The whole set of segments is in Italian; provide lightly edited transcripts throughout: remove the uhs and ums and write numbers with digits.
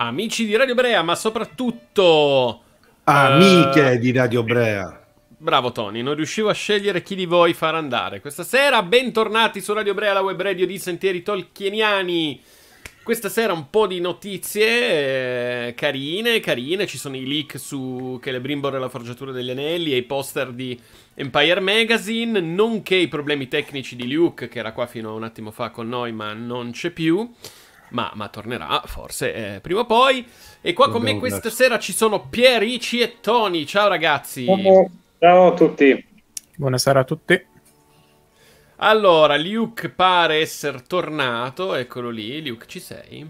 Amici di Radio Brea, ma soprattutto amiche di Radio Brea. Bravo Tony, non riuscivo a scegliere chi di voi far andare. Questa sera, bentornati su Radio Brea, la web radio di Sentieri Tolkieniani. Questa sera un po' di notizie carine. Ci sono i leak su Celebrimbor e la Forgiatura degli Anelli e i poster di Empire Magazine, nonché i problemi tecnici di Luke, che era qua fino a un attimo fa con noi, ma non c'è più. Ma tornerà, forse, prima o poi. E qua con me questa sera ci sono Pier, Ici e Tony. Ciao ragazzi. Ciao a tutti. Buonasera a tutti. Allora, Luke pare essere tornato. Eccolo lì. Luke, ci sei?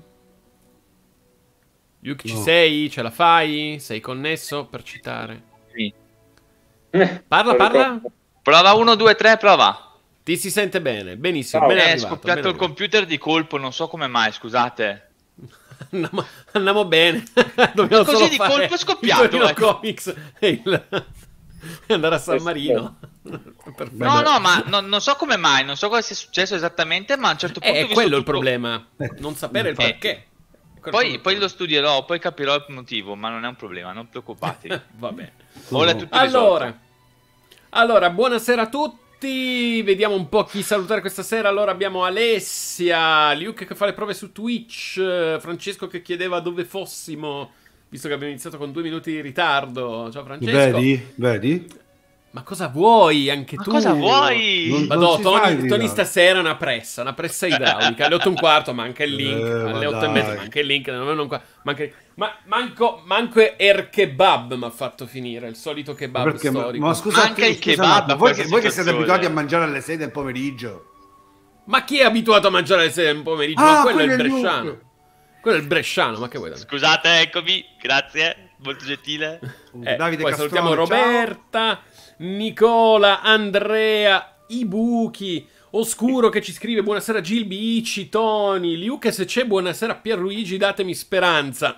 Luke, ci sei? Ce la fai? Sei connesso per citare? Sì. Parla? Prova 1, 2, 3, prova. Ti si sente bene? Benissimo. Ben È arrivato, scoppiato il computer di colpo, non so come mai, scusate. Andiamo bene. Dobbiamo così solo di fare colpo è scoppiato. il Torino Comics e andare a San Marino. No, ma non so come mai, non so cosa sia successo esattamente, ma a un certo punto è quello il problema, non sapere il perché. Poi lo studierò, poi capirò il motivo, ma non è un problema, non preoccupatevi. Vabbè. Ora è tutto risolto. Allora, buonasera a tutti. Vediamo un po' chi salutare questa sera. Allora abbiamo Alessia, Luke che fa le prove su Twitch, Francesco che chiedeva dove fossimo, visto che abbiamo iniziato con 2 minuti di ritardo. Ciao Francesco. Vedi? Ma cosa vuoi anche tu? Cosa vuoi? Madò, Tony stasera è una pressa idraulica. Alle 8:15 manca il link, alle 8:30 manca il link, manco Kebab mi ha fatto finire, il solito kebab storico. Ma scusate, manca il kebab, voi che siete abituati a mangiare alle 6 del pomeriggio. Ma chi è abituato a mangiare alle 6 del pomeriggio? Ma quello è il bresciano. Quello è il bresciano, ma che vuoi da me? Scusate, eccomi, grazie, molto gentile. Davide poi Castrone, salutiamo Roberta, Nicola, Andrea, Ibuki, Oscuro che ci scrive buonasera Gilby, Ici, Tony, Luke se c'è buonasera Pierluigi, datemi speranza.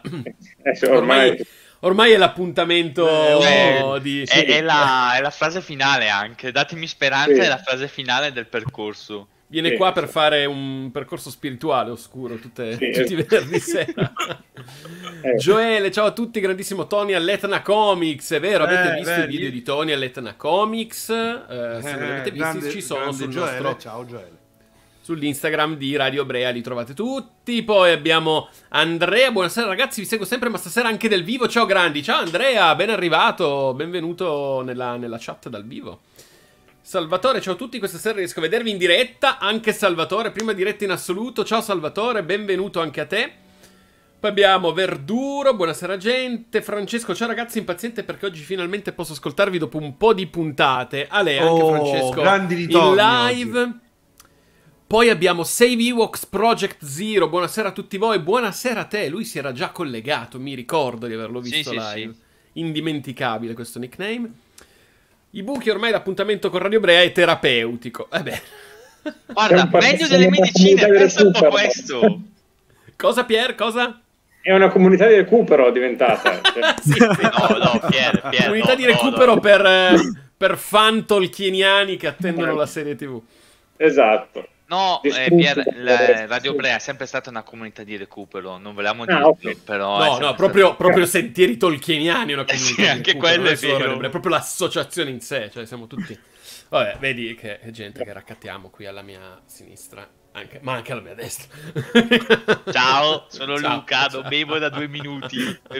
Ormai è l'appuntamento di... È la frase finale anche, datemi speranza, è la frase finale del percorso. Viene qua per fare un percorso spirituale Oscuro tutti i venerdì sera. Gioele, ciao a tutti, grandissimo Tony all'Etna Comics. È vero, avete visto i video di Tony all'Etna Comics? Se non li avete visti ci sono sul nostro... Ciao Gioele. Sull'Instagram di Radio Brea li trovate tutti. Poi abbiamo Andrea, buonasera ragazzi, vi seguo sempre ma stasera anche del vivo. Ciao grandi, ciao Andrea, ben arrivato, benvenuto nella chat dal vivo. Salvatore, ciao a tutti, questa sera riesco a vedervi in diretta, anche Salvatore, prima diretta in assoluto, ciao Salvatore, benvenuto anche a te. Poi abbiamo Verduro, buonasera gente, Francesco, ciao ragazzi, impaziente perché oggi finalmente posso ascoltarvi dopo un po' di puntate. Ale, anche Francesco, grandi ritorni in live. Oggi. Poi abbiamo Save Ewoks Project Zero, buonasera a tutti voi, buonasera a te, lui si era già collegato, mi ricordo di averlo visto live. Sì. Indimenticabile questo nickname. I buchi ormai l'appuntamento con Radio Brea è terapeutico. Guarda, meglio delle medicine, pensa un po' questo. Cosa Pier, cosa? È una comunità di recupero diventata. Sì. No, Pier, comunità di recupero per fan tolkieniani che attendono la serie TV. Esatto. No, Pier, Radio Brea è sempre stata una comunità di recupero, non volevamo dirlo, però... No, proprio Sentieri Tolkieniani, una comunità di anche recupero, quello è vero. È proprio l'associazione in sé, cioè siamo tutti... Vabbè, vedi che è gente che raccattiamo qui alla mia sinistra, ma anche alla mia destra. Ciao, sono Luca, non bevo da 2 minuti.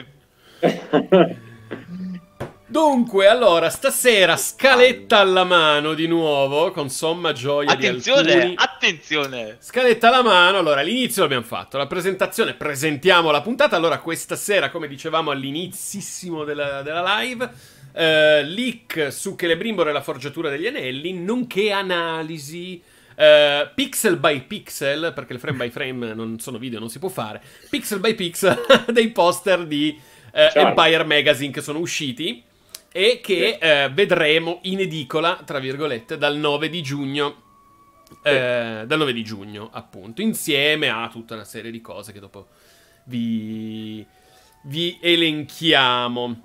Dunque, allora, stasera scaletta alla mano di nuovo, con somma gioia di alcuni. Attenzione! Scaletta alla mano, allora, all'inizio l'abbiamo fatto, la presentazione, presentiamo la puntata, allora questa sera, come dicevamo all'inizissimo della live, leak su Celebrimbor e la Forgiatura degli Anelli, nonché analisi... pixel by pixel, perché il frame by frame non sono video, non si può fare, pixel by pixel dei poster di Empire Magazine che sono usciti e che vedremo in edicola, tra virgolette, dal 9 di giugno. Dal 9 di giugno, appunto, insieme a tutta una serie di cose che dopo vi elenchiamo.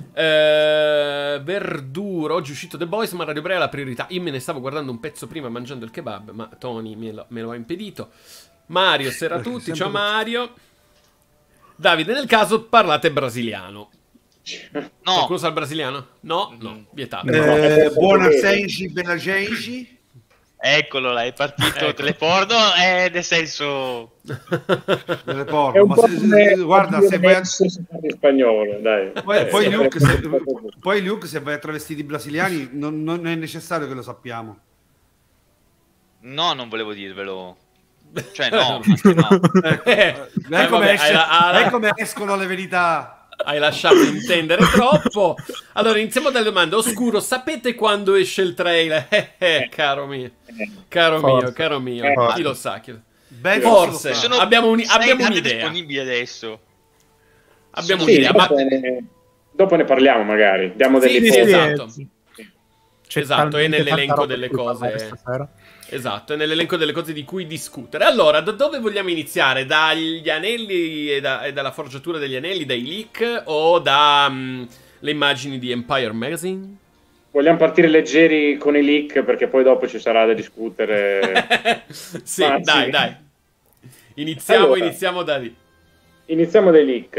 Verduro, oggi è uscito The Boys, ma Radio Brea è la priorità. Io me ne stavo guardando un pezzo prima mangiando il kebab, ma Tony me lo ha impedito. Mario, sera a tutti, ciao Mario. Davide, nel caso parlate brasiliano. No. Qualcuno sa il brasiliano? No, vietato. Buona sensi, bella gente. Eccolo là, è partito Ecco. teleporno, nel senso... Delle È porno. un Ma po' guarda, se vai a... si parla in spagnolo, dai. Poi, Luke, sarebbe- se vai a travestiti brasiliani non è necessario che lo sappiamo. No, non volevo dirvelo. Cioè no, anche no. Dai come, vabbè, esce- hai dai come escono le verità. Hai lasciato intendere troppo. Allora, iniziamo dalle domande. Oscuro, sapete quando esce il trailer? Caro mio. Caro mio. Chi lo sa? Ben Forse. lo sa. Abbiamo sei un'idea. disponibili adesso. Abbiamo Sì, un'idea. dopo ne parliamo magari. Diamo delle Sì, cose. esatto. C'è Esatto, è talmente nell'elenco tanta roba delle di cui parlare cose. stasera. Esatto, è nell'elenco delle cose di cui discutere. Allora, da dove vogliamo iniziare? Dagli anelli e dalla forgiatura degli anelli, dai leak o da le immagini di Empire Magazine? Vogliamo partire leggeri con i leak perché poi dopo ci sarà da discutere. Sì, Ma dai, sì. dai. Iniziamo da lì. Iniziamo dai leak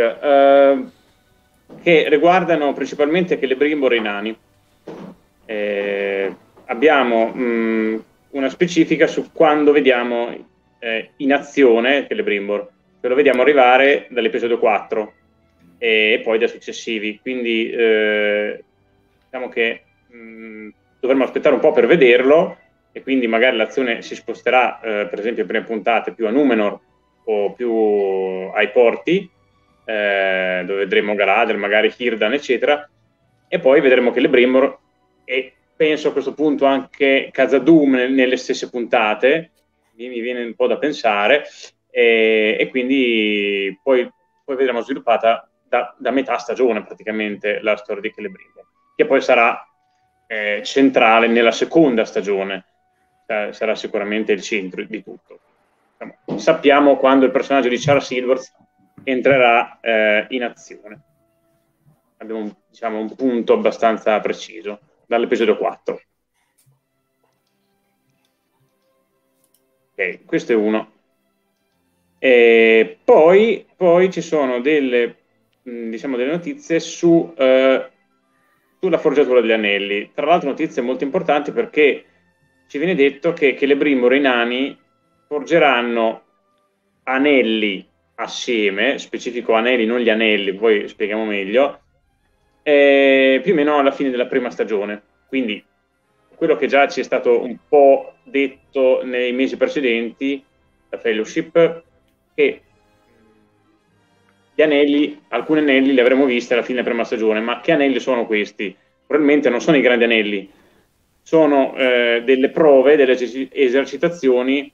che riguardano principalmente Celebrimbor e i nani. Abbiamo una specifica su quando vediamo in azione Celebrimbor, che lo vediamo arrivare dall'episodio 4 e poi da successivi, quindi diciamo che dovremmo aspettare un po' per vederlo e quindi magari l'azione si sposterà per esempio in prime puntate più a Numenor o più ai porti, dove vedremo Galadriel, magari Círdan eccetera, e poi vedremo Celebrimbor e penso a questo punto anche Khazad-dûm nelle stesse puntate, mi viene un po' da pensare, e quindi poi vedremo sviluppata da metà stagione praticamente la storia di Celebrimbor, che poi sarà centrale nella seconda stagione, sarà sicuramente il centro di tutto. Sappiamo quando il personaggio di Charles Silvers entrerà in azione. Abbiamo un punto abbastanza preciso dall'episodio 4. Ok, questo è uno. E poi ci sono delle notizie sulla forgiatura degli anelli. Tra l'altro notizie molto importanti perché ci viene detto che Celebrimbor e i nani forgeranno anelli assieme, specifico anelli, non gli anelli, poi spieghiamo meglio, più o meno alla fine della prima stagione. Quindi quello che già ci è stato un po' detto nei mesi precedenti, la Fellowship, che gli anelli, alcuni anelli li avremo visti alla fine della prima stagione, ma che anelli sono questi? Probabilmente non sono i grandi anelli, sono delle prove, delle esercitazioni,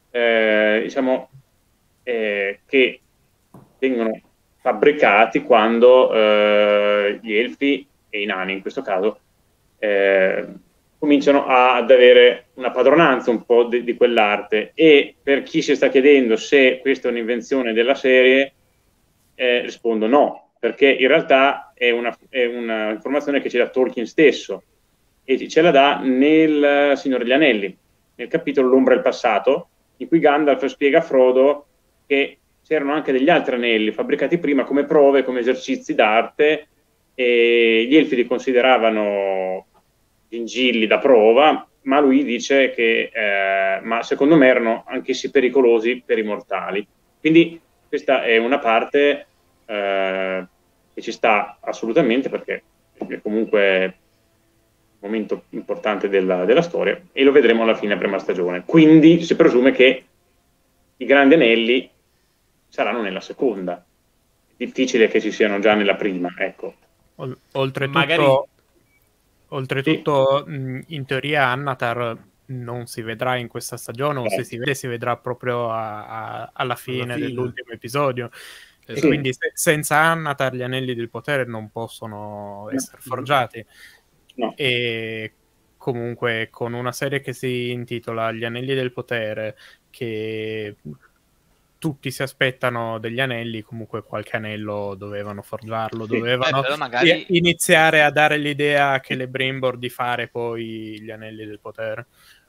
che vengono fabbricati quando gli elfi e i nani in questo caso cominciano ad avere una padronanza un po' di quell'arte. E per chi si sta chiedendo se questa è un'invenzione della serie, rispondo no, perché in realtà è una informazione che ci dà Tolkien stesso e ce la dà nel Signore degli Anelli, nel capitolo L'ombra del passato, in cui Gandalf spiega a Frodo che c'erano anche degli altri anelli fabbricati prima come prove, come esercizi d'arte, e gli elfi li consideravano gingilli da prova, ma lui dice che ma secondo me erano anch'essi pericolosi per i mortali. Quindi questa è una parte che ci sta assolutamente, perché è comunque un momento importante della storia, e lo vedremo alla fine della prima stagione. Quindi si presume che i grandi anelli saranno nella seconda. Difficile che ci siano già nella prima, ecco. Oltretutto, in teoria Annatar non si vedrà in questa stagione, o se si vede si vedrà proprio alla fine dell'ultimo episodio. E quindi senza Annatar gli anelli del potere non possono essere forgiati. No. E comunque con una serie che si intitola Gli anelli del potere, che tutti si aspettano degli anelli, comunque qualche anello dovevano forgiarlo, dovevano però magari iniziare a dare l'idea a Celebrimbor di fare poi gli anelli del potere.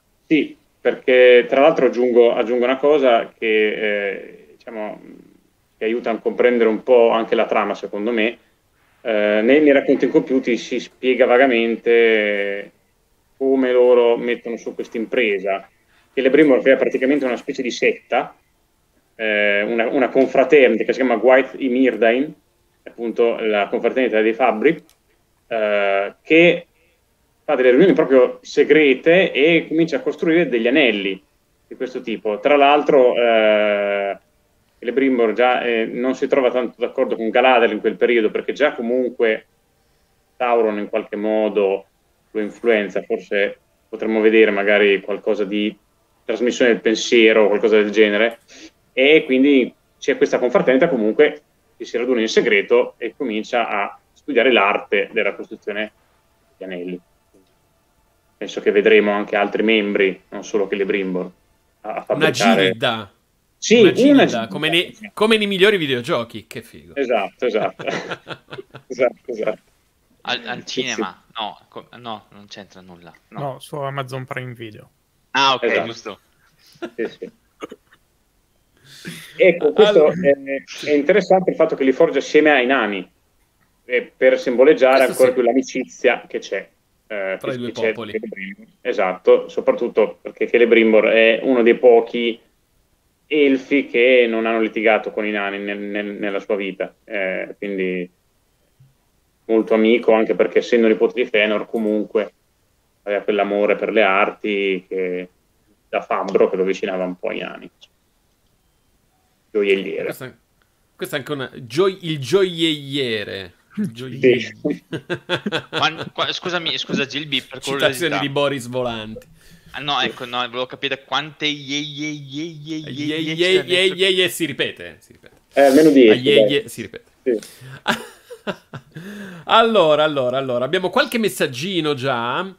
Sì, perché tra l'altro aggiungo una cosa che che aiutano a comprendere un po' anche la trama, secondo me. Nei racconti incompiuti si spiega vagamente come loro mettono su questa impresa. Celebrimbor è praticamente una specie di setta, una confraternita che si chiama White i Myrdain, appunto la confraternita dei fabbri, che fa delle riunioni proprio segrete e comincia a costruire degli anelli di questo tipo. Tra l'altro Celebrimbor già non si trova tanto d'accordo con Galadriel in quel periodo, perché già comunque Sauron in qualche modo lo influenza. Forse potremmo vedere magari qualcosa di trasmissione del pensiero o qualcosa del genere, e quindi c'è questa confraternita comunque che si raduna in segreto e comincia a studiare l'arte della costruzione degli anelli. Penso che vedremo anche altri membri, non solo Celebrimbor, a fabbricare... Una gilda. Sì, una gilda, come nei migliori videogiochi, che figo. Esatto. esatto. Al cinema? Sì. No, non c'entra nulla. No, su Amazon Prime Video. Ah, ok, esatto. Giusto. Sì. Ecco, questo è interessante il fatto che li forgia assieme ai nani, per simboleggiare questo ancora più l'amicizia che c'è tra i due popoli. Esatto, soprattutto perché Celebrimbor è uno dei pochi elfi che non hanno litigato con i nani nella sua vita, quindi molto amico, anche perché essendo nipote di Fëanor comunque aveva quell'amore per le arti che da fabbro che lo avvicinava un po' ai nani. Gioielliere. Questo è anche il gioielliere. Sì. Scusa Gilby, per citazioni di Boris Volanti. No, ecco, volevo capire quante si ripete. Almeno 10. Si ripete. Sì. Allora, abbiamo qualche messaggino già.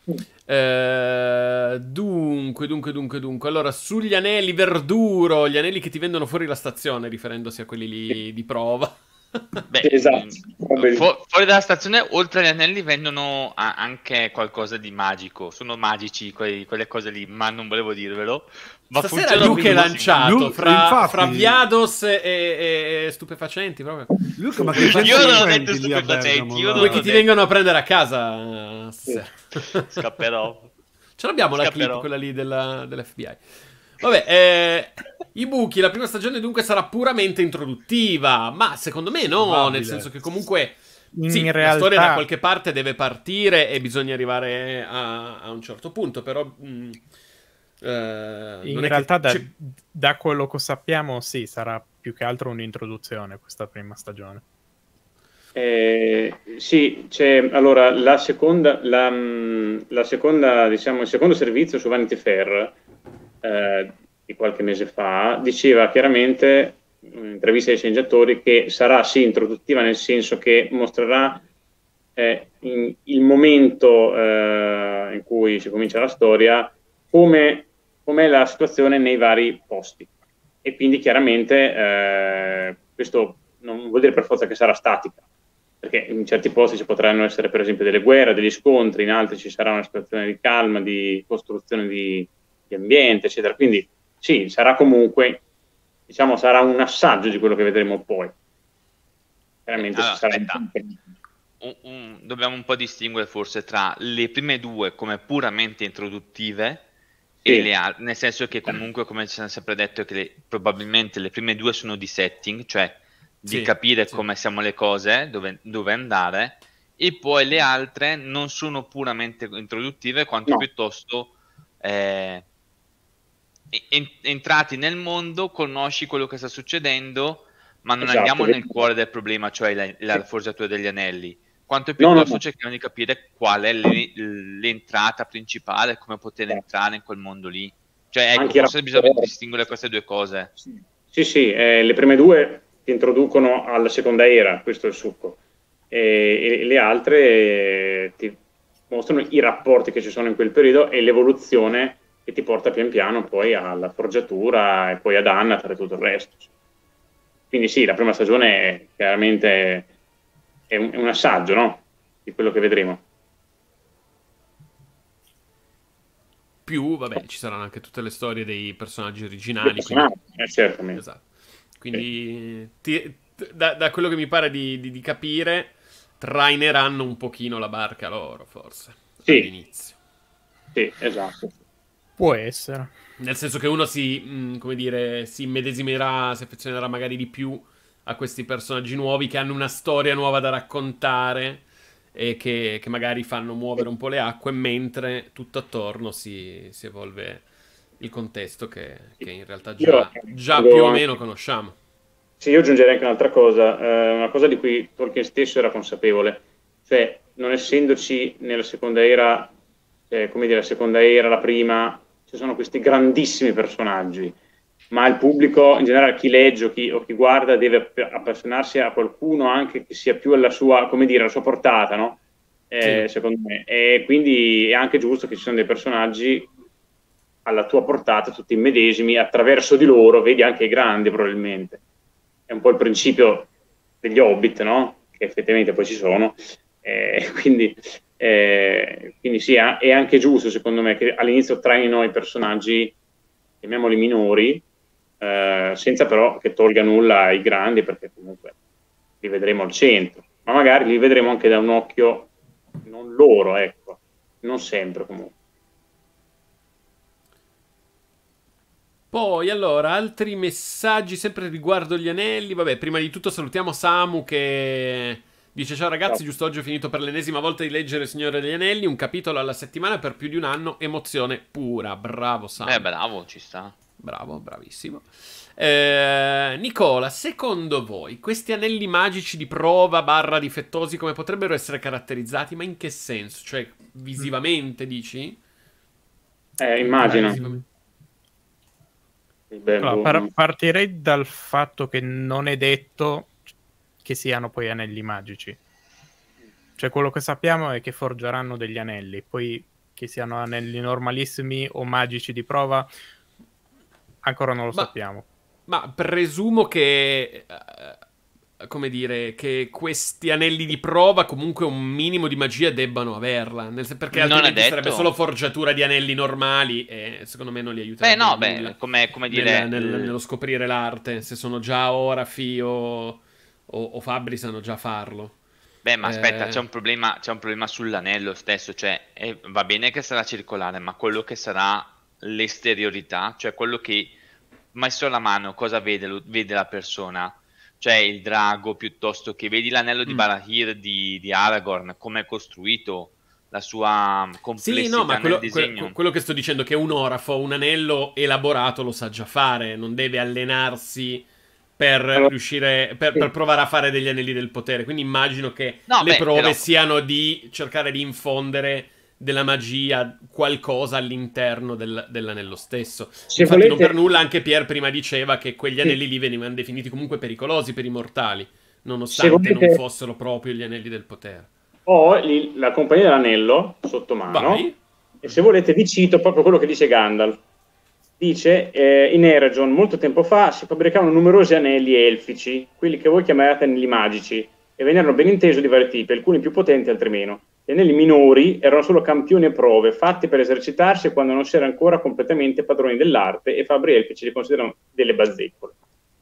Dunque. Allora, sugli anelli Verduro, gli anelli che ti vendono fuori la stazione, riferendosi a quelli lì di prova. Beh, esatto. Fuori dalla stazione, oltre agli anelli, vendono anche qualcosa di magico. Sono magici quelle cose lì, ma non volevo dirvelo. Ma stasera Luke è lanciato fra Viados e stupefacenti proprio. Luke, ma io non ho detto stupefacenti, Vuoi che ti vengano a prendere a casa stasera? Scapperò. Ce l'abbiamo la clip, quella lì dell'FBI. Vabbè, i buchi, la prima stagione dunque sarà puramente introduttiva, ma secondo me no, probabile. Nel senso che comunque sì, realtà... la storia da qualche parte deve partire e bisogna arrivare a un certo punto, però... in realtà da quello che sappiamo sì, sarà più che altro un'introduzione questa prima stagione. Sì, c'è allora la seconda diciamo il secondo servizio su Vanity Fair di qualche mese fa diceva chiaramente in intervista ai sceneggiatori che sarà sì introduttiva, nel senso che mostrerà il momento in cui si comincia la storia, com'è la situazione nei vari posti, e quindi chiaramente questo non vuol dire per forza che sarà statica, perché in certi posti ci potranno essere per esempio delle guerre, degli scontri, in altri ci sarà una situazione di calma, di costruzione di ambiente, eccetera. Quindi sì, sarà comunque, diciamo, sarà un assaggio di quello che vedremo poi. Chiaramente allora, sarà dobbiamo un po' distinguere forse tra le prime due come puramente introduttive, sì, e le altre, nel senso che comunque, come ci hanno sempre detto, che probabilmente le prime due sono di setting, cioè di capire come siamo le cose, dove andare, e poi le altre non sono puramente introduttive, quanto piuttosto entrati nel mondo, conosci quello che sta succedendo, ma non andiamo nel cuore del problema, cioè la forgiatura degli anelli, quanto piuttosto cerchiamo di capire qual è l'entrata principale, come poter entrare in quel mondo lì. Cioè, ecco, forse bisogna distinguere queste due cose. Sì, le prime due ti introducono alla seconda era, questo è il succo, e le altre ti mostrano i rapporti che ci sono in quel periodo e l'evoluzione che ti porta pian piano poi alla forgiatura e poi ad Annatar e tutto il resto. Quindi sì, la prima stagione chiaramente è un assaggio, no? Di quello che vedremo. Più, vabbè, ci saranno anche tutte le storie dei personaggi originali. Certamente. Esatto. Quindi da quello che mi pare di capire, traineranno un pochino la barca loro, forse, all'inizio. Sì, esatto. Può essere. Nel senso che uno come dire, si immedesimerà, si affezionerà magari di più a questi personaggi nuovi che hanno una storia nuova da raccontare e che magari fanno muovere un po' le acque, mentre tutto attorno si evolve il contesto che in realtà già più o meno conosciamo. Sì, io aggiungerei anche un'altra cosa, una cosa di cui Tolkien stesso era consapevole, cioè non essendoci nella seconda era, come dire, la seconda era, la prima, ci sono questi grandissimi personaggi, ma il pubblico, in generale chi legge o chi guarda, deve appassionarsi a qualcuno anche che sia più alla sua, come dire, alla sua portata, no? Sì. Secondo me. E quindi è anche giusto che ci siano dei personaggi alla tua portata, tutti medesimi, attraverso di loro vedi anche i grandi probabilmente. È un po' il principio degli Hobbit, no? Che effettivamente poi ci sono. Quindi sì, è anche giusto secondo me che all'inizio trainino i personaggi, chiamiamoli minori, senza però che tolga nulla ai grandi, perché comunque li vedremo al centro, ma magari li vedremo anche da un occhio non loro, ecco, non sempre comunque. Poi, allora, altri messaggi sempre riguardo gli anelli. Vabbè, prima di tutto salutiamo Samu che dice: ciao ragazzi, giusto oggi ho finito per l'ennesima volta di leggere Il Signore degli Anelli, un capitolo alla settimana per più di un anno, emozione pura. Bravo Samu. Bravo, ci sta. Bravo, bravissimo. Nicola, secondo voi questi anelli magici di prova / difettosi come potrebbero essere caratterizzati? Ma in che senso? Cioè, visivamente, dici? Immagino. Allora, partirei dal fatto che non è detto che siano poi anelli magici. Cioè, quello che sappiamo è che forgeranno degli anelli, poi che siano anelli normalissimi o magici di prova ancora non lo sappiamo. Ma presumo che come dire, che questi anelli di prova comunque un minimo di magia debbano averla, perché altrimenti sarebbe solo forgiatura di anelli normali e secondo me non li aiuterebbe come dire nello scoprire l'arte, se sono già Orafi o Fabbri sanno già farlo. Ma aspetta, c'è un problema sull'anello stesso, cioè va bene che sarà circolare, ma quello che sarà l'esteriorità, cioè quello che messo alla mano cosa vede la persona, cioè il drago, piuttosto che vedi l'anello di Barahir di Aragorn, come è costruito, la sua complessità. Sì, no, ma quello che sto dicendo è che un orafo, un anello elaborato lo sa già fare, non deve allenarsi per riuscire per provare a fare degli anelli del potere, quindi immagino che le prove siano di cercare di infondere della magia qualcosa all'interno dell'anello stesso. Infatti non per nulla anche Pier prima diceva che quegli anelli lì venivano definiti comunque pericolosi per i mortali, nonostante non fossero proprio gli anelli del potere. Ho la compagnia dell'anello sotto mano. E se volete vi cito proprio quello che dice Gandalf. Dice, in Eregion molto tempo fa si fabbricavano numerosi anelli elfici, quelli che voi chiamerete anelli magici, e ve ne erano ben inteso di vari tipi, alcuni più potenti, altri meno. Gli anelli minori erano solo campioni e prove, fatti per esercitarsi quando non si era ancora completamente padroni dell'arte, e fabbri elfici li considerano delle bazzecole.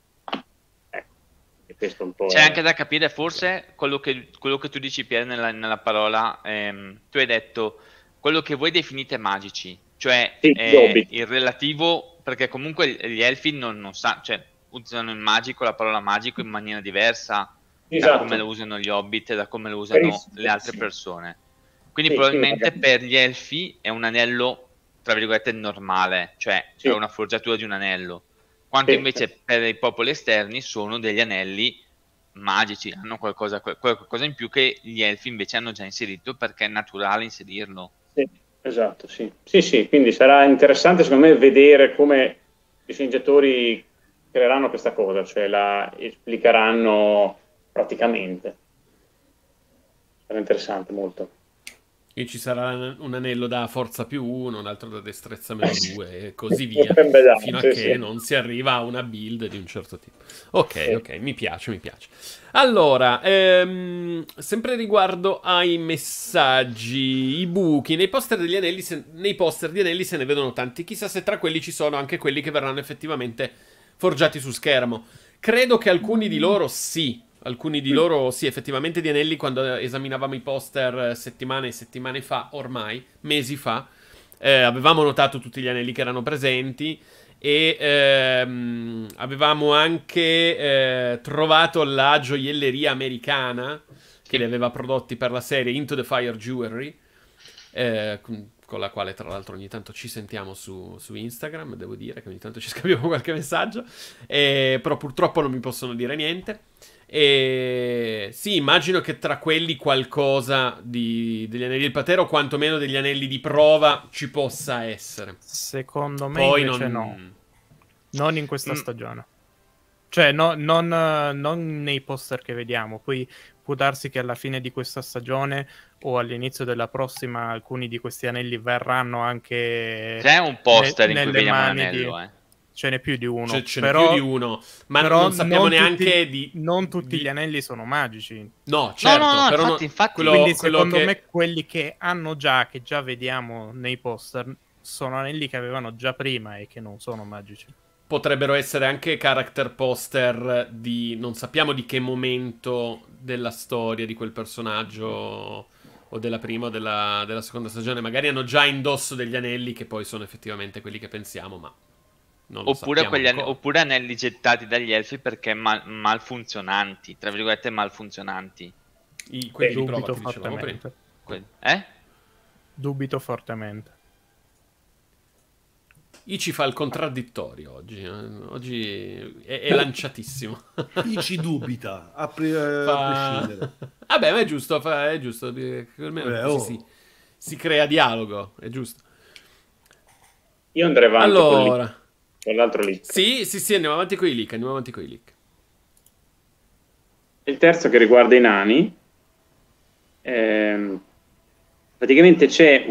E questo un po' c'è anche da capire, forse, quello che tu dici, Pier, nella parola, tu hai detto quello che voi definite magici, cioè il relativo, perché comunque gli elfi non sanno, cioè usano il magico, la parola magico in maniera diversa, da come lo usano gli hobbit e da come lo usano le altre persone. Quindi probabilmente per gli elfi è un anello, tra virgolette, normale, cioè è una forgiatura di un anello, quanto invece per i popoli esterni sono degli anelli magici, hanno qualcosa in più che gli elfi invece hanno già inserito, perché è naturale inserirlo. Esatto, sì, quindi sarà interessante secondo me vedere come i sceneggiatori creeranno questa cosa, cioè la esplicheranno praticamente. Sarà interessante molto. E ci sarà un anello da forza +1, un altro da destrezza -2 e così via, fino a che non si arriva a una build di un certo tipo. Ok, mi piace. Allora, sempre riguardo ai messaggi, i buchi, nei poster di anelli se ne vedono tanti, chissà se tra quelli ci sono anche quelli che verranno effettivamente forgiati su schermo. Credo che alcuni di loro sì. Alcuni di loro sì, effettivamente di anelli, quando esaminavamo i poster settimane e settimane fa, ormai, mesi fa, avevamo notato tutti gli anelli che erano presenti e avevamo anche trovato la gioielleria americana che li aveva prodotti per la serie Into the Fire Jewelry, con la quale tra l'altro ogni tanto ci sentiamo su Instagram, devo dire che ogni tanto ci scambiamo qualche messaggio, però purtroppo non mi possono dire niente. E sì, immagino che tra quelli qualcosa degli anelli del Patero, o quantomeno degli anelli di prova, ci possa essere. Secondo me Poi invece non in questa stagione. Cioè, non nei poster che vediamo. Poi può darsi che alla fine di questa stagione o all'inizio della prossima alcuni di questi anelli verranno anche... C'è un poster in cui nelle vediamo un mani anello, Ce n'è più di uno. Ce n'è più di uno, ma però non sappiamo neanche non tutti gli anelli sono magici. No, certo, no, però infatti quindi secondo me quelli che già vediamo nei poster, sono anelli che avevano già prima e che non sono magici. Potrebbero essere anche character poster di... non sappiamo di che momento della storia di quel personaggio, o della prima o della seconda stagione. Magari hanno già indosso degli anelli che poi sono effettivamente quelli che pensiamo, ma... oppure anelli gettati dagli elfi perché malfunzionanti, tra virgolette malfunzionanti. Quelli di Dubito prova, fortemente. Dubito fortemente. Ichi fa il contraddittorio oggi. Oggi è lanciatissimo. Ichi dubita, a prescindere. Vabbè, ma è giusto, è giusto. Almeno si crea dialogo, è giusto. Io andrei avanti allora, con l'altro leak. Sì, andiamo avanti con i leak. Il terzo che riguarda i nani. Praticamente c'è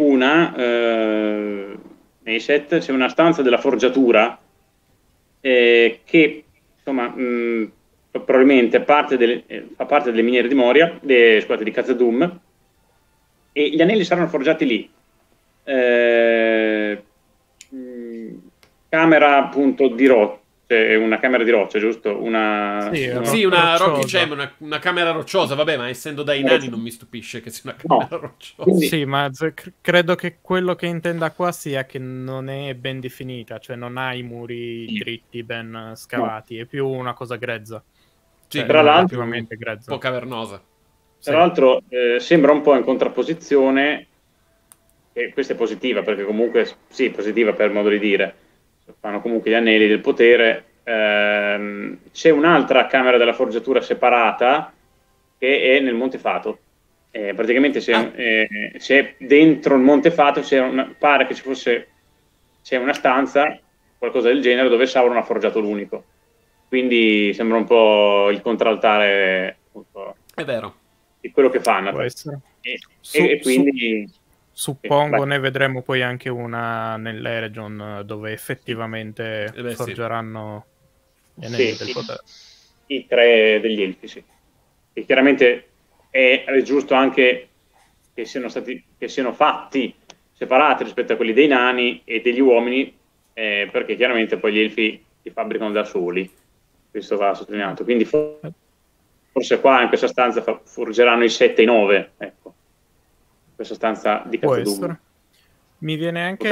nei set c'è una stanza della forgiatura che insomma probabilmente fa parte delle miniere di Moria, scusate, di Khazad-dûm, e gli anelli saranno forgiati lì. Camera appunto di roccia, una camera di roccia, giusto? una camera rocciosa, vabbè, ma essendo dai nani non mi stupisce che sia una camera rocciosa. Quindi... Sì, ma credo che quello che intenda qua sia che non è ben definita, cioè non ha i muri dritti ben scavati, è più una cosa grezza. Sì, tra l'altro un po' cavernosa. Tra l'altro sembra un po' in contrapposizione, e questa è positiva perché comunque sì, positiva per modo di dire, fanno comunque gli anelli del potere. C'è un'altra camera della forgiatura separata che è nel Monte Fato. Praticamente c'è dentro il Monte Fato pare che c'è una stanza, qualcosa del genere, dove Sauron ha forgiato l'unico. Quindi sembra un po' il contraltare, appunto, è vero, di quello che fanno. Può essere. E quindi suppongo ne vedremo poi anche una nell'Eregion dove effettivamente forgeranno gli anelli del potere. I tre degli elfi, sì. E chiaramente è giusto anche che siano fatti separati rispetto a quelli dei nani e degli uomini, perché chiaramente poi gli elfi li fabbricano da soli. Questo va sottolineato. Quindi forse qua in questa stanza forgeranno i 7 e i 9, ecco. Questa stanza di Khazad-dûm. Mi viene anche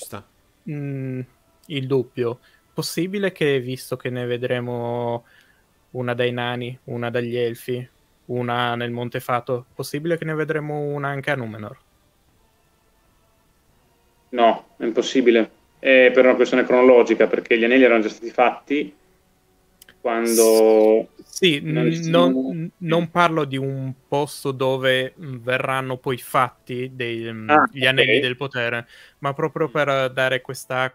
il dubbio. Possibile che, visto che ne vedremo una dai nani, una dagli elfi, una nel Monte Fato, possibile che ne vedremo una anche a Numenor? No, è impossibile. È per una questione cronologica, perché gli anelli erano già stati fatti quando... Sì, non parlo di un posto dove verranno poi fatti gli anelli del potere, ma proprio per dare questa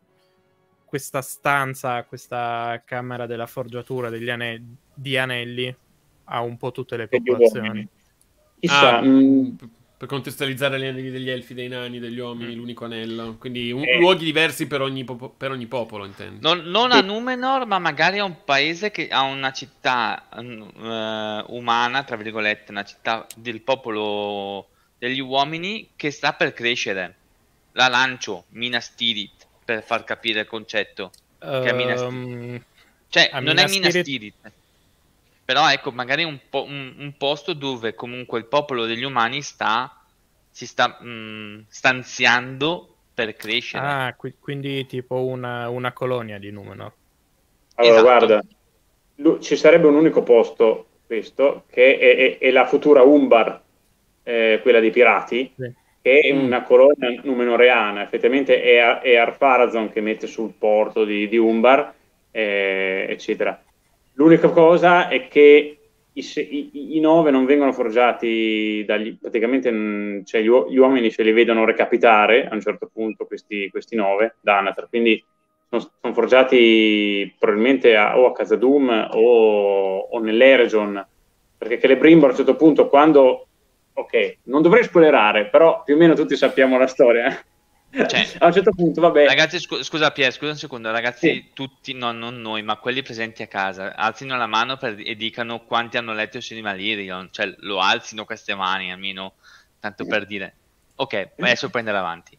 stanza, questa camera della forgiatura di anelli a un po' tutte le popolazioni. Chissà, per contestualizzare gli anelli degli elfi, dei nani, degli uomini, l'unico anello. Quindi luoghi diversi per ogni popolo, intendo. Non a Numenor, ma magari a un paese che ha una città umana, tra virgolette, una città del popolo degli uomini che sta per crescere. La lancio, Minas Tirith, per far capire il concetto. Che è Minas Tirith. Cioè, A non è Minas Minas Tirith. Tirith. Però ecco, magari un posto dove comunque il popolo degli umani si sta stanziando per crescere. Ah, quindi tipo una colonia di Numenor. Allora, Esatto. guarda, ci sarebbe un unico posto, questo, che è la futura Umbar, quella dei pirati, Sì. che è una colonia numenoreana. Effettivamente è Ar-Pharazôn che mette sul porto di Umbar, eccetera. L'unica cosa è che i 9 non vengono forgiati praticamente, cioè gli uomini se li vedono recapitare a un certo punto questi 9 da Anatar, quindi sono forgiati probabilmente o a Khazad-dûm o nell'Eregion, perché Celebrimbor a un certo punto, quando ok, non dovrei spoilerare, però più o meno tutti sappiamo la storia. Cioè, a un certo punto, vabbè. Ragazzi, scusa Pier, scusa un secondo, ragazzi, Sì. tutti, no, non noi, ma quelli presenti a casa, alzino la mano e dicano quanti hanno letto Silmarillion, cioè lo alzino queste mani almeno, tanto per dire. Ok, adesso prendere avanti.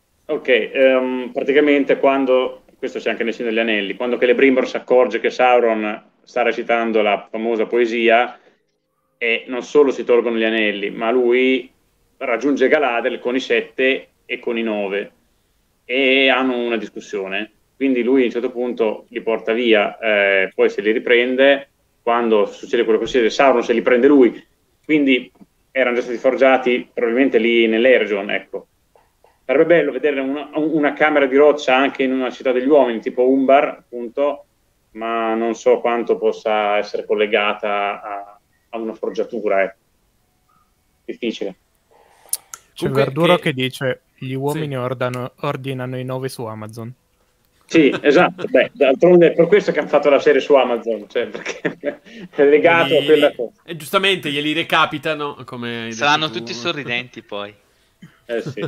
Ok, praticamente questo c'è anche nel Signore degli Anelli, quando Celebrimbor si accorge che Sauron sta recitando la famosa poesia, e non solo si tolgono gli anelli, ma lui raggiunge Galadriel con i 7 e con i 9 e hanno una discussione. Quindi lui a un certo punto li porta via, poi se li riprende, quando succede quello che succede, Sauron se li prende lui, quindi erano già stati forgiati probabilmente lì nell'Eregion, ecco. Sarebbe bello vedere una camera di roccia anche in una città degli uomini, tipo Umbar, appunto, ma non so quanto possa essere collegata a una forgiatura, ecco. Difficile. C'è Comunque Verduro che- che dice gli uomini Sì. ordinano i 9 su Amazon. Sì, esatto. Beh, d'altronde è per questo che hanno fatto la serie su Amazon, cioè perché è legato a quella cosa. E giustamente glieli recapitano, come hai Saranno detto tu. tutti sorridenti poi. Sì.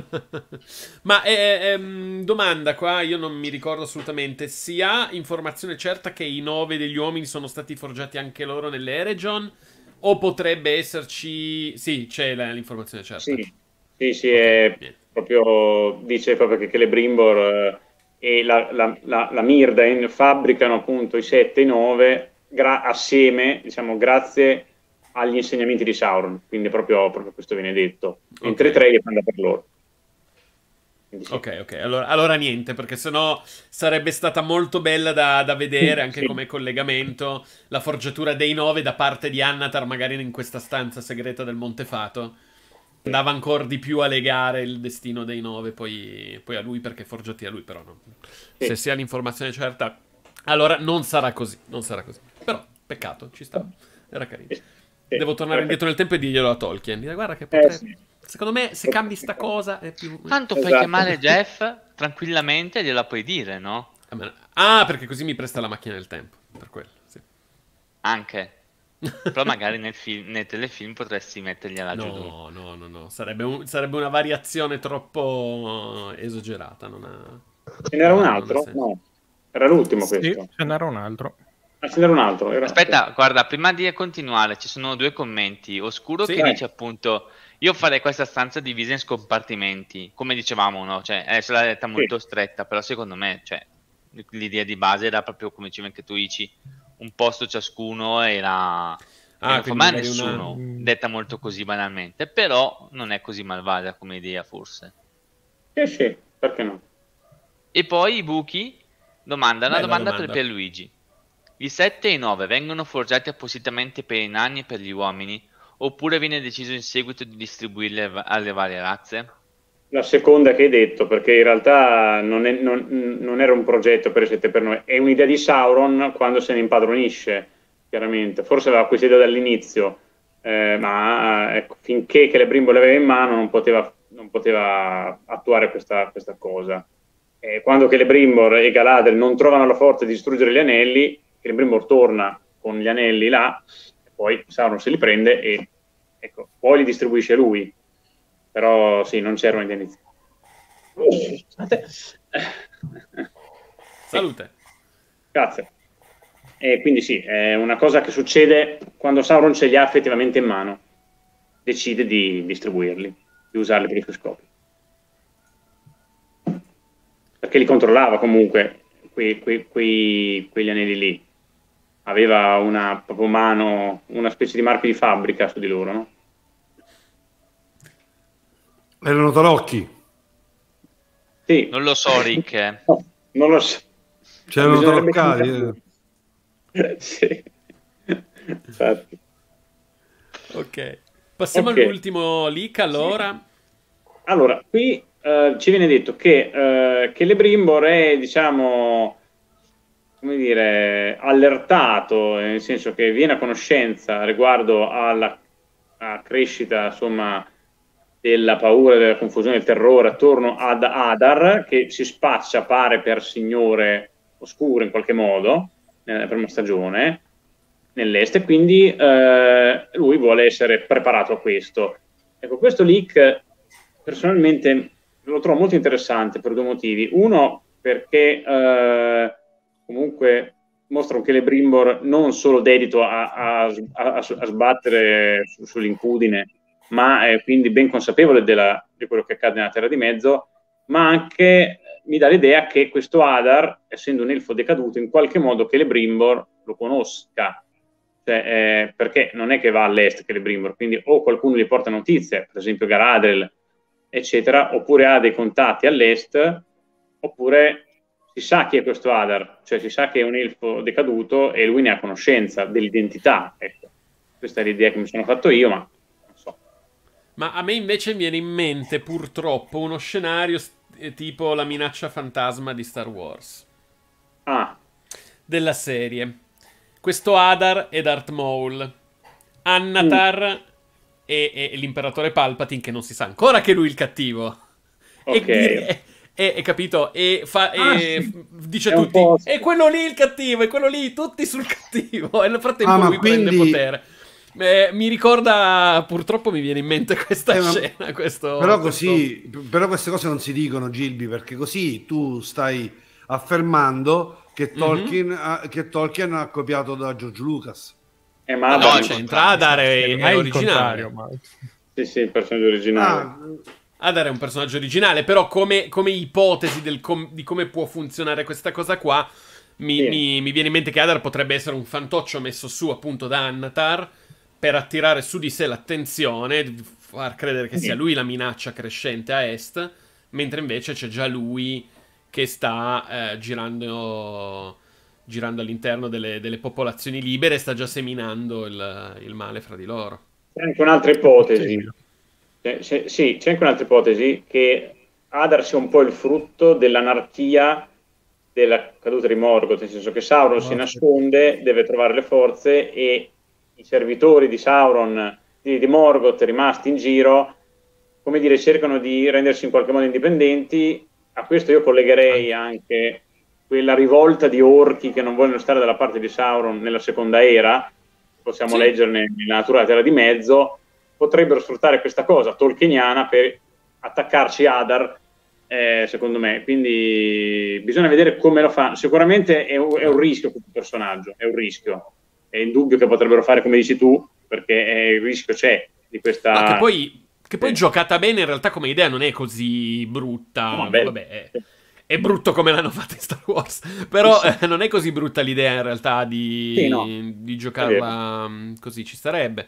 Ma domanda qua, io non mi ricordo assolutamente. Si ha informazione certa che i 9 degli uomini sono stati forgiati anche loro nelle Eregion? O potrebbe esserci... Sì, c'è l'informazione certa. Sì, sì, Ok, è niente. proprio, dice proprio che Celebrimbor e la Mirdain fabbricano appunto i 7 e i 9 assieme, diciamo, grazie agli insegnamenti di Sauron, quindi proprio questo viene detto, mentre Ok. 3 li prende per loro. Quindi sì. Ok. Allora niente, perché sennò sarebbe stata molto bella da vedere anche Sì. come collegamento la forgiatura dei 9 da parte di Annatar, magari in questa stanza segreta del Montefato. Andava ancora di più a legare il destino dei 9 poi a lui, perché forgiati a lui, però no. Sì. Se si ha l'informazione certa, allora non sarà così. Non sarà così. Però, peccato, ci sta. Era carino. Sì. Devo tornare indietro nel tempo e dirglielo a Tolkien. Dire, guarda che Sì. secondo me, se cambi sta cosa, è più... Tanto puoi Esatto. chiamare Jeff tranquillamente e gliela puoi dire, no? Ah, perché così mi presta la macchina del tempo. Per quello, sì. Anche. Però magari nel telefilm potresti mettergliela giù. No. Sarebbe una variazione troppo esagerata. Ce n'era un non ha altro? senso. No, era l'ultimo Sì, questo. ce n'era un altro. Ah, ce n'era un altro. Aspetta, guarda, prima di continuare ci sono 2 commenti. Oscuro Sì. che dice appunto io farei questa stanza divisa in scompartimenti, come dicevamo, no? Cioè, adesso l'ha detta molto stretta, però secondo me, cioè, l'idea di base era proprio come dicevi anche tu dici, un posto ciascuno era... non fa quindi male a magari nessuno, detta molto così banalmente, però non è così malvagia come idea forse. Sì, perché no? E poi i buchi domanda, una Bella domanda domanda. per Pierluigi. I 7 e i 9 vengono forgiati appositamente per i nani e per gli uomini, oppure viene deciso in seguito di distribuirli alle varie razze? La seconda che hai detto, perché in realtà non era un progetto per i 7 per 9, è un'idea di Sauron quando se ne impadronisce, chiaramente. Forse aveva questa idea dall'inizio, ma ecco, finché Celebrimbor l'aveva in mano non poteva attuare questa cosa. Quando Celebrimbor e Galadriel non trovano la forza di distruggere gli anelli, Celebrimbor torna con gli anelli là, e poi Sauron se li prende e ecco, poi li distribuisce lui. Però sì, non c'era un'indennizzo. Salute. Grazie. E quindi sì, è una cosa che succede quando Sauron ce li ha effettivamente in mano. Decide di distribuirli, di usarli per i suoi scopi. Perché li controllava comunque quegli anelli lì. aveva una proprio mano, una specie di marchio di fabbrica su di loro, no? Erano tarocchi. Sì. Non lo so, Rick. No, non lo so. C'erano Bisognerebbe taroccati. Sì. Infatti. Ok. Passiamo Ok. all'ultimo leak, allora. Allora, qui ci viene detto che Celebrimbor è, diciamo, come dire, allertato, nel senso che viene a conoscenza riguardo alla crescita, insomma, della paura, della confusione, del terrore attorno ad Adar, che si spaccia, pare, per signore oscuro in qualche modo, nella prima stagione, nell'est, e quindi lui vuole essere preparato a questo. Ecco, questo leak personalmente lo trovo molto interessante per due motivi. Uno, perché comunque mostra un Celebrimbor non solo dedito a sbattere sull'incudine, ma è quindi ben consapevole di quello che accade nella Terra di Mezzo, ma anche mi dà l'idea che questo Adar, essendo un elfo decaduto, in qualche modo Celebrimbor lo conosca. Cioè, perché non è che va all'est Celebrimbor, quindi o qualcuno gli porta notizie, per esempio Galadriel, eccetera, oppure ha dei contatti all'est, oppure si sa chi è questo Adar, cioè si sa che è un elfo decaduto e lui ne ha conoscenza dell'identità. Ecco. Questa è l'idea che mi sono fatto io, ma non so. Ma a me invece viene in mente, purtroppo, uno scenario tipo la minaccia fantasma di Star Wars. Della serie. Questo Adar è Darth Maul. Annatar è l'imperatore Palpatine, che non si sa ancora che lui è il cattivo. Ok. E capito? Dice a È un tutti: po'... è quello lì il cattivo, è quello lì, tutti sul cattivo. E nel frattempo lui prende potere. Mi ricorda, purtroppo mi viene in mente questa scena. Però queste cose non si dicono, Gilby, perché così tu stai affermando che Tolkien ha copiato da George Lucas. Ma no, c'entra. Adar è originale. Sì, il personaggio originale. Adar è un personaggio originale, però come ipotesi di come può funzionare questa cosa qua, mi viene in mente che Adar potrebbe essere un fantoccio messo su appunto da Annatar per attirare su di sé l'attenzione, far credere che sia lui la minaccia crescente a est, mentre invece c'è già lui che sta girando all'interno delle popolazioni libere e sta già seminando il male fra di loro. C'è anche un'altra ipotesi. Sì, c'è anche un'altra ipotesi, che Adar sia un po' il frutto dell'anarchia della caduta di Morgoth, nel senso che Sauron si nasconde, deve trovare le forze, e i servitori di Sauron, di Morgoth, rimasti in giro, come dire, cercano di rendersi in qualche modo indipendenti. A questo io collegherei anche quella rivolta di orchi che non vogliono stare dalla parte di Sauron nella seconda era, possiamo leggerne nella natura della Terra di Mezzo. Potrebbero sfruttare questa cosa tolkieniana per attaccarci Adar, secondo me. Quindi bisogna vedere come lo fanno. Sicuramente è un rischio questo personaggio, è un rischio. È indubbio che potrebbero fare come dici tu, perché il rischio c'è di questa... No, che poi giocata bene in realtà come idea non è così brutta. No, vabbè, è brutto come l'hanno fatta in Star Wars, però non è così brutta l'idea in realtà di giocarla così, ci starebbe.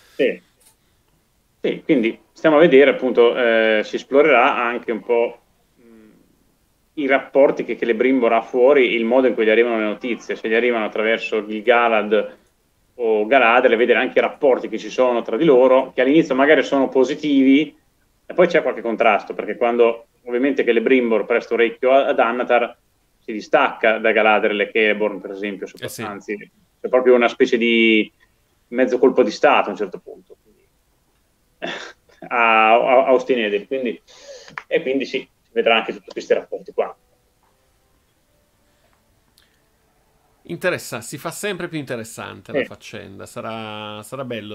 Sì, quindi stiamo a vedere, appunto, si esplorerà anche un po' i rapporti che Celebrimbor ha fuori, il modo in cui gli arrivano le notizie, se gli arrivano attraverso Gil-galad o Galadriel, vedere anche i rapporti che ci sono tra di loro, che all'inizio magari sono positivi, e poi c'è qualche contrasto, perché quando ovviamente Celebrimbor presta orecchio ad Annatar, si distacca da Galadriel e Celeborn, per esempio, anzi, c'è proprio una specie di mezzo colpo di stato a un certo punto. A Austin Edel, quindi sì, si vedrà anche tutti questi rapporti qua. Si fa sempre più interessante la faccenda. Sarà bello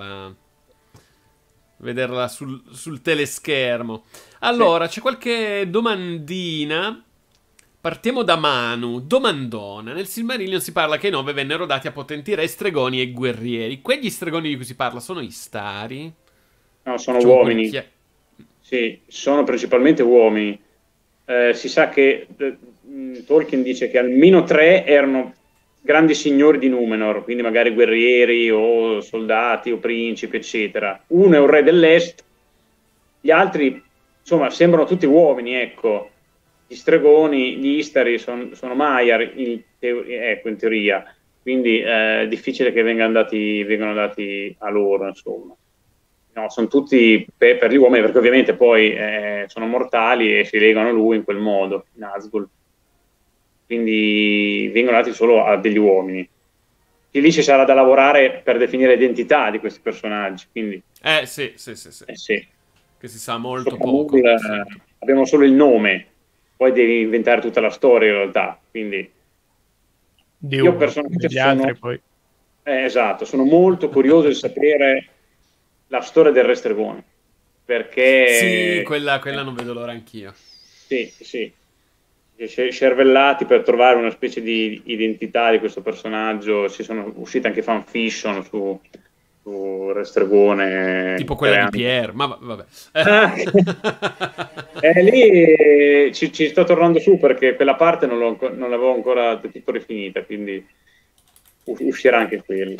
vederla sul teleschermo. Allora, c'è qualche domandina. Partiamo da Manu. Domandona. Nel Silmarillion si parla che i 9 vennero dati a potenti re, stregoni e guerrieri. Quegli stregoni di cui si parla sono Istari? No, sono uomini. Sì, sono principalmente uomini. Si sa che Tolkien dice che almeno 3 erano grandi signori di Numenor, quindi magari guerrieri o soldati o principi, eccetera. Uno è un re dell'est, gli altri, insomma, sembrano tutti uomini, ecco. Gli stregoni, gli Istari sono Maiar, ecco, in teoria. Quindi è difficile che vengano dati a loro, insomma. No, sono tutti per gli uomini, perché ovviamente poi sono mortali e si legano a lui in quel modo, Nazgûl. Quindi vengono dati solo a degli uomini. E lì ci sarà da lavorare per definire l'identità di questi personaggi. Quindi, sì. sì. Che si sa molto poco. Abbiamo solo il nome, poi devi inventare tutta la storia in realtà. Quindi io personalmente esatto, sono molto curioso di sapere la storia del Re Stregone, perché sì, quella non vedo l'ora anch'io. Sì. Cervellati per trovare una specie di identità di questo personaggio. Ci sono uscite anche fanfiction su Re Stregone, tipo quella di Pierre, ma vabbè. Lì ci sto tornando su, perché quella parte non l'avevo ancora tutto rifinita, quindi uscirà anche quello.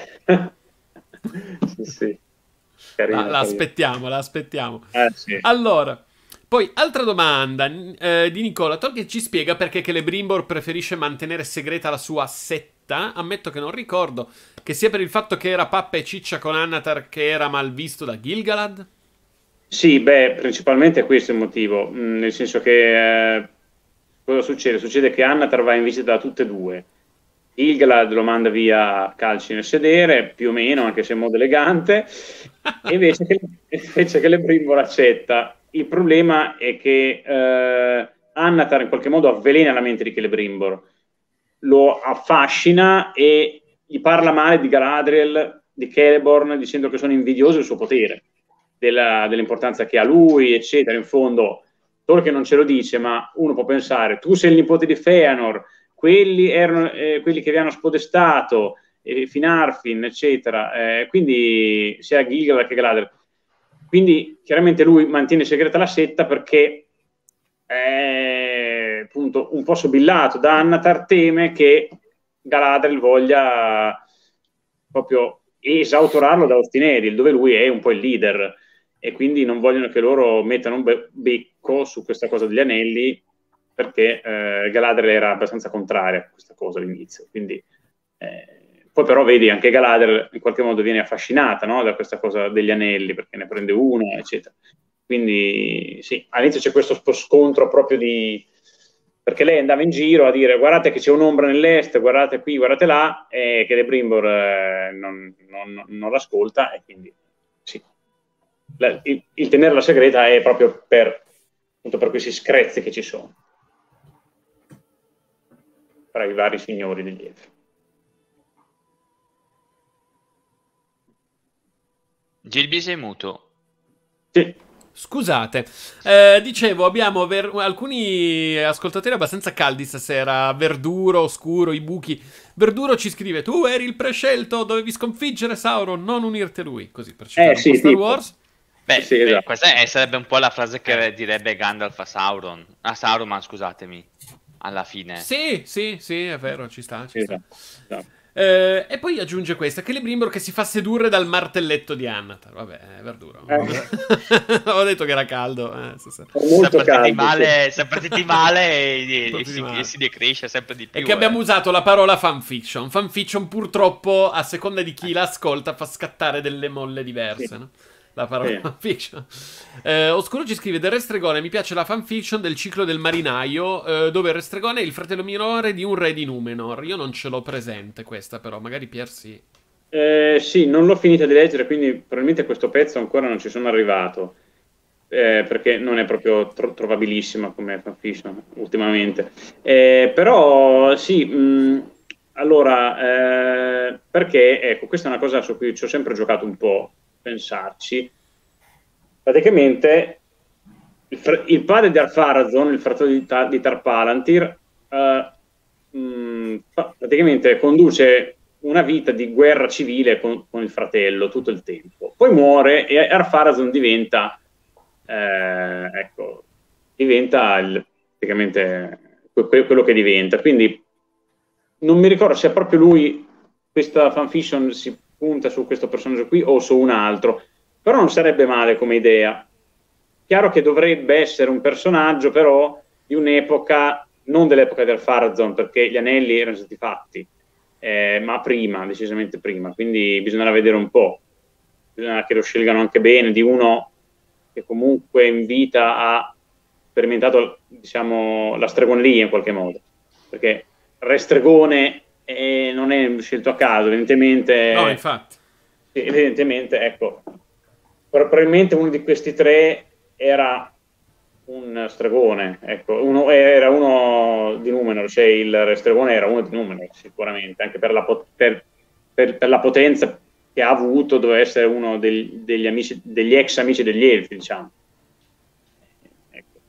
sì. Carino, la aspettiamo. Sì. Allora, poi altra domanda di Nicola Tolkien ci spiega perché Celebrimbor preferisce mantenere segreta la sua setta. Ammetto che non ricordo, che sia per il fatto che era pappa e ciccia con Annatar, che era mal visto da Gil-galad? Sì, principalmente questo è il motivo, nel senso che cosa succede? Succede che Annatar va in visita da tutte e due. Gil-galad lo manda via a calci nel sedere, più o meno, anche se in modo elegante, e invece Celebrimbor accetta. Il problema è che Annatar in qualche modo avvelena la mente di Celebrimbor, lo affascina e gli parla male di Galadriel, di Celeborn, dicendo che sono invidioso del suo potere, dell'importanza che ha lui, eccetera. In fondo Tolkien non ce lo dice, ma uno può pensare: tu sei il nipote di Feanor, quelli erano quelli che vi hanno spodestato, Finarfin, eccetera, quindi sia Gil-galad che Galadriel. Quindi chiaramente lui mantiene segreta la setta perché appunto un po' sobillato da Annatar, teme che Galadriel voglia proprio esautorarlo da Ostinedil, dove lui è un po' il leader, e quindi non vogliono che loro mettano un becco su questa cosa degli anelli, perché Galadriel era abbastanza contraria a questa cosa all'inizio. Quindi poi però vedi, anche Galadriel in qualche modo viene affascinata, no, da questa cosa degli anelli, perché ne prende uno, eccetera. Quindi sì, all'inizio c'è questo scontro proprio perché lei andava in giro a dire: guardate che c'è un'ombra nell'est, guardate qui, guardate là, e che Celebrimbor non l'ascolta, e quindi sì. Il tenerla segreta è proprio per questi screzi che ci sono tra i vari signori degli elfi. Gilby, sei muto? Sì. Scusate, dicevo, abbiamo alcuni ascoltatori abbastanza caldi stasera. Verduro, Oscuro, i buchi. Verduro ci scrive: tu eri il prescelto, dovevi sconfiggere Sauron, non unirti a lui. Così, per citare un po' Star Wars. Esatto. Questa sarebbe un po' la frase che direbbe Gandalf a Sauron. A Sauron, scusatemi, alla fine. Sì, è vero, ci sta. Esatto. E poi aggiunge questa: Celebrimbor che si fa sedurre dal martelletto di Annatar. Vabbè, Verduro. Avevo detto che era caldo. Molto caldo. Siamo partiti male e si decresce sempre di più. E che abbiamo usato la parola fanfiction. Fanfiction, purtroppo, a seconda di chi l'ascolta, fa scattare delle molle diverse, sì. No? La parola fanfiction. Oscuro ci scrive: del Re Stregone mi piace la fanfiction del ciclo del marinaio, dove il Re Stregone è il fratello minore di un re di Numenor. Io non ce l'ho presente questa, però magari Pier sì. Sì, non l'ho finita di leggere, quindi probabilmente questo pezzo ancora non ci sono arrivato, perché non è proprio trovabilissima come fanfiction ultimamente. Però sì, allora, perché ecco, questa è una cosa su cui ci ho sempre giocato un po', pensarci. Praticamente il padre di Ar-Pharazôn, il fratello di Tar Palantir, praticamente conduce una vita di guerra civile con il fratello tutto il tempo. Poi muore e Ar-Pharazôn diventa praticamente quello che diventa. Quindi non mi ricordo se è proprio lui, questa fanfiction si punta su questo personaggio qui o su un altro, però non sarebbe male come idea. Chiaro che dovrebbe essere un personaggio però di un'epoca, non dell'epoca del Farazon, perché gli anelli erano stati fatti, ma prima, decisamente prima, quindi bisognerà vedere un po', bisogna che lo scelgano anche bene, di uno che comunque in vita ha sperimentato, diciamo, la stregoneria in qualche modo, perché Re Stregone non è scelto a caso, evidentemente. No, infatti. Evidentemente, ecco, probabilmente uno di questi tre era un stregone, ecco, era uno di Numenor, cioè il Re Stregone era uno di Numenor, sicuramente, anche per la potenza che ha avuto, doveva essere uno degli amici, degli ex amici degli Elfi, diciamo. Ecco.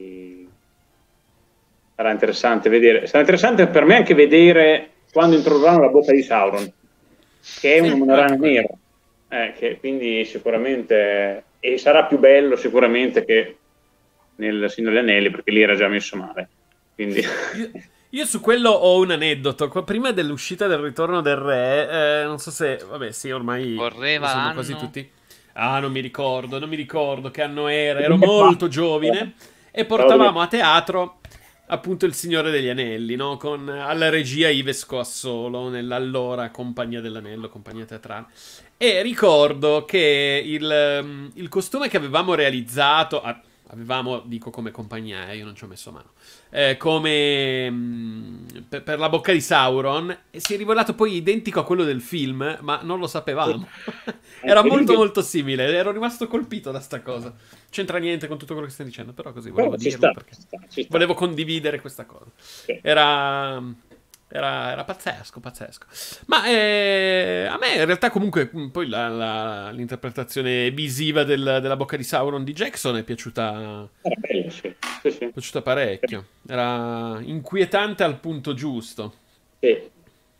Sarà interessante vedere. Sarà interessante per me anche vedere quando introdurranno la bocca di Sauron, che è un Numenoriano nero, che quindi sicuramente, e sarà più bello sicuramente che nel Signore degli Anelli, perché lì era già messo male. Quindi... Io su quello ho un aneddoto. Prima dell'uscita del Ritorno del Re, non so se, vabbè, sì, ormai sono quasi tutti. Ah, non mi ricordo che anno era. Ero molto giovane e portavamo a teatro appunto Il Signore degli Anelli, no? Con alla regia Ives Coassolo, nell'allora Compagnia dell'Anello, compagnia teatrale. E ricordo che il costume che avevamo realizzato, dico come compagnia, io non ci ho messo mano, come per la bocca di Sauron, e si è rivelato poi identico a quello del film, ma non lo sapevamo. Era molto molto simile, ero rimasto colpito da sta cosa. C'entra niente con tutto quello che stai dicendo, però così volevo dirlo perché volevo condividere questa cosa. Era pazzesco. Ma a me in realtà comunque poi l'interpretazione visiva della bocca di Sauron di Jackson è piaciuta. Era bello, sì. È piaciuta parecchio. Era inquietante al punto giusto. Sì.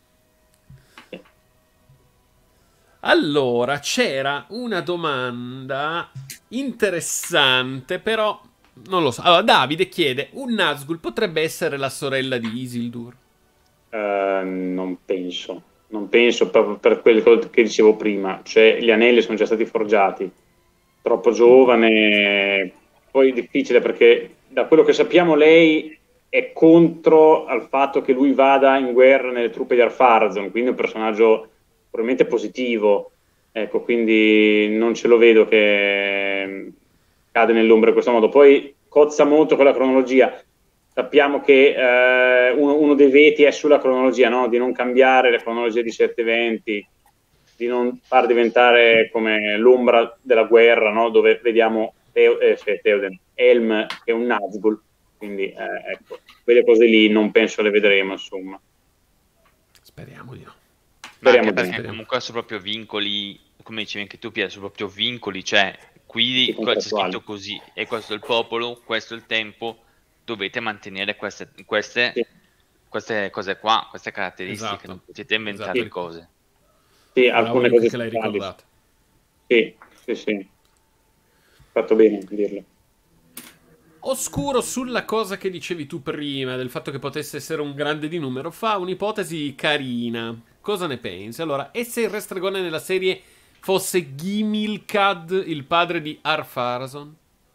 Allora, c'era una domanda interessante, però non lo so. Allora, Davide chiede: un Nazgûl potrebbe essere la sorella di Isildur? Non penso proprio per quello che dicevo prima, cioè gli anelli sono già stati forgiati, troppo giovane, poi difficile perché da quello che sappiamo lei è contro al fatto che lui vada in guerra nelle truppe di Ar-Pharazôn, quindi è un personaggio probabilmente positivo, ecco, quindi non ce lo vedo che cade nell'ombra in questo modo. Poi cozza molto con la cronologia. Sappiamo che uno dei veti è sulla cronologia, no? Di non cambiare la cronologia di certi eventi, di non far diventare come l'ombra della guerra, no? Dove vediamo Theoden, Helm che è un Nazgûl, quindi ecco, quelle cose lì non penso le vedremo, insomma. Speriamo di no. Ma anche perché comunque sono proprio vincoli, come dicevi anche tu Pier, sono proprio vincoli, cioè qui c'è scritto così, e questo è il popolo, questo è il tempo, dovete mantenere queste cose qua, queste caratteristiche, esatto. Non potete inventare le cose. Sì, alcune cose che l'hai ricordato. Sì. Fatto bene a dirlo. Oscuro sulla cosa che dicevi tu prima, del fatto che potesse essere un grande di numero, fa un'ipotesi carina. Cosa ne pensi? Allora, e se il Re Stregone nella serie fosse Gimilcad, il padre di Ar-Pharazôn?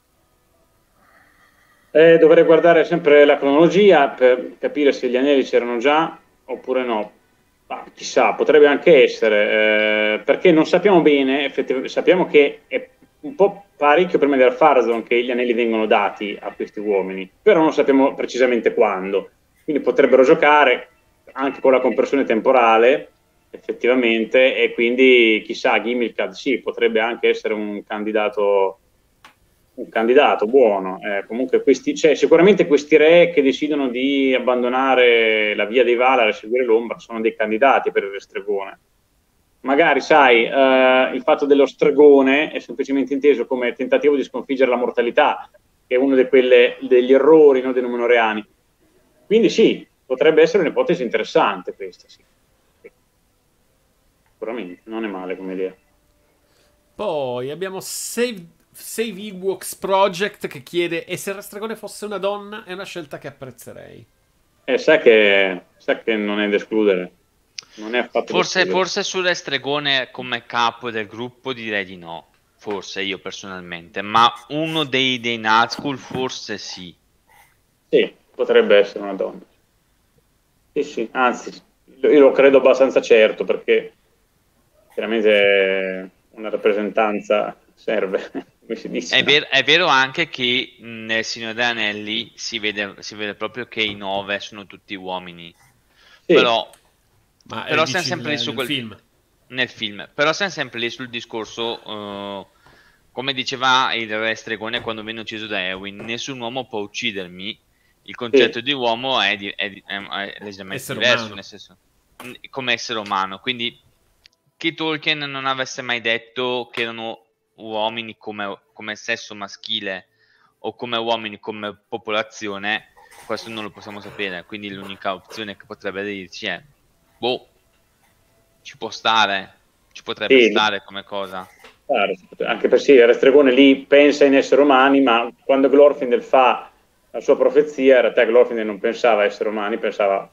Dovrei guardare sempre la cronologia per capire se gli anelli c'erano già oppure no. Ma chissà, potrebbe anche essere, perché non sappiamo bene, effettivamente, sappiamo che è un po' parecchio prima di Ar-Pharazôn che gli anelli vengono dati a questi uomini, però non sappiamo precisamente quando. Quindi potrebbero giocare anche con la compressione temporale, effettivamente, e quindi chissà, Gimilcad sì, potrebbe anche essere un candidato buono. Comunque sicuramente questi re che decidono di abbandonare la via dei Valar e seguire l'ombra sono dei candidati per il Re Stregone. Magari, sai, il fatto dello stregone è semplicemente inteso come tentativo di sconfiggere la mortalità, che è uno degli errori, no, dei Numenoreani. Quindi sì, potrebbe essere un'ipotesi interessante questa, sì. Sicuramente, non è male come idea. Poi abbiamo Save Ewoks Project che chiede: e se il Re Stregone fosse una donna? È una scelta che apprezzerei. Sa che non è da escludere. Non è affatto forse sulle stregone come capo del gruppo direi di no. Forse io personalmente. Ma uno dei Nazgûl forse sì. Sì, potrebbe essere una donna. Sì. Anzi, io lo credo abbastanza certo, perché chiaramente una rappresentanza serve, come si dice. È vero anche che nel Signore degli Anelli si vede proprio che i 9 sono tutti uomini. Sì. Però siamo sempre lì su quel film. Nel film. Però siamo sempre lì sul discorso, come diceva il re stregone quando venne ucciso da Eowyn, nessun uomo può uccidermi. Il concetto di uomo è leggermente diverso, nel senso, come essere umano. Quindi che Tolkien non avesse mai detto che erano uomini come sesso maschile o come uomini come popolazione, questo non lo possiamo sapere. Quindi l'unica opzione che potrebbe dirci è ci può stare, ci potrebbe stare come cosa. Anche per il stregone lì pensa in esseri umani, ma quando Glorfindel fa la sua profezia, in realtà Glorfindel non pensava a esseri umani, pensava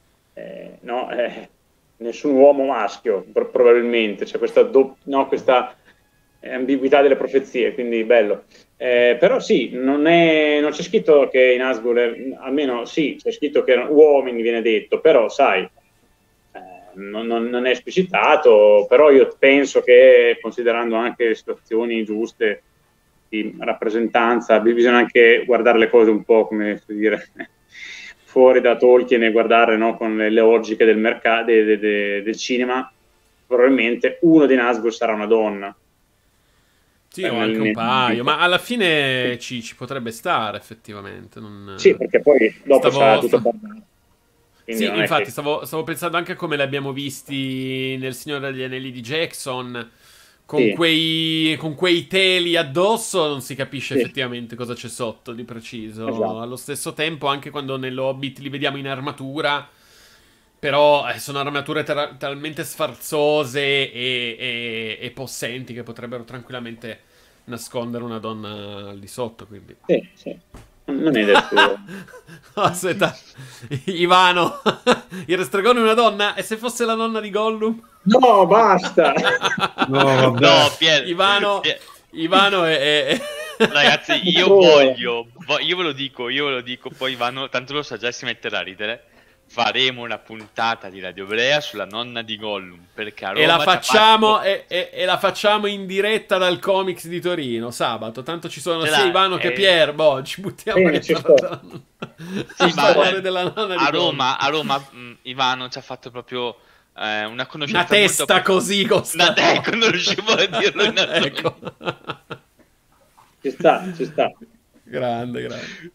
nessun uomo maschio, probabilmente. C'è questa ambiguità delle profezie, quindi bello. Però sì, non c'è scritto che i Nazgûl, almeno sì, c'è scritto che erano uomini, viene detto, però sai, non è esplicitato. Però io penso che, considerando anche le situazioni giuste di rappresentanza, bisogna anche guardare le cose un po', come dire, fuori da Tolkien e guardare, no, con le logiche del mercato, del cinema. Probabilmente uno dei Nazgûl sarà una donna. Sì, o anche un paio, ma alla fine ci potrebbe stare effettivamente. Sì, perché poi dopo sarà tutto parlato. Sì, infatti stavo pensando anche a come li abbiamo visti nel Signore degli Anelli di Jackson, con quei teli addosso non si capisce effettivamente cosa c'è sotto di preciso. Esatto. Allo stesso tempo, anche quando nell'Hobbit li vediamo in armatura, però sono armature talmente sfarzose e possenti che potrebbero tranquillamente nascondere una donna al di sotto, quindi. Sì. Non è del tuo. Aspetta, Ivano, il restregone è una donna? E se fosse la nonna di Gollum? No, basta. No, Pier. Ivano è... Ragazzi, io ve lo dico, poi Ivano, tanto lo sa già, si metterà a ridere. Faremo una puntata di Radio Brea sulla nonna di Gollum, perché a Roma e la facciamo in diretta dal Comics di Torino sabato. Tanto ci sono sia Ivano che Pier. Ci buttiamo della nonna di Gollum. A Roma Ivano ci ha fatto proprio una conoscenza, una testa molto così costante. Ecco, non riuscivo a dirlo in ecco. Ci sta. Grande.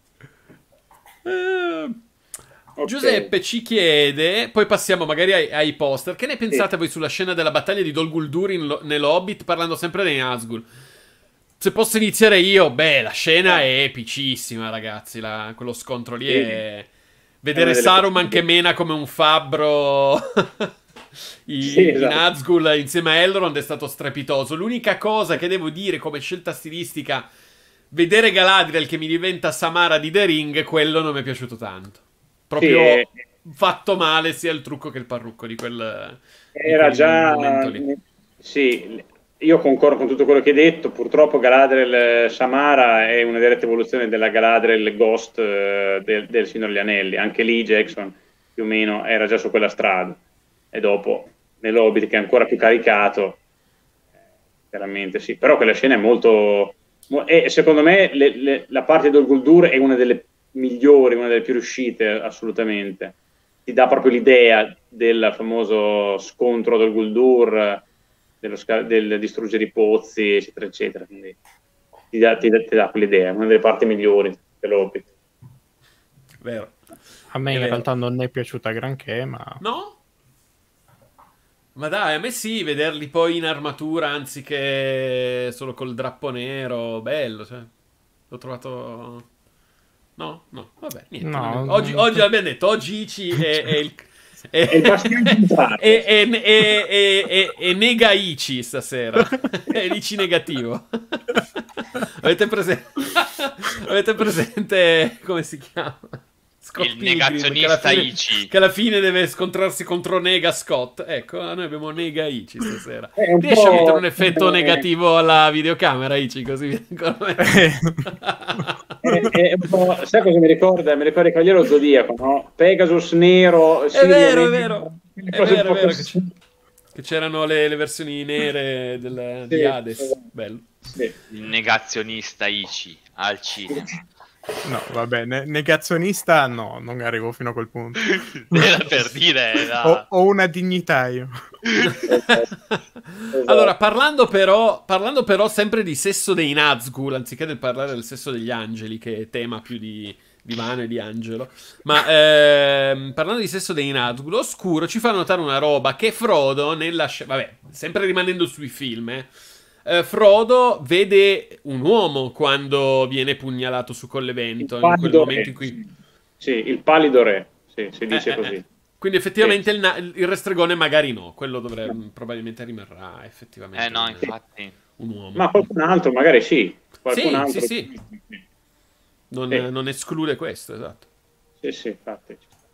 Okay. Giuseppe ci chiede, poi passiamo magari ai poster, che ne pensate voi sulla scena della battaglia di Dol Guldur nell'Hobbit, parlando sempre dei Nazgûl? Se posso iniziare io, la scena è epicissima, ragazzi, quello scontro lì è... Vedere Saruman che mena come un fabbro i Nazgûl insieme a Elrond è stato strepitoso. L'unica cosa che devo dire come scelta stilistica, vedere Galadriel che mi diventa Samara di The Ring, quello non mi è piaciuto tanto. Proprio fatto male sia il trucco che il parrucco di quel momento lì. Sì, io concordo con tutto quello che hai detto. Purtroppo Galadriel Samara è una diretta evoluzione della Galadriel Ghost del Signore degli Anelli. Anche lì Jackson più o meno era già su quella strada, e dopo nell'Hobbit, che è ancora più caricato, chiaramente sì. Però quella scena è molto... E secondo me la parte di Dol Guldur è una delle migliori, una delle più riuscite, assolutamente. Ti dà proprio l'idea del famoso scontro del Guldur, del distruggere i pozzi, eccetera eccetera. Quindi ti dà quell'idea, una delle parti migliori dell'Hobbit. Vero. A me in realtà non è piaciuta granché, ma... No? Ma dai, a me sì, vederli poi in armatura anziché solo col drappo nero, bello, cioè. L'ho trovato... No, vabbè, niente. No, oggi abbiamo detto, oggi Ichi è nega Ichi stasera. È l'Ichi negativo. Avete presente come si chiama? Il negazionista Ichi. Che alla fine deve scontrarsi contro Nega Scott. Ecco, noi abbiamo Nega Ichi stasera. Riesci a mettere un effetto negativo alla videocamera, Ichi, così è un po'... Sai cosa mi ricorda? Mi ricorda il Cavaliere Zodiaco, no? Pegasus nero, è vero, è vero. È vero che c'erano le versioni nere di Hades. Bello. Sì. Il negazionista Ichi al cinema. No, vabbè, negazionista no, non arrivo fino a quel punto. Era per dire, ho una dignità io. Allora, parlando però sempre di sesso dei Nazgûl, anziché del parlare del sesso degli angeli, che è tema più di Vano e di Angelo, ma parlando di sesso dei Nazgûl, Oscuro ci fa notare una roba che Frodo vabbè, sempre rimanendo sui film, Frodo vede un uomo quando viene pugnalato su Collevento, in quel momento in cui... Sì, il pallido re, sì, si dice così. Quindi effettivamente il restregone magari no, quello probabilmente rimarrà effettivamente no, infatti. Un uomo. Ma qualcun altro magari sì. Sì. Non esclude questo, esatto. Sì, infatti.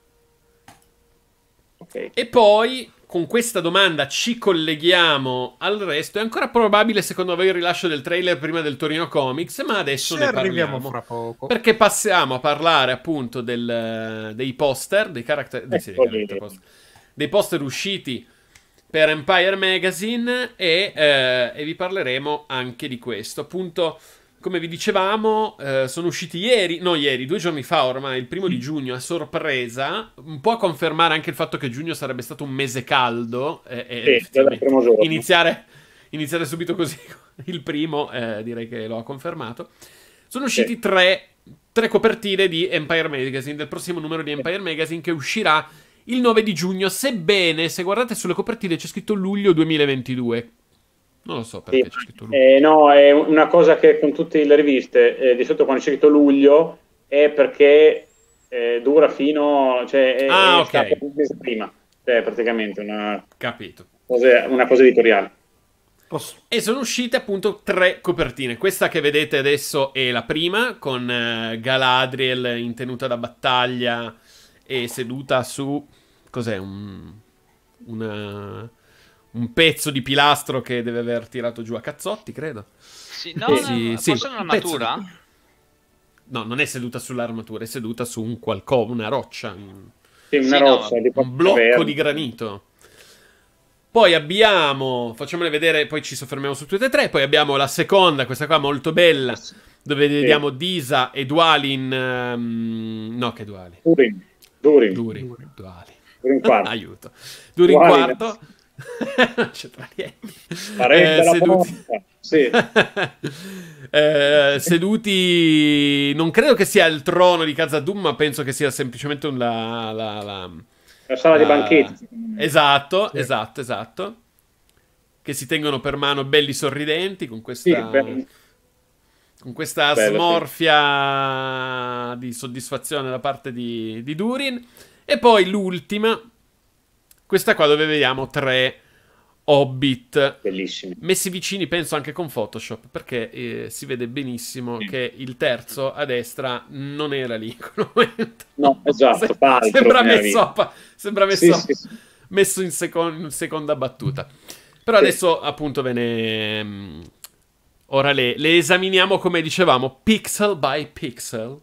Okay. E poi, con questa domanda ci colleghiamo al resto. È ancora probabile, secondo voi, il rilascio del trailer prima del Torino Comics, ma adesso ne parliamo fra poco. Perché passiamo a parlare appunto dei poster, dei poster usciti per Empire Magazine e vi parleremo anche di questo. Appunto, come vi dicevamo, sono usciti 2 giorni fa ormai, il 1° di giugno, a sorpresa, un po' a confermare anche il fatto che giugno sarebbe stato un mese caldo, iniziare subito così, il primo, direi che lo ha confermato. Sono usciti tre copertine di Empire Magazine, del prossimo numero di Empire Magazine, che uscirà il 9 di giugno, sebbene, se guardate sulle copertine, c'è scritto luglio 2022. Non lo so perché c'è scritto luglio. No, è una cosa che con tutte le riviste, di solito quando c'è scritto luglio, è perché dura fino... Cioè, ok. Un mese prima. Cioè, praticamente una cosa editoriale. E sono uscite appunto 3 copertine. Questa che vedete adesso è la prima, con Galadriel in tenuta da battaglia e seduta su... Cos'è? Un pezzo di pilastro che deve aver tirato giù a cazzotti, credo. Sì, forse un'armatura? No, non è seduta sull'armatura, è seduta su una roccia. Una roccia, un blocco di granito. Poi abbiamo, facciamole vedere, poi ci soffermiamo su tutte e 3. Poi abbiamo la seconda, questa qua molto bella, dove vediamo Disa e Dwalin. Durin quarto. Aiuto. Durin quarto. Non c'è tra niente. Seduti, non credo che sia il trono di Khazad-dûm, ma penso che sia semplicemente la sala di banchetti. Esatto. Che si tengono per mano belli sorridenti con questa smorfia di soddisfazione da parte di Durin. E poi l'ultima, questa qua dove vediamo 3 Hobbit bellissimi, messi vicini, penso anche con Photoshop, perché si vede benissimo che il terzo a destra non era lì in quel momento. No, esatto, sembra messo in seconda battuta. Però adesso appunto ora le esaminiamo, come dicevamo, pixel by pixel.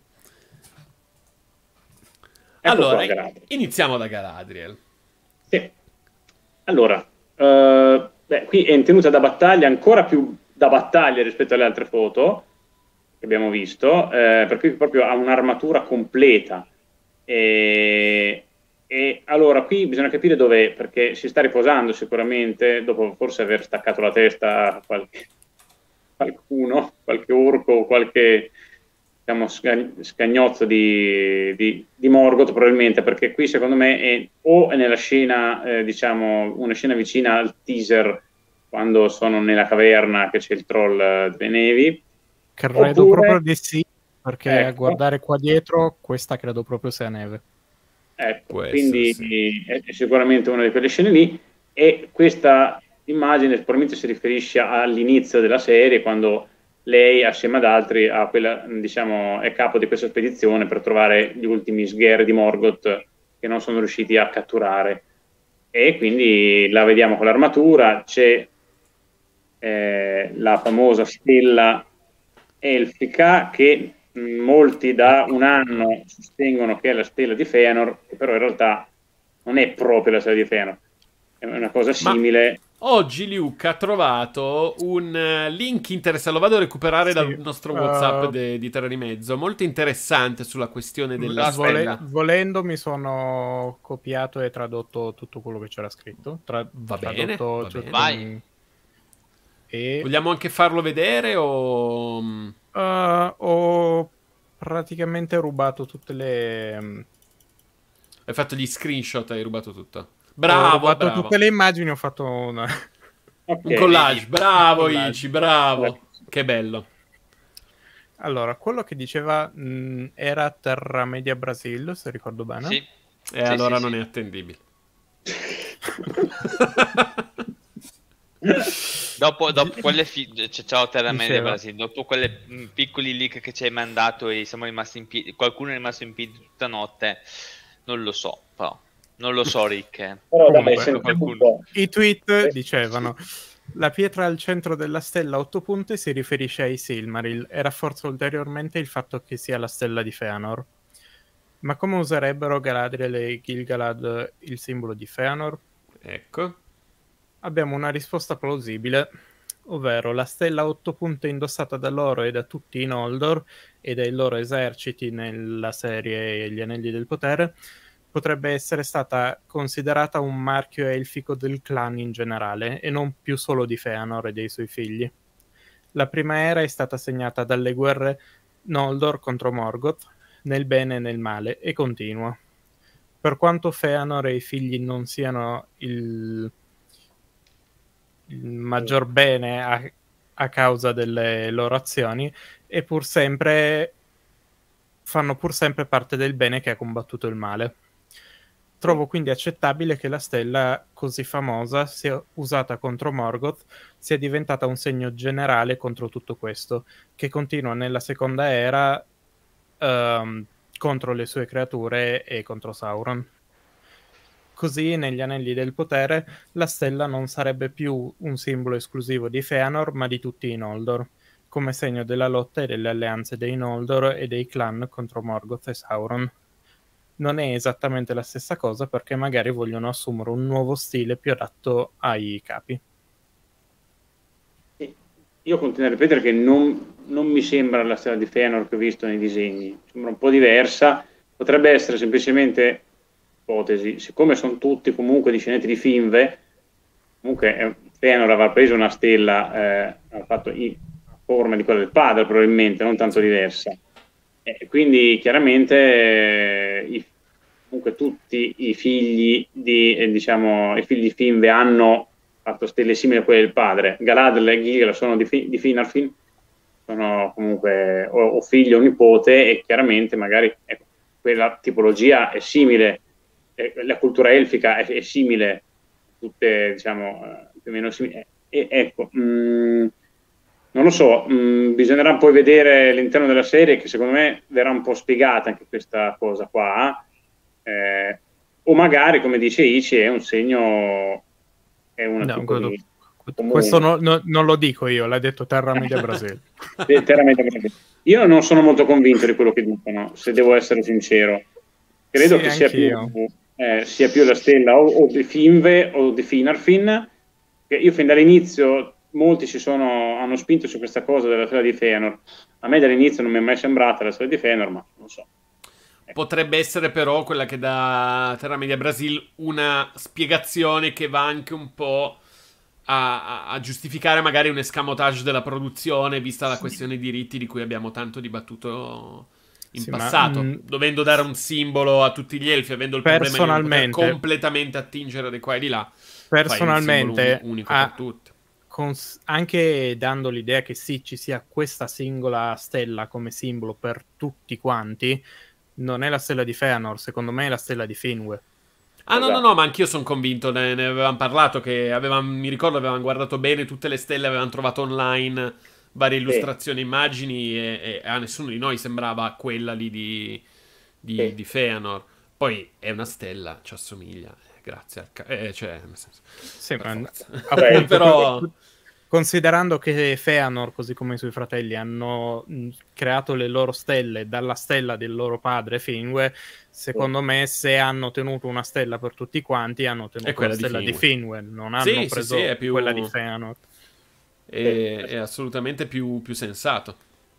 Allora, iniziamo da Galadriel. Sì. Allora, qui è in tenuta da battaglia, ancora più da battaglia rispetto alle altre foto che abbiamo visto, per cui proprio ha un'armatura completa. E allora qui bisogna capire dov'è, perché si sta riposando sicuramente, dopo forse aver staccato la testa a qualcuno, qualche orco, qualche scagnozzo di Morgoth probabilmente, perché qui secondo me è nella scena, una scena vicina al teaser, quando sono nella caverna che c'è il troll delle nevi. Credo proprio di sì, perché a guardare qua dietro questa credo proprio sia neve. Ecco, quindi è sicuramente una di quelle scene lì, e questa immagine probabilmente si riferisce all'inizio della serie, quando lei assieme ad altri diciamo, è capo di questa spedizione per trovare gli ultimi sgherri di Morgoth che non sono riusciti a catturare, e quindi la vediamo con l'armatura. C'è la famosa stella elfica che molti da un anno sostengono che è la stella di Feanor, che però in realtà non è proprio la stella di Feanor, è una cosa simile. Oggi Luke ha trovato un link interessante, lo vado a recuperare dal nostro WhatsApp di Terra di Mezzo, molto interessante sulla questione della stella. Volendo mi sono copiato e tradotto tutto quello che c'era scritto. Va bene. Vai. Vogliamo anche farlo vedere o... ho praticamente rubato tutte le... Hai fatto gli screenshot, hai rubato tutto. Bravo, ho rubato tutte le immagini, ho fatto un collage. Bravo Ichi, bravo. Che bello. Allora, quello che diceva era Terra Media Brasil, se ricordo bene. Sì. E allora non è attendibile. Dopo quelle ciao Terra Media Brasil, dopo quelle piccoli leak che ci hai mandato e siamo rimasti in piedi, qualcuno è rimasto in piedi tutta notte, non lo so, però. Non lo so, Rick. Però i tweet dicevano: la pietra al centro della stella a 8 punte si riferisce ai Silmaril e rafforza ulteriormente il fatto che sia la stella di Feanor. Ma come userebbero Galadriel e Gil-galad il simbolo di Feanor? Ecco. Abbiamo una risposta plausibile, ovvero la stella a 8 punte indossata da loro e da tutti i Noldor e dai loro eserciti nella serie Gli Anelli del Potere potrebbe essere stata considerata un marchio elfico del clan in generale e non più solo di Feanor e dei suoi figli. La prima era è stata segnata dalle guerre Noldor contro Morgoth, nel bene e nel male, e continua. Per quanto Feanor e i figli non siano il maggior bene a causa delle loro azioni, fanno pur sempre parte del bene che ha combattuto il male. Trovo quindi accettabile che la stella così famosa, sia usata contro Morgoth, sia diventata un segno generale contro tutto questo, che continua nella seconda era contro le sue creature e contro Sauron. Così, negli Anelli del Potere, la stella non sarebbe più un simbolo esclusivo di Feanor, ma di tutti i Noldor, come segno della lotta e delle alleanze dei Noldor e dei clan contro Morgoth e Sauron. Non è esattamente la stessa cosa perché magari vogliono assumere un nuovo stile più adatto ai capi. Io continuo a ripetere che non mi sembra la stella di Feanor che ho visto nei disegni, sembra un po' diversa, potrebbe essere semplicemente ipotesi, siccome sono tutti comunque discendenti di Finve, comunque Feanor avrà preso una stella, ha fatto in forma di quella del padre probabilmente, non tanto diversa. Quindi chiaramente comunque tutti i figli di Finve hanno fatto stelle simili a quelle del padre. Galadriel e Gil sono di Finarfin, sono comunque o figlio o nipote, e chiaramente magari quella tipologia è simile, la cultura elfica è simile, tutte diciamo più o meno simili. Ecco, non lo so, bisognerà poi vedere all'interno della serie, che secondo me verrà un po' spiegata anche questa cosa qua, o magari, come dice Ichi, è un segno, è una questo non lo dico io, l'ha detto Terra Media Brasil. Terra Media Brasil. Io non sono molto convinto di quello che dicono, se devo essere sincero. Credo che sia più la stella o di Finve o di Finarfin, che io fin dall'inizio molti hanno spinto su questa cosa della stella di Feanor. A me dall'inizio non mi è mai sembrata la stella di Feanor, ma non so. Potrebbe essere però quella che dà Terra Media Brasil una spiegazione che va anche un po' a giustificare magari un escamotage della produzione, vista la questione diritti di cui abbiamo tanto dibattuto in passato, dovendo dare un simbolo a tutti gli elfi, avendo il problema di non poter completamente attingere di qua e di là. Personalmente, unico per tutti. Anche dando l'idea che sì, ci sia questa singola stella come simbolo per tutti quanti, non è la stella di Feanor, secondo me è la stella di Finwë. No, ma anch'io sono convinto, ne avevamo parlato, che mi ricordo avevamo guardato bene tutte le stelle, avevamo trovato online varie illustrazioni, immagini, e a nessuno di noi sembrava quella lì di Feanor. Poi è una stella, ci assomiglia, grazie al cioè, nel senso, sì, appunto, però... Considerando che Feanor, così come i suoi fratelli, hanno creato le loro stelle dalla stella del loro padre Finwë, secondo me, se hanno tenuto una stella per tutti quanti, hanno tenuto la stella di Finwë, non hanno preso è più... quella di Feanor. È assolutamente più sensato.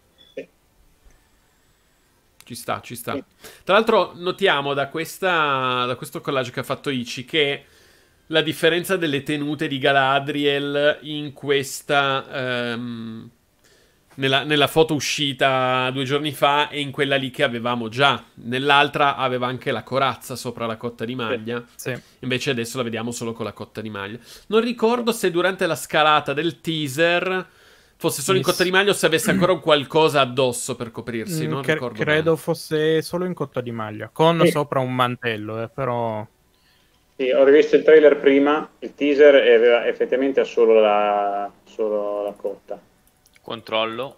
Ci sta. Tra l'altro notiamo da questo collage che ha fatto Ichi che la differenza delle tenute di Galadriel in questa nella foto uscita 2 giorni fa e in quella lì che avevamo già. Nell'altra aveva anche la corazza sopra la cotta di maglia. Sì. Invece adesso la vediamo solo con la cotta di maglia. Non ricordo se durante la scalata del teaser fosse solo in cotta di maglia o se avesse ancora un qualcosa addosso per coprirsi. Non ricordo credo bene. Fosse solo in cotta di maglia, con sopra un mantello, però... Sì, ho rivisto il trailer prima, il teaser e effettivamente ha solo la cotta. Controlla.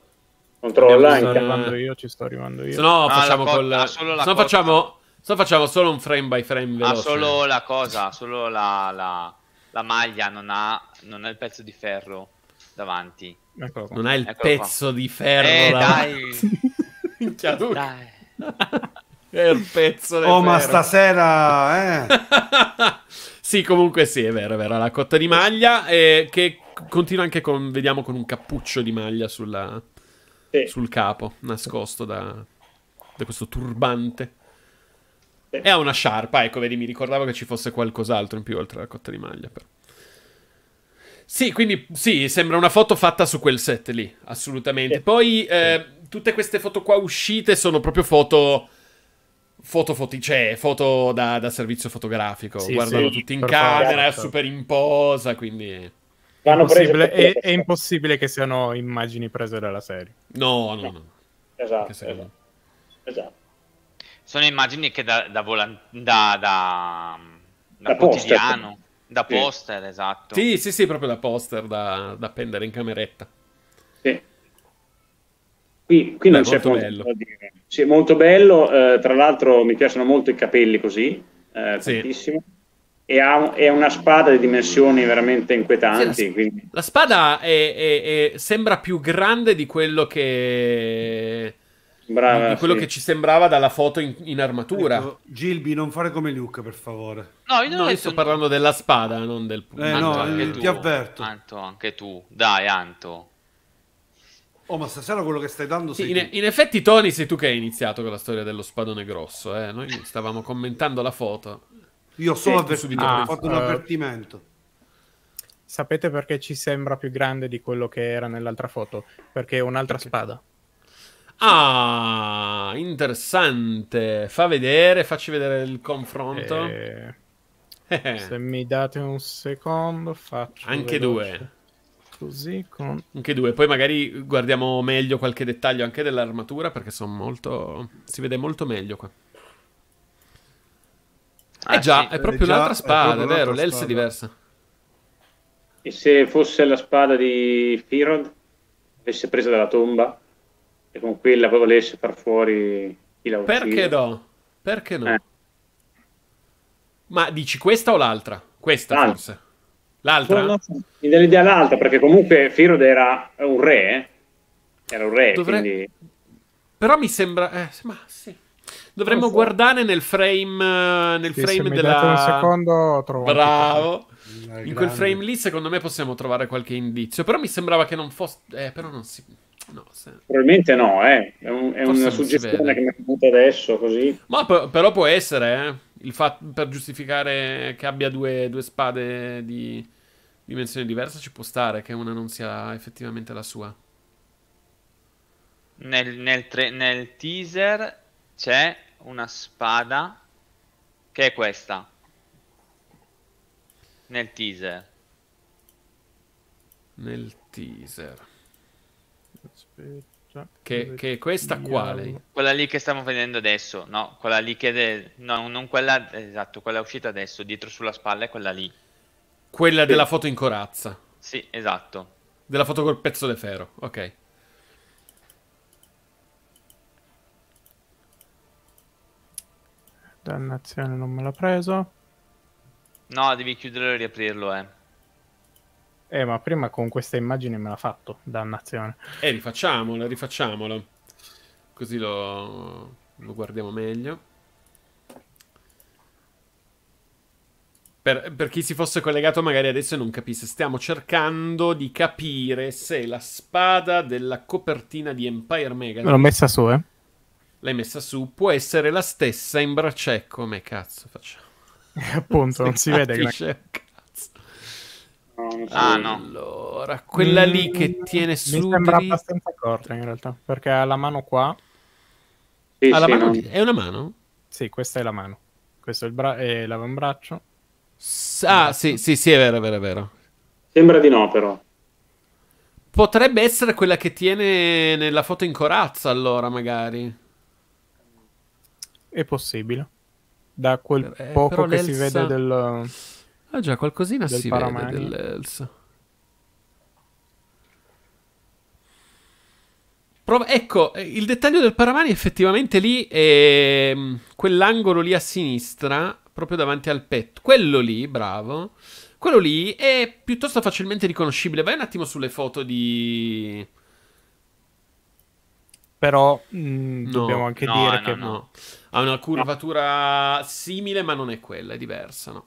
Ci sto arrivando io. Se no facciamo facciamo solo un frame by frame veloce. Ha solo la cosa, solo la maglia, non ha il pezzo di ferro davanti. Eccolo qua. Non ha il pezzo di ferro davanti. Dai. È il pezzo di ferro. Ma stasera sì, comunque sì, è vero, la cotta di maglia che continua anche vediamo con un cappuccio di maglia sul capo, nascosto da questo turbante. E ha una sciarpa, ecco, vedi, mi ricordavo che ci fosse qualcos'altro in più oltre alla cotta di maglia, però. Sì, quindi sì, sembra una foto fatta su quel set lì, assolutamente. Poi tutte queste foto qua uscite sono proprio foto da servizio fotografico. Guardano tutti in camera, super in posa, quindi... È impossibile che siano immagini prese dalla serie. No. Esatto. Sono immagini che da quotidiano, da poster, esatto. Sì, proprio da poster da appendere in cameretta. Sì. Qui non c'è molto bello. Sì, molto bello. Tra l'altro mi piacciono molto i capelli così, tantissimo. E è una spada di dimensioni veramente inquietanti. Quindi... La spada sembra più grande di quello che... che ci sembrava dalla foto in armatura. Ecco, Gilby, non fare come Luke, per favore. No, io sto parlando della spada, non del punto. Ti avverto. Anto, anche tu. Dai, Anto. Oh, ma stasera quello che stai dando sei in effetti, Tony, sei tu che hai iniziato con la storia dello spadone grosso. Noi stavamo commentando la foto. Io ho solo ho fatto un avvertimento. Sapete perché ci sembra più grande di quello che era nell'altra foto? Perché è un'altra spada. Ah, interessante. Facci vedere il confronto. Se mi date un secondo, faccio anche veloce. 2. Così anche 2. Poi magari guardiamo meglio qualche dettaglio anche dell'armatura, perché si vede molto meglio qua. Già, è proprio un'altra spada, è vero, l'Else è diversa. E se fosse la spada di Firod, avesse presa dalla tomba e con quella volesse far fuori chi l'ha ucciso? Perché no? Ma dici questa o l'altra? Questa forse. L'altra? No, mi dà l'idea l'altra, perché comunque Firod era un re, Era un re, quindi... Però mi sembra... ma sì. Dovremmo guardare nel frame frame della... un secondo trovo. Bravo. In quel frame lì secondo me possiamo trovare qualche indizio. Però mi sembrava che non fosse... però non si... No, probabilmente no, è una suggestione che mi è venuta adesso così. Ma però può essere, il fatto per giustificare che abbia due spade di dimensione diversa, ci può stare che una non sia effettivamente la sua. Nel teaser c'è una spada che è questa. Nel teaser. Aspetta, che è questa quale? Quella lì che stiamo vedendo adesso. No, quella lì che... No, non quella... Esatto, quella uscita adesso. Dietro sulla spalla è quella lì. Quella della foto in corazza. Sì, esatto. Della foto col pezzo di ferro, ok. Dannazione, non me l'ha preso. No, devi chiuderlo e riaprirlo, Ma prima con questa immagine me l'ha fatto, dannazione. Rifacciamolo. Così lo guardiamo meglio. Per chi si fosse collegato magari adesso e non capisse, stiamo cercando di capire se la spada della copertina di Empire Magazine... L'ho messa su, L'hai messa su, può essere la stessa in braccia. Come cazzo facciamo? Appunto, non si vede. Cazzo. No. Allora, quella lì che tiene su... Mi sembra abbastanza corta in realtà, perché ha la mano qua. Sì, la sì, mano no. è una mano? Sì, questa è la mano. Questo è l'avambraccio. Sì, è vero. Sembra di no, però. Potrebbe essere quella che tiene nella foto in corazza, allora, magari. È possibile. Da quel poco però che si vede del... Ah già, qualcosina del si Paramani. vede dell'Elsa. Ecco, il dettaglio del Paramani effettivamente lì è quell'angolo lì a sinistra, proprio davanti al petto. Quello lì, bravo. Quello lì è piuttosto facilmente riconoscibile. Vai un attimo sulle foto di... Però dobbiamo anche dire che... No. Ha una curvatura simile, ma non è quella, è diversa, no?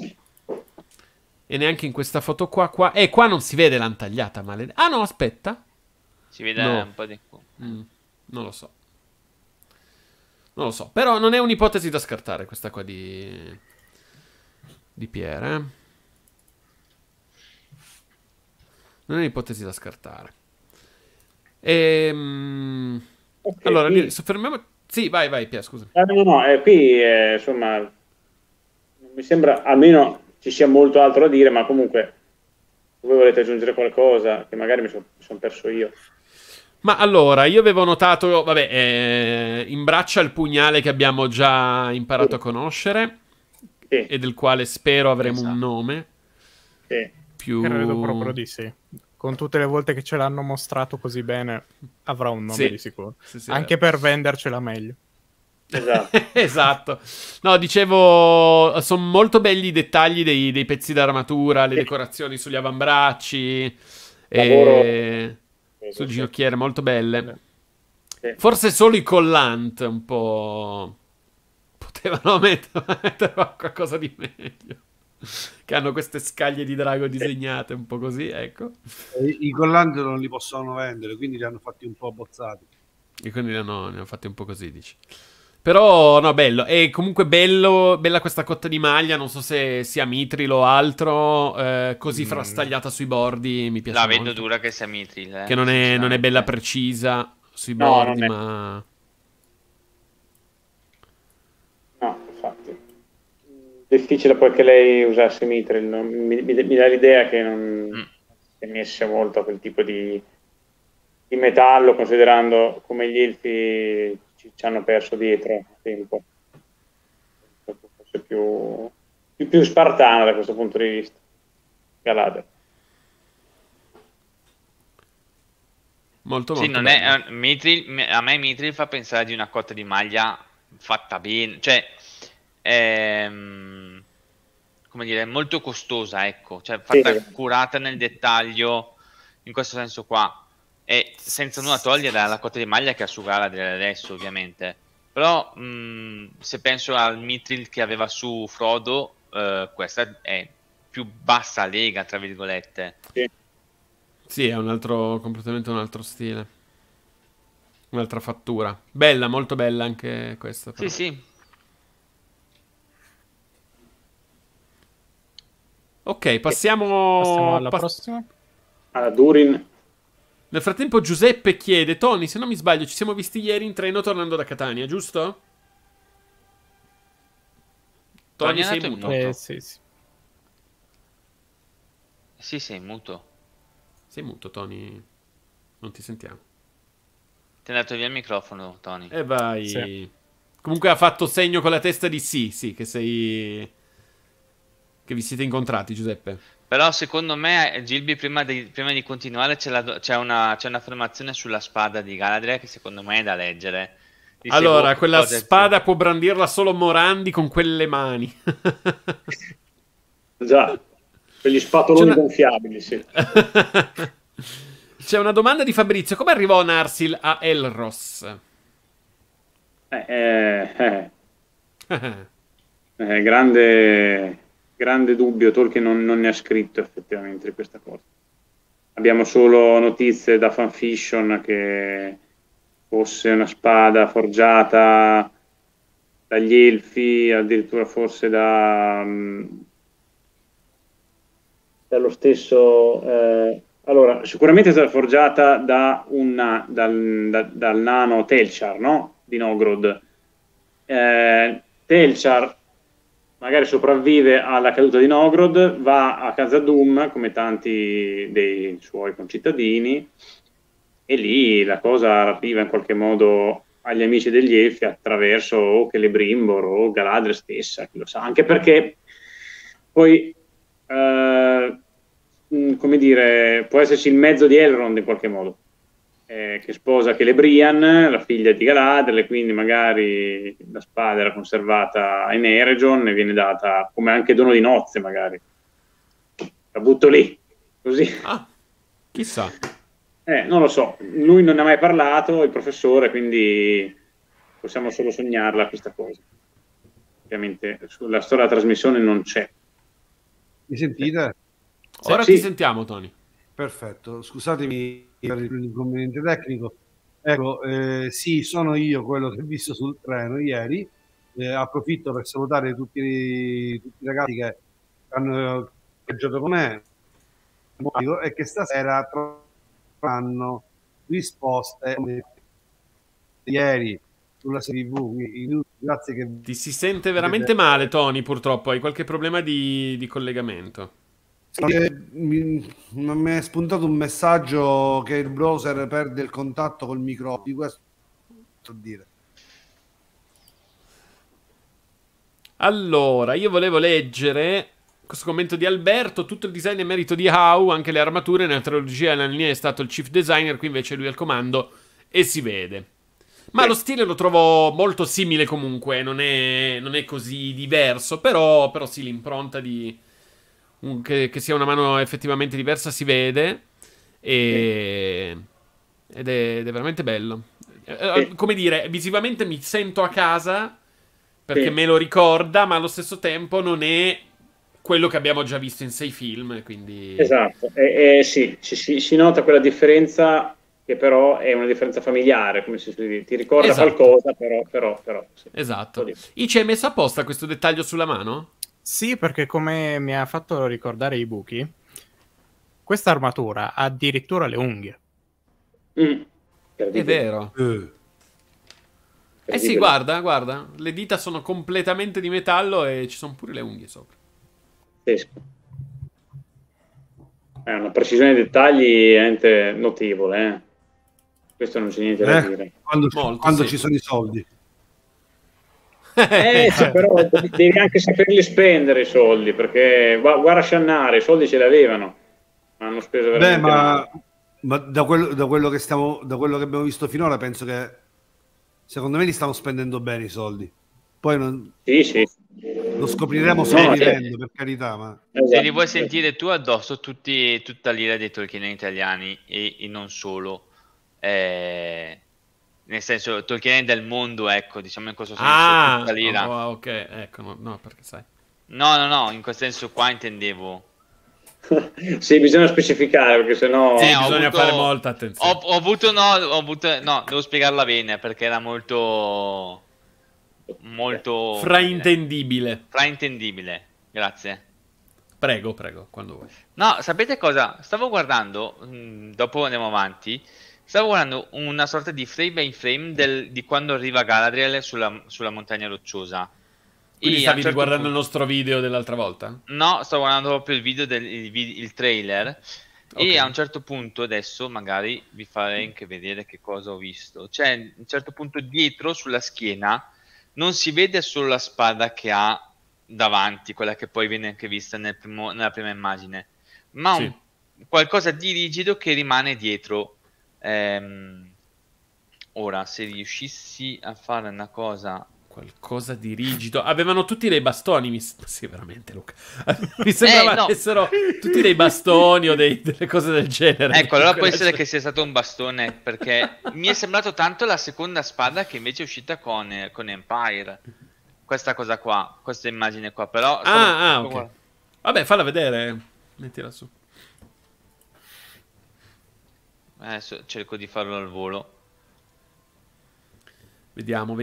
E neanche in questa foto qua. Qua non si vede l'antagliata, maledetta. Ah no, aspetta. Si vede un po' di qua. Non lo so. Però non è un'ipotesi da scartare questa qua di Pierre. Non è un'ipotesi da scartare. Okay, allora, qui... soffermiamo... Sì, vai, Pierre, scusa. Qui insomma, non mi sembra, almeno ci sia molto altro da dire, ma comunque, se voi volete aggiungere qualcosa, che magari mi son perso io. Ma allora, io avevo notato, in braccia il pugnale che abbiamo già imparato a conoscere, e del quale spero avremo un nome. Credo proprio di sì. Con tutte le volte che ce l'hanno mostrato così bene, avrà un nome di sicuro. Sì, anche per vendercela meglio. Esatto. Esatto. No, dicevo, sono molto belli i dettagli dei pezzi d'armatura, le decorazioni sugli avambracci, sul ginocchiere, molto belle. Forse solo i collant un po' potevano mettere qualcosa di meglio. Che hanno queste scaglie di drago disegnate un po' così, ecco. I collanti non li possono vendere, quindi li hanno fatti un po' abbozzati. E quindi ne hanno fatti un po' così, dici. Però, no, bello. E comunque bella questa cotta di maglia, non so se sia mitril o altro, così frastagliata sui bordi, mi piace La molto. vedo dura che sia mitril. Che non è bella precisa sui bordi, ma... No, infatti. Difficile poi che lei usasse mitril, no? Mi dà l'idea che non tenesse molto a quel tipo di metallo, considerando come gli elfi ci hanno perso dietro a tempo. Forse più spartana da questo punto di vista. Galadriel. Molto sì, molto non è Mitril, a me Mitril fa pensare di una cotta di maglia fatta bene, cioè come dire, molto costosa, ecco, cioè fatta curata nel dettaglio, in questo senso qua, e senza nulla togliere alla cotta di maglia che ha su Galadriel adesso, ovviamente. Però se penso al Mitril che aveva su Frodo, questa è più bassa lega, tra virgolette. Sì, è completamente un altro stile. Un'altra fattura. Bella, molto bella anche questa. Però. Sì. Ok, passiamo alla prossima. Alla Durin. Nel frattempo Giuseppe chiede: Tony, se non mi sbaglio, ci siamo visti ieri in treno tornando da Catania, giusto? Tony, sei muto? Sì. Sì, sei muto. Sei muto, Tony. Non ti sentiamo. Ti è andato via il microfono, Tony. E vai. Sì. Comunque ha fatto segno con la testa di sì, che sei... Che vi siete incontrati, Giuseppe. Però secondo me, Gilby, prima di continuare c'è un'affermazione sulla spada di Galadriel che secondo me è da leggere. Allora, quella spada può brandirla solo Morandi con quelle mani. Già, quegli spatoloni gonfiabili, sì. C'è una domanda di Fabrizio. Come arrivò Narsil a Elros? Grande dubbio. Tolkien non ne ha scritto effettivamente di questa cosa. Abbiamo solo notizie da fanfiction che fosse una spada forgiata dagli elfi, addirittura forse dallo stesso... allora, sicuramente è stata forgiata dal nano Telchar, no? Di Nogrod. Telchar magari sopravvive alla caduta di Nogrod, va a Khazad-dûm come tanti dei suoi concittadini, e lì la cosa arriva in qualche modo agli amici degli Elfi attraverso o Celebrimbor o Galadriel stessa, chi lo sa, anche perché poi come dire, può esserci il mezzo di Elrond in qualche modo, che sposa Celebrian, la figlia di Galadriel, e quindi magari la spada era conservata in Eregion e viene data come anche dono di nozze, magari. La butto lì, così. Chissà. Non lo so, lui non ne ha mai parlato, il professore, quindi possiamo solo sognarla questa cosa. Ovviamente sulla storia della trasmissione non c'è. Mi sentite? Ora ti sentiamo, Tony. Perfetto, scusatemi per l'inconveniente tecnico. Ecco, sì, sono io quello che ho visto sul treno ieri. Approfitto per salutare tutti i ragazzi che hanno viaggiato con me e che stasera trovano risposte ieri sulla serie TV. Grazie che ti si sente veramente male, Tony, purtroppo hai qualche problema di collegamento. Non mi è spuntato un messaggio che il browser perde il contatto col microfono, di questo posso dire. Allora, io volevo leggere questo commento di Alberto. Tutto il design è merito di Howe, anche le armature. Nella trilogia Alan Lee è stato il chief designer, qui invece lui è al comando e si vede. Ma lo stile lo trovo molto simile comunque, non è così diverso, però sì, l'impronta che sia una mano effettivamente diversa si vede, ed è veramente bello. Come dire, visivamente mi sento a casa perché me lo ricorda, ma allo stesso tempo non è quello che abbiamo già visto in 6 film, quindi... Esatto, sì, si nota quella differenza, che però è una differenza familiare, come si dice, ti ricorda qualcosa, però sì. Esatto. Ci hai messo apposta questo dettaglio sulla mano? Sì, perché come mi ha fatto ricordare i buchi, questa armatura ha addirittura le unghie. È vero. Sì, guarda, le dita sono completamente di metallo e ci sono pure le unghie sopra. È una precisione dei dettagli notevole, questo non c'è niente da dire. Quando ci sono i soldi. Sì, però devi anche saperli spendere i soldi, perché guarda Shannare, i soldi ce li avevano, ma hanno speso veramente ma da quello che abbiamo visto finora, penso che secondo me li stiamo spendendo bene i soldi. Poi sì. Lo scopriremo solo vivendo, per carità, ma se li vuoi sentire tu addosso tutta l'ira dei Tolkien italiani e non solo, nel senso Tolkien del mondo, ecco, diciamo in questo senso, tutta l'ira. Ok, ecco, no, perché sai. No, in questo senso qua intendevo. Sì, bisogna specificare, perché sennò bisogna fare molta attenzione. Devo spiegarla bene, perché era molto fraintendibile, grazie. Prego, quando vuoi. No, sapete cosa? Stavo guardando, dopo andiamo avanti, stavo guardando una sorta di frame by frame di quando arriva Galadriel sulla montagna rocciosa. Quindi stavi riguardando il nostro video dell'altra volta? No, sto guardando proprio il video il trailer. Okay. E a un certo punto, adesso magari vi farei anche vedere che cosa ho visto. Cioè, a un certo punto dietro, sulla schiena, non si vede solo la spada che ha davanti, quella che poi viene anche vista nella prima immagine, ma qualcosa di rigido che rimane dietro. Ora, se riuscissi a fare una cosa... Qualcosa di rigido. Avevano tutti dei bastoni. Sì, veramente, Luca. Mi sembrava no. avessero tutti dei bastoni o delle cose del genere. Ecco, allora può essere che sia stato un bastone, perché mi è sembrato tanto la seconda spada che invece è uscita con Empire. Questa cosa qua, questa immagine qua, però... ok. Vabbè, falla vedere. Mettila su. Adesso cerco di farlo al volo. Vediamo.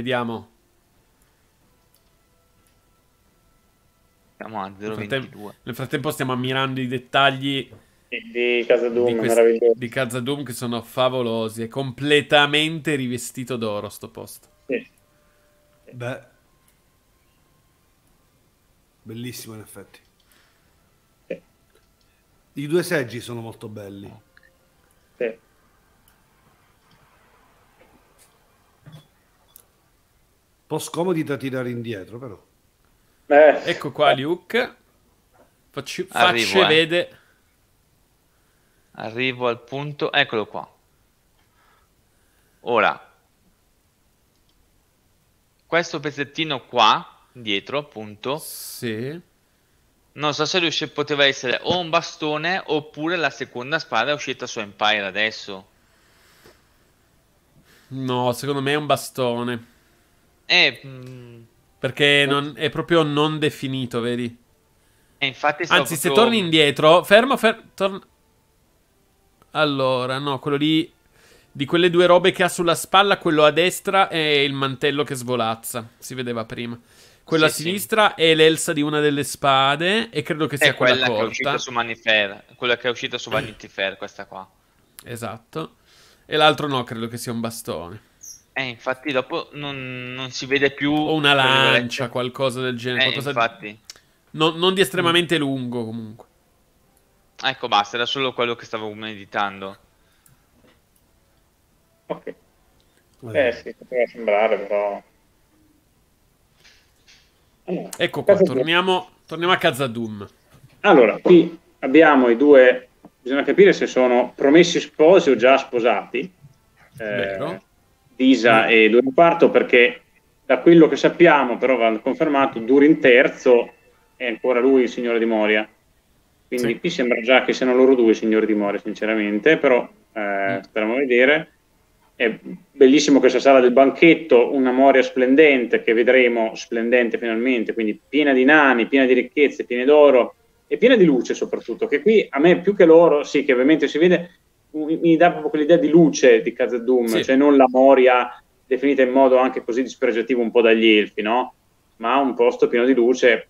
Siamo a 0,22. Nel frattempo stiamo ammirando i dettagli di Khazad-dûm, meraviglioso. Di Khazad-dûm, che sono favolosi. È completamente rivestito d'oro sto posto. Sì. Beh, bellissimo in effetti. Sì. I 2 seggi sono molto belli. Sì. Un po' scomodi da tirare indietro, però. Ecco qua Luke. Faccio vedere. Arrivo al punto, eccolo qua. Ora, questo pezzettino qua, dietro appunto, sì. Non so se poteva essere o un bastone oppure la seconda spada è uscita su Empire adesso. No, secondo me è un bastone. Perché è proprio non definito, vedi? Infatti anzi, se torni indietro, fermo. Allora, no, quello lì, di quelle 2 robe che ha sulla spalla, quello a destra è il mantello che svolazza. Si vedeva prima. Quello a sinistra è l'elsa di una delle spade, e credo che sia quella corta. Che è uscita su Manifair, quella che è uscita su Vanity Fair, questa qua. Esatto. E l'altro no, credo che sia un bastone. Infatti dopo non si vede più. O una lancia, qualcosa del genere. Qualcosa infatti. Non di estremamente lungo, comunque. Ecco, basta, era solo quello che stavo meditando. Ok. Sì, poteva sembrare, però... Allora, ecco qua, torniamo a Khazad-dûm. Allora, qui abbiamo i 2... Bisogna capire se sono promessi sposi o già sposati. Vero. Disa e Durin quarto, perché da quello che sappiamo, però va confermato, Durin terzo è ancora lui il signore di Moria. Quindi qui sembra già che siano loro 2 i signori di Moria, sinceramente, però speriamo a vedere. È bellissimo questa sala del banchetto, una Moria splendente, che vedremo splendente finalmente, quindi piena di nani, piena di ricchezze, piena d'oro e piena di luce soprattutto, che qui a me più che l'oro, sì, che ovviamente si vede, mi dà proprio quell'idea di luce di Khazad-dûm, cioè non la Moria definita in modo anche così dispregiativo un po' dagli elfi, no? Ma un posto pieno di luce.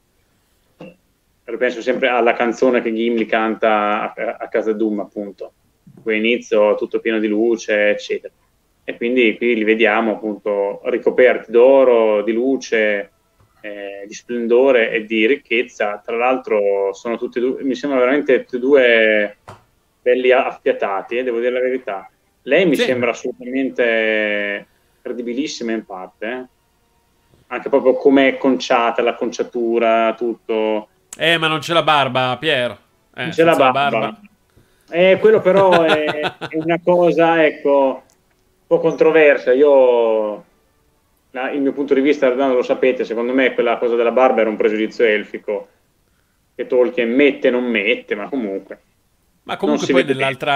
Penso sempre alla canzone che Gimli canta a Khazad-dûm, appunto, qui inizio tutto pieno di luce, eccetera, e quindi qui li vediamo appunto ricoperti d'oro, di luce, di splendore e di ricchezza. Tra l'altro sono tutti e 2, mi sembra veramente tutti e 2 belli affiatati, devo dire la verità. Lei mi sembra assolutamente credibilissima in parte, anche proprio come è conciata, la conciatura, tutto. Ma non c'è la barba, Piero. Non c'è la barba. Quello però è una cosa, ecco, un po' controversa. Io, il mio punto di vista, lo sapete, secondo me quella cosa della barba era un pregiudizio elfico che Tolkien mette, non mette, ma comunque. Ma comunque poi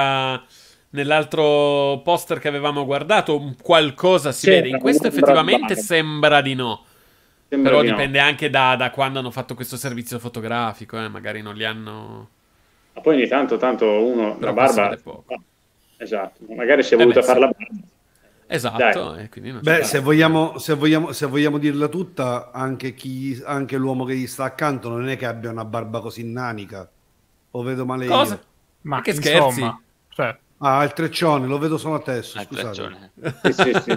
nell'altro poster che avevamo guardato qualcosa si vede. In questo effettivamente sembra di no. Però dipende anche da quando hanno fatto questo servizio fotografico, magari non li hanno... Ma poi ogni tanto uno la barba... Esatto, magari si è voluta fare la barba. Esatto. Quindi se vogliamo dirla tutta, anche l'uomo che gli sta accanto non è che abbia una barba così nanica. O vedo male io? Ma che scherzi? Cioè... il treccione, lo vedo solo adesso, scusate. Sì.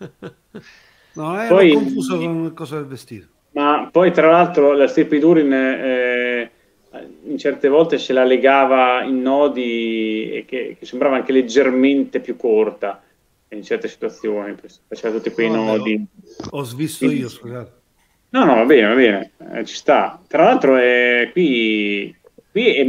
No, ero confuso con cosa del vestito. Ma poi tra l'altro la stirpe di Durin in certe volte se la legava in nodi e che sembrava anche leggermente più corta in certe situazioni, faceva tutti quei nodi. Ho svisto io, scusate. No, va bene, ci sta. Tra l'altro qui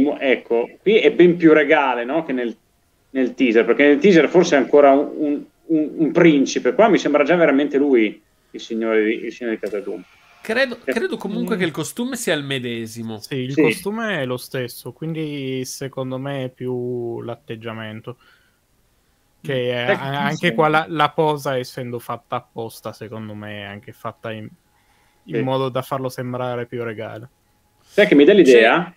è ben più regale, no? Che nel teaser, perché nel teaser forse è ancora un un principe. Qua mi sembra già veramente lui il signore di Khazad-dûm. Credo comunque che il costume sia il medesimo. Sì, il costume è lo stesso, quindi secondo me è più l'atteggiamento. Che anche qua la posa, essendo fatta apposta, secondo me è anche fatta in modo da farlo sembrare più regale. Sai che mi dà l'idea?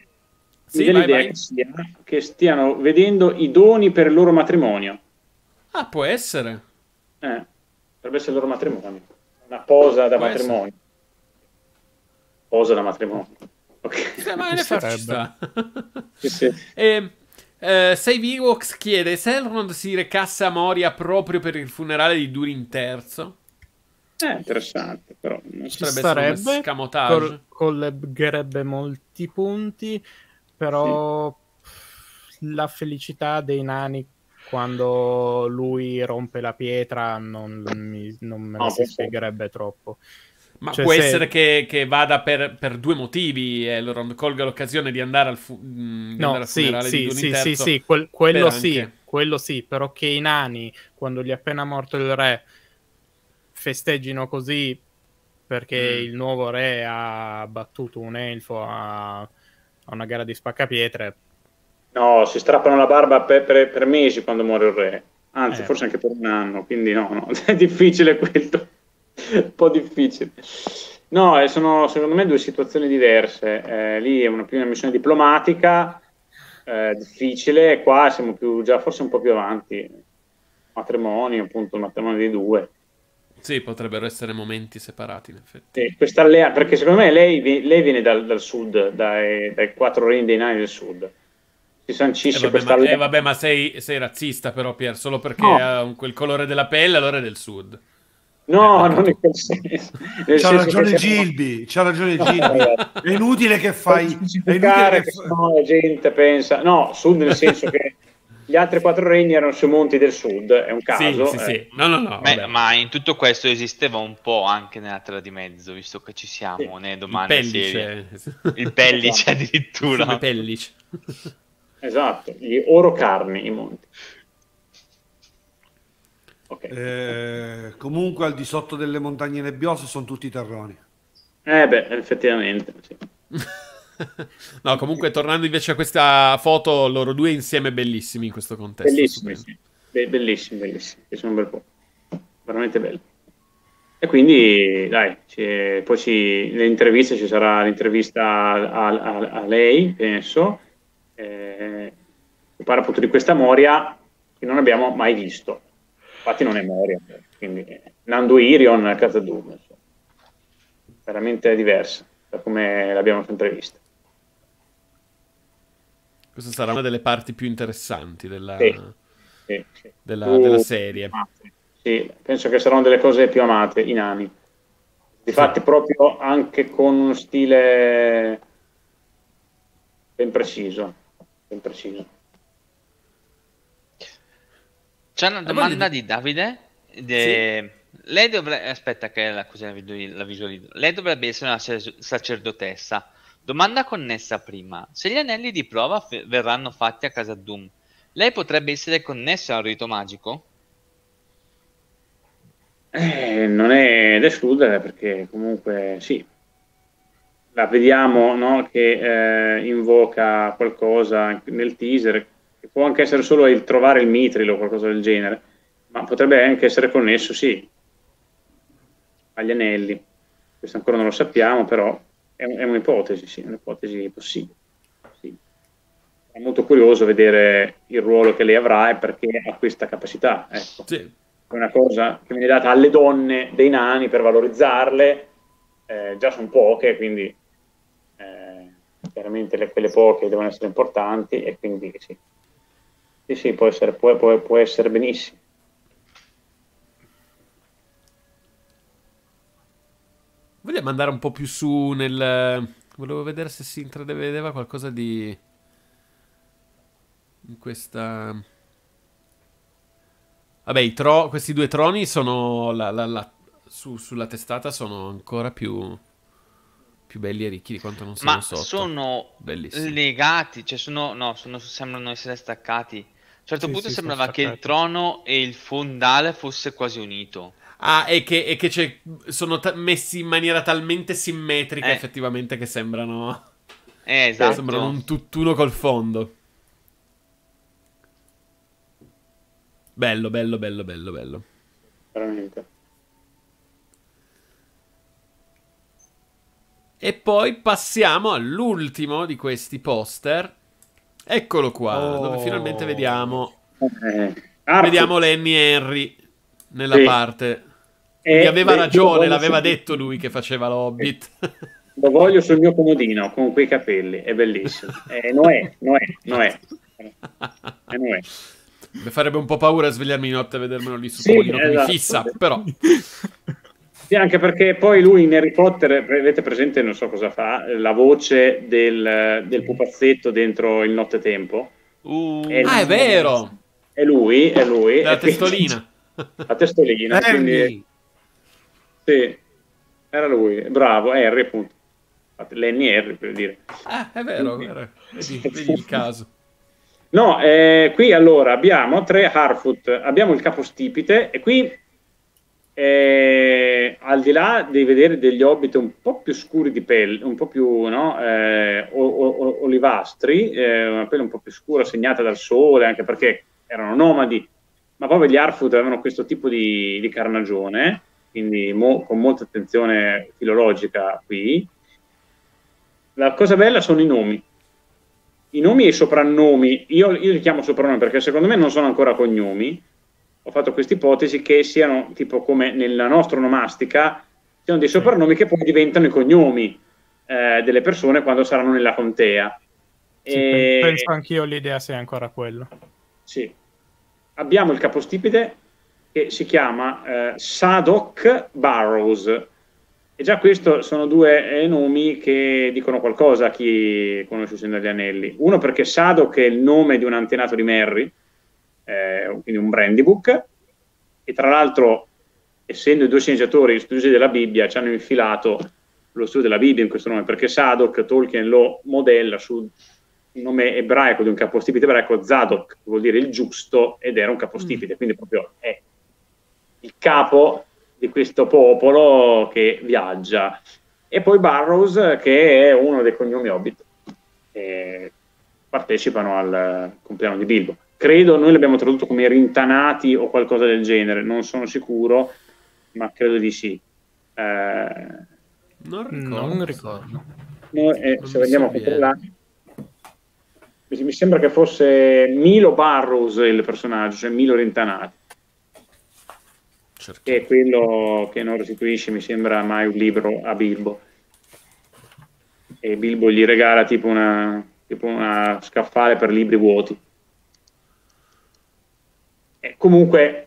Che stiano vedendo i doni per il loro matrimonio. Ah, può essere. Potrebbe essere il loro matrimonio. Una posa da matrimonio. Posa da matrimonio. Ok. Ma in effetti ci sta. Sì. Save Ewoks chiede se Elrond si recasse a Moria proprio per il funerale di Durin III. Interessante, però non ci starebbe, collegherebbe molti punti, però la felicità dei nani quando lui rompe la pietra non me la si spiegherebbe troppo. Ma può essere che vada per due motivi, Elrond colga l'occasione di andare al funerale di Durin III. Sì, quello sì, però che i nani, quando gli è appena morto il re, festeggino così perché il nuovo re ha battuto un elfo a una gara di spaccapietre. No, si strappano la barba per mesi quando muore il re, anzi forse anche per un anno, quindi no, è difficile quello, un po' difficile. No, sono secondo me due situazioni diverse. Lì è più una missione diplomatica, difficile, e qua siamo già forse un po' più avanti. Matrimonio, appunto, il matrimonio dei due. Sì, potrebbero essere momenti separati, in effetti. Perché secondo me lei viene dal sud, dai 4 regni dei nani del sud. Si sancisce vabbè, ma sei razzista però, Pier, solo perché ha quel colore della pelle, allora è del sud. No, non in quel senso. C'ha ragione Gilby, è inutile che fai... la gente pensa... No, sud nel senso che gli altri 4 regni erano sui monti del sud, è un caso. Sì. No. Ma in tutto questo esisteva un po' anche nella Terra di Mezzo, visto che ci siamo nelle domande serie. Il pellice addirittura. Il pellice. Esatto, gli orocarni, i monti. Comunque al di sotto delle montagne nebbiose sono tutti terroni. Effettivamente, sì. No, comunque tornando invece a questa foto, loro due insieme bellissimi in questo contesto. Bellissimi, sì. Bellissimi, sono un bel po'. Veramente belli. E quindi, dai, poi nelle interviste ci sarà l'intervista a lei, penso, che parla appunto di questa Moria che non abbiamo mai visto. Infatti non è Moria, quindi Nando Irion, Khazad-dûm, veramente diversa da come l'abbiamo sempre vista. Questa sarà una delle parti più interessanti della serie. Sì, penso che saranno delle cose più amate, i nani. Difatti proprio anche con uno stile ben preciso. C'è una domanda di Davide. Lei dovrebbe... Aspetta che la visualizzo. Lei dovrebbe essere una sacerdotessa. Domanda connessa prima. Se gli anelli di prova verranno fatti a Khazad-dûm, lei potrebbe essere connessa al rito magico? Non è da escludere, perché comunque sì. La vediamo, no, che invoca qualcosa nel teaser, che può anche essere solo il trovare il mitrilo o qualcosa del genere, ma potrebbe anche essere connesso, sì, agli anelli. Questo ancora non lo sappiamo, però è un'ipotesi, sì, un'ipotesi possibile. Sì. È molto curioso vedere il ruolo che lei avrà e perché ha questa capacità. Ecco. Sì. È una cosa che viene data alle donne dei nani per valorizzarle, già sono poche, quindi chiaramente quelle poche devono essere importanti, e quindi sì, può essere benissimo. Vogliamo andare un po' più su volevo vedere se si intravedeva qualcosa in questa... Vabbè, questi due troni sono sulla testata sono ancora più belli e ricchi di quanto non siano sotto. Ma sono bellissimi. Legati, cioè sembrano essere staccati certo punto sembrava che il trono e il fondale fosse quasi unito. Ah, e che sono messi in maniera talmente simmetrica effettivamente che sembrano... esatto. Sembrano un tutt'uno col fondo. Bello. Veramente. E poi passiamo all'ultimo di questi poster. Eccolo qua, dove finalmente vediamo Lenny Henry nella parte. Quindi aveva ragione, l'aveva detto lui che faceva l'Hobbit. Lo voglio sul mio comodino con quei capelli, è bellissimo. Noè. Mi farebbe un po' paura svegliarmi di notte e vedermelo lì sul comodino che mi fissa, però... Sì, anche perché poi lui in Harry Potter, avete presente, non so cosa fa, la voce del pupazzetto dentro il nottetempo. È vero! È lui. La testolina. La testolina, quindi... Sì, era lui, bravo, Harry appunto. Lenny Henry, per dire. È vero. Vedi il caso. No, qui allora abbiamo 3 Harfoot, abbiamo il capostipite e qui... al di là di vedere degli hobbit un po' più scuri di pelle, un po' più olivastri, una pelle un po' più scura segnata dal sole, anche perché erano nomadi, ma poi gli Harfoot avevano questo tipo di carnagione, quindi con molta attenzione filologica qui. La cosa bella sono i nomi e i soprannomi. Io li chiamo soprannomi perché secondo me non sono ancora cognomi. Ho fatto questa ipotesi che siano, tipo come nella nostra onomastica, siano dei soprannomi che poi diventano i cognomi delle persone quando saranno nella contea. Sì, penso anch'io l'idea sia ancora quello. Sì. Abbiamo il capostipite che si chiama Sadok Barrows. E già questo sono 2 nomi che dicono qualcosa a chi conosce il Signore degli Anelli. Uno perché Sadok è il nome di un antenato di Merry, quindi un brandybook, e tra l'altro, essendo i 2 sceneggiatori studiosi della Bibbia, ci hanno infilato lo studio della Bibbia in questo nome, perché Sadok Tolkien lo modella sul nome ebraico di un capostipite ebraico, Zadok, che vuol dire il giusto, ed era un capostipite, quindi proprio è il capo di questo popolo che viaggia. E poi Barrows, che è uno dei cognomi Hobbit, partecipano al compleanno di Bilbo. Credo, noi l'abbiamo tradotto come rintanati o qualcosa del genere, non sono sicuro, ma credo di sì. Non ricordo. Se vediamo a controllare, mi sembra che fosse Milo Barrows il personaggio, cioè Milo Rintanati. Che è quello che non restituisce, mi sembra, mai un libro a Bilbo. E Bilbo gli regala tipo una scaffale per libri vuoti. Comunque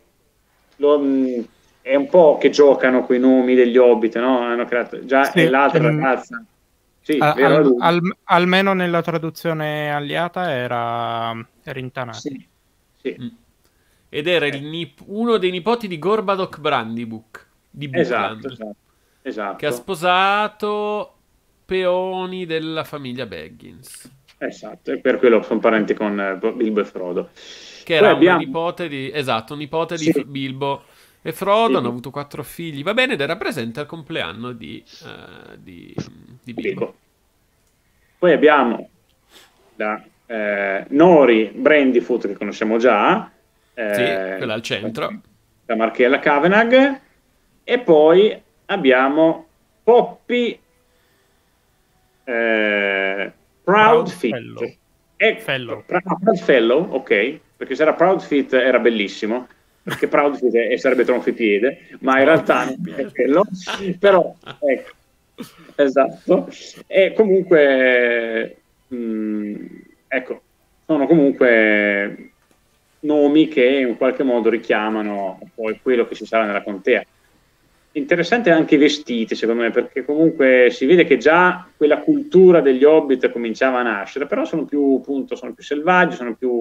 è un po' che giocano coi nomi degli Hobbit, no? Hanno creato già l'altra ragazza. Sì, almeno nella traduzione aliata era Rintanati. Sì. Ed era uno dei nipoti di Gorbadoc Brandybook di Bookland, esatto. Che ha sposato peoni della famiglia Baggins. Esatto, e per quello sono parenti con Bilbo e Frodo. Che era un nipote di Bilbo e Frodo, hanno avuto 4 figli, va bene, ed era presente al compleanno di Bilbo. Poi abbiamo la Nori Brandyfoot, che conosciamo già, quella al centro, la Marchella Kavanagh, e poi abbiamo Poppy Proudfit. Proudfellow, ok, perché se era Proudfit era bellissimo, perché Proudfit sarebbe tronfipiede, ma in realtà non è quello, però ecco, esatto. E comunque ecco, sono comunque nomi che in qualche modo richiamano poi quello che ci sarà nella contea. Interessante anche i vestiti, secondo me, perché comunque si vede che già quella cultura degli Hobbit cominciava a nascere, però sono più selvaggi, sono più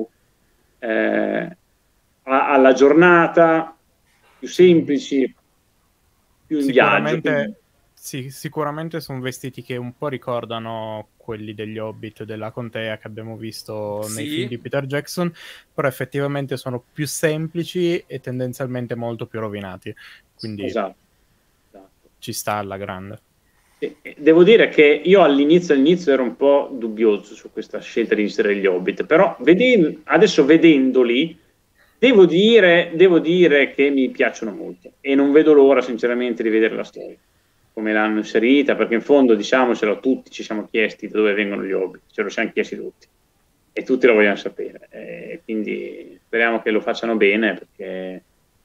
alla giornata, più semplici, più in viaggio. sì, sicuramente sono vestiti che un po' ricordano quelli degli Hobbit della contea che abbiamo visto nei film di Peter Jackson, però effettivamente sono più semplici e tendenzialmente molto più rovinati, quindi esatto. Ci sta alla grande. Devo dire che io all'inizio ero un po' dubbioso su questa scelta di inserire gli Hobbit, però adesso vedendoli devo dire che mi piacciono molto e non vedo l'ora sinceramente di vedere la storia, come l'hanno inserita, perché in fondo, diciamocelo, tutti ci siamo chiesti da dove vengono gli Hobbit, ce lo siamo chiesti tutti e tutti lo vogliono sapere, quindi speriamo che lo facciano bene perché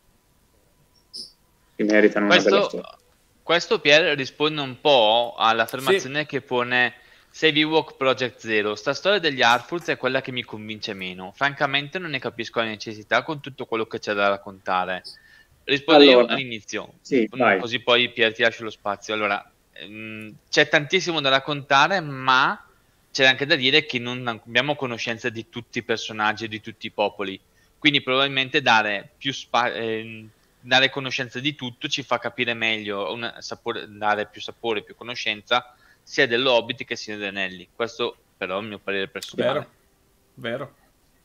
si meritano una bella storia. Questo, Pier, risponde un po' all'affermazione che pone Save Ewok Project Zero. Sta storia degli Harfoots è quella che mi convince meno. Francamente non ne capisco la necessità con tutto quello che c'è da raccontare. Rispondo io all'inizio, così poi Pier ti lascio lo spazio. Allora, c'è tantissimo da raccontare, ma c'è anche da dire che non abbiamo conoscenza di tutti i personaggi e di tutti i popoli. Quindi probabilmente dare conoscenza di tutto ci fa capire meglio, dare più sapore, più conoscenza sia dell'Hobbit che sia degli Anelli. Questo però è il mio parere personale. Vero.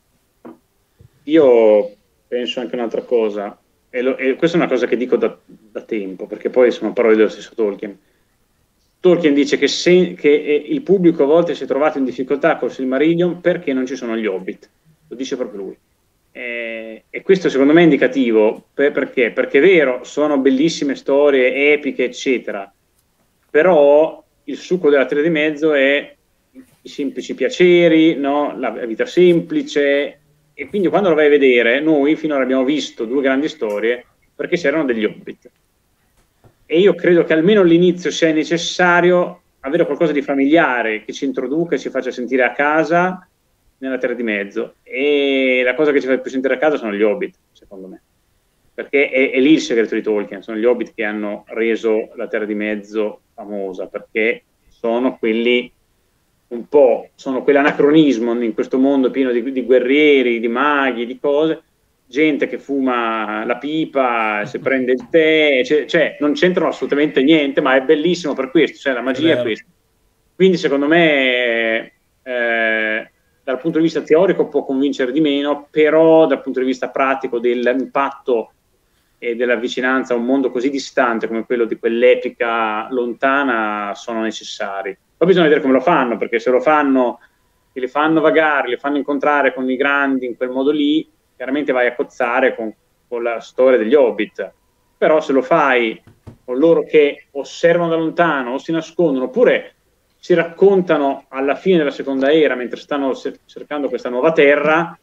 Io penso anche un'altra cosa, e questa è una cosa che dico da tempo, perché poi sono parole dello stesso Tolkien. Tolkien dice che il pubblico a volte si è trovato in difficoltà col Silmarillion perché non ci sono gli Hobbit. Lo dice proprio lui. E questo secondo me è indicativo, perché? Perché è vero, sono bellissime storie, epiche, eccetera, però il succo della Terra di Mezzo è i semplici piaceri, no? La vita semplice, e quindi quando lo vai a vedere, noi finora abbiamo visto 2 grandi storie perché c'erano degli Hobbit. E io credo che almeno all'inizio sia necessario avere qualcosa di familiare che ci introduca e ci faccia sentire a casa nella Terra di Mezzo, e la cosa che ci fa più sentire a casa sono gli Hobbit, secondo me, perché è lì il segreto di Tolkien, sono gli Hobbit che hanno reso la Terra di Mezzo famosa, perché sono quelli sono quell'anacronismo in questo mondo pieno di guerrieri, di maghi, di cose, gente che fuma la pipa, si prende il tè, cioè non c'entrano assolutamente niente, ma è bellissimo per questo, cioè la magia è questa. Quindi secondo me dal punto di vista teorico può convincere di meno, però dal punto di vista pratico dell'impatto e della vicinanza a un mondo così distante come quello di quell'epica lontana sono necessari. Poi bisogna vedere come lo fanno, perché se lo fanno, che li fanno vagare, li fanno incontrare con i grandi in quel modo lì, chiaramente vai a cozzare con la storia degli Hobbit. Però se lo fai con loro che osservano da lontano o si nascondono, oppure si raccontano alla fine della seconda era mentre stanno cercando questa nuova terra,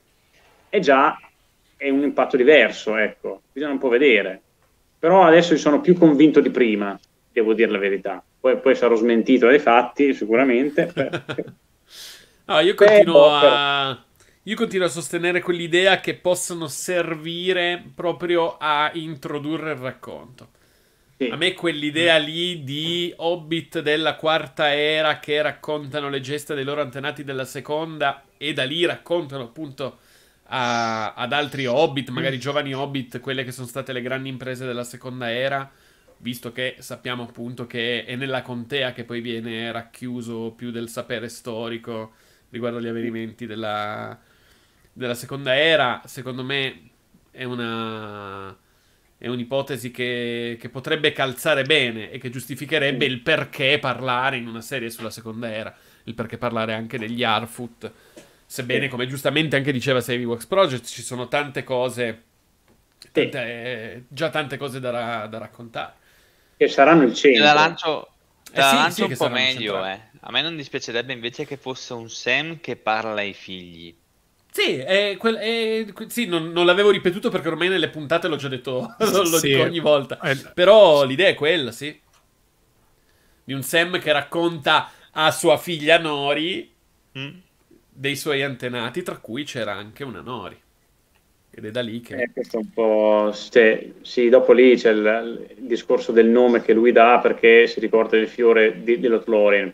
è un impatto diverso, ecco, bisogna un po' vedere. Però adesso io sono più convinto di prima, devo dire la verità. Poi sarò smentito dai fatti, sicuramente. No, io continuo a sostenere quell'idea che possono servire proprio a introdurre il racconto. Sì. A me quell'idea lì di Hobbit della quarta era che raccontano le gesta dei loro antenati della seconda e da lì raccontano appunto ad altri Hobbit, magari giovani Hobbit, quelle che sono state le grandi imprese della seconda era, visto che sappiamo appunto che è nella contea che poi viene racchiuso più del sapere storico riguardo agli avvenimenti della seconda era. Secondo me è un'ipotesi che potrebbe calzare bene e che giustificherebbe il perché parlare in una serie sulla seconda era, il perché parlare anche degli Harfoot, sebbene, come giustamente anche diceva Save Ewok Project, ci sono tante cose, già tante cose da raccontare. Che saranno il centro. La lancio un po' meglio. A me non dispiacerebbe invece che fosse un Sam che parla ai figli. Sì, sì, non l'avevo ripetuto perché ormai nelle puntate l'ho già detto, lo dico ogni volta. Però l'idea è quella, sì. Di un Sam che racconta a sua figlia Nori dei suoi antenati, tra cui c'era anche una Nori. Ed è da lì che... questo è un po'... sì, dopo lì c'è il discorso del nome che lui dà perché si ricorda del fiore dello Lothlórien.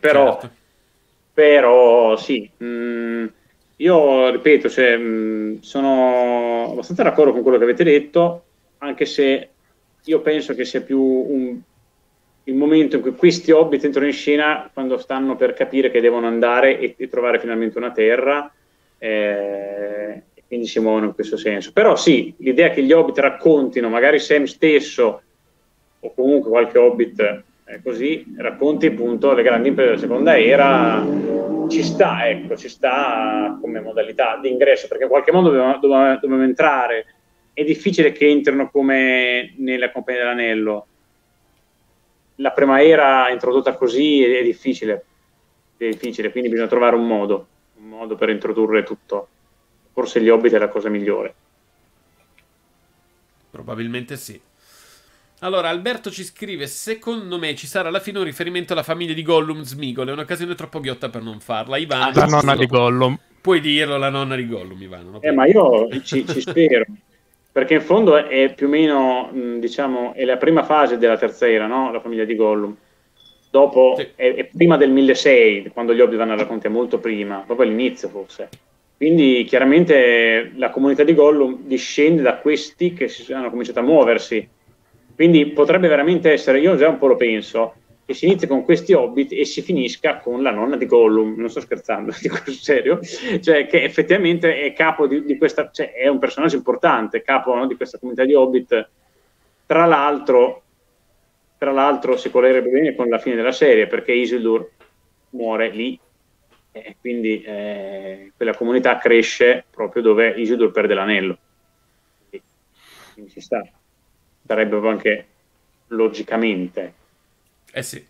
Però sì... io ripeto, sono abbastanza d'accordo con quello che avete detto, anche se io penso che sia più il momento in cui questi hobbit entrano in scena, quando stanno per capire che devono andare e trovare finalmente una terra, e quindi si muovono in questo senso. Però sì, l'idea che gli hobbit raccontino, magari Sam stesso o comunque qualche hobbit così, racconti appunto le grandi imprese della seconda era, ci sta, ecco, ci sta come modalità di ingresso, perché in qualche modo dovevamo entrare. È difficile che entrino come nella Compagnia dell'Anello. La prima era introdotta così è difficile, quindi bisogna trovare un modo per introdurre tutto. Forse gli Hobbit è la cosa migliore. Probabilmente sì. Allora, Alberto ci scrive: secondo me ci sarà alla fine un riferimento alla famiglia di Gollum Smigol. È un'occasione troppo ghiotta per non farla. Ivano, la nonna di Gollum. Puoi dirlo, la nonna di Gollum, Ivano. Ma io ci spero. Perché in fondo è più o meno, diciamo, è la prima fase della terza era, no? La famiglia di Gollum. Dopo, sì. è prima del 1600, quando gli Hobbit vanno a raccontare, molto prima, proprio all'inizio forse. Quindi chiaramente la comunità di Gollum discende da questi che hanno cominciato a muoversi. Quindi potrebbe veramente essere, io già un po' lo penso, che si inizia con questi Hobbit e si finisca con la nonna di Gollum. Non sto scherzando, dico sul serio, cioè che effettivamente è capo di questa, cioè è un personaggio importante, capo, no, di questa comunità di Hobbit. Tra l'altro si collerebbe bene con la fine della serie, perché Isildur muore lì, quindi quella comunità cresce proprio dove Isildur perde l'anello, quindi ci sta, sarebbe anche logicamente. Sì.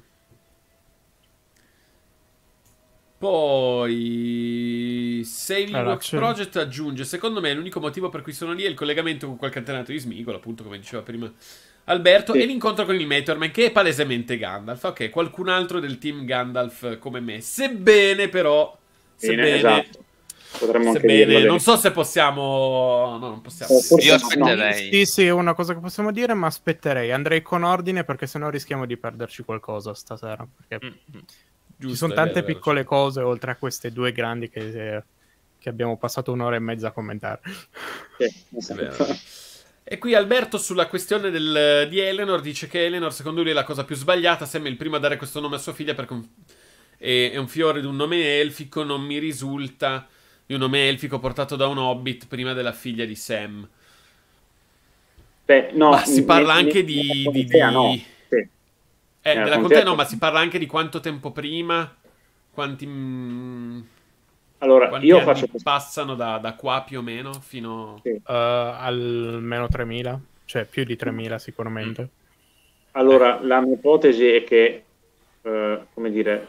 Poi Saving Works Project aggiunge: secondo me l'unico motivo per cui sono lì è il collegamento con qualche antenato di Smigol, appunto come diceva prima Alberto, e l'incontro con il Matorman, che è palesemente Gandalf. Ok, qualcun altro del team Gandalf come me, sebbene però esatto. Non so se possiamo. No, non possiamo. Io aspetterei. Sì, è una cosa che possiamo dire, ma aspetterei. Andrei con ordine, perché sennò rischiamo di perderci qualcosa stasera. Perché ci sono tante piccole cose oltre a queste due grandi che abbiamo passato un'ora e mezza a commentare. E qui Alberto, sulla questione di Eleanor, dice che Eleanor secondo lui è la cosa più sbagliata. Sam è il primo a dare questo nome a sua figlia perché è un fiore di un nome elfico. Non mi risulta di un nome elfico portato da un hobbit prima della figlia di Sam. No, ma si parla anche di no. Sì. Della contea no, ma si parla anche di quanto tempo prima, quanti io faccio passano da qua più o meno fino almeno 3000, cioè più di 3000 sicuramente. Allora, la mia ipotesi è che come dire,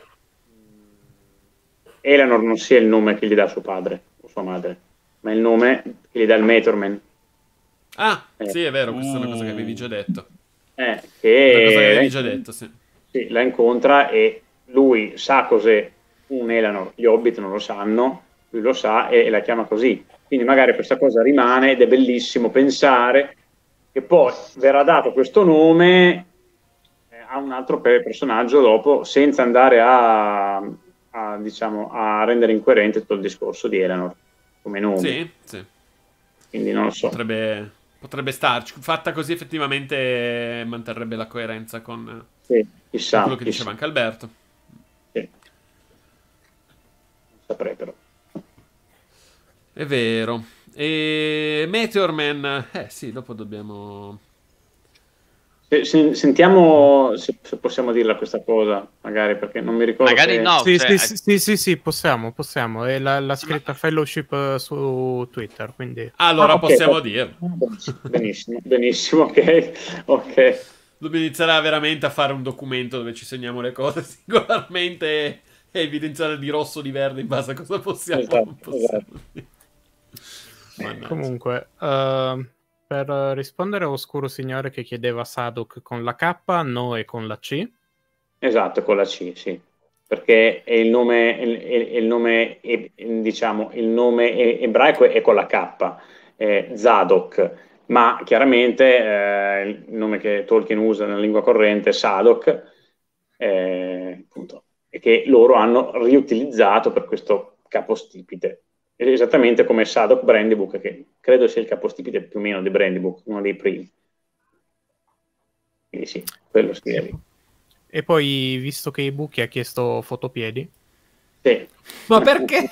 Eleanor non sia il nome che gli dà suo padre o sua madre, ma il nome che gli dà il Matorman. Sì, è vero, questa è una cosa che avevi già detto. Una cosa che avevi già detto, sì. Sì, la incontra e lui sa cos'è un Eleanor, gli Hobbit non lo sanno, lui lo sa e la chiama così. Quindi magari questa cosa rimane ed è bellissimo pensare che poi verrà dato questo nome a un altro personaggio dopo, senza andare a rendere incoerente tutto il discorso di Eleanor come nome. Sì. Quindi non lo so. Potrebbe starci. Fatta così effettivamente manterrebbe la coerenza con quello che diceva anche Alberto. Sì. Non saprei però. È vero. E Meteorman, sì, dopo dobbiamo... Sentiamo se possiamo dirla questa cosa, magari, perché non mi ricordo. Magari no. Sì, possiamo. È la scritta Fellowship su Twitter, quindi... Allora possiamo dirlo. Benissimo, ok. Dobbiamo iniziare veramente a fare un documento dove ci segniamo le cose singolarmente e evidenziare di rosso, di verde in base a cosa possiamo. Esatto. Comunque... per rispondere a Oscuro Signore che chiedeva Sadok con la K, no, e con la C. Esatto, con la C, sì. Perché è il nome ebraico è con la K, Zadok, ma chiaramente il nome che Tolkien usa nella lingua corrente è Sadok, appunto, e che loro hanno riutilizzato per questo capostipite. Esattamente come Sadok Brandybook, che credo sia il capostipite più o meno di Brandybook, uno dei primi. Quindi sì, quello scrive. E poi, visto che Ibuki ha chiesto fotopiedi... Sì. Ma perché?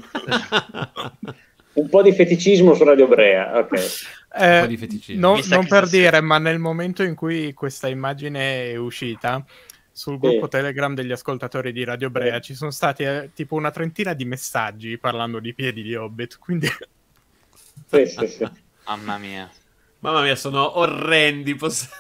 Un po' di feticismo su Radio Brea, ok. Un po' di feticismo. Non per dire, ma nel momento in cui questa immagine è uscita, sul gruppo Telegram degli ascoltatori di Radio Brea ci sono stati tipo una trentina di messaggi parlando di piedi di Hobbit, quindi... Sì. Mamma mia. Mamma mia, sono orrendi.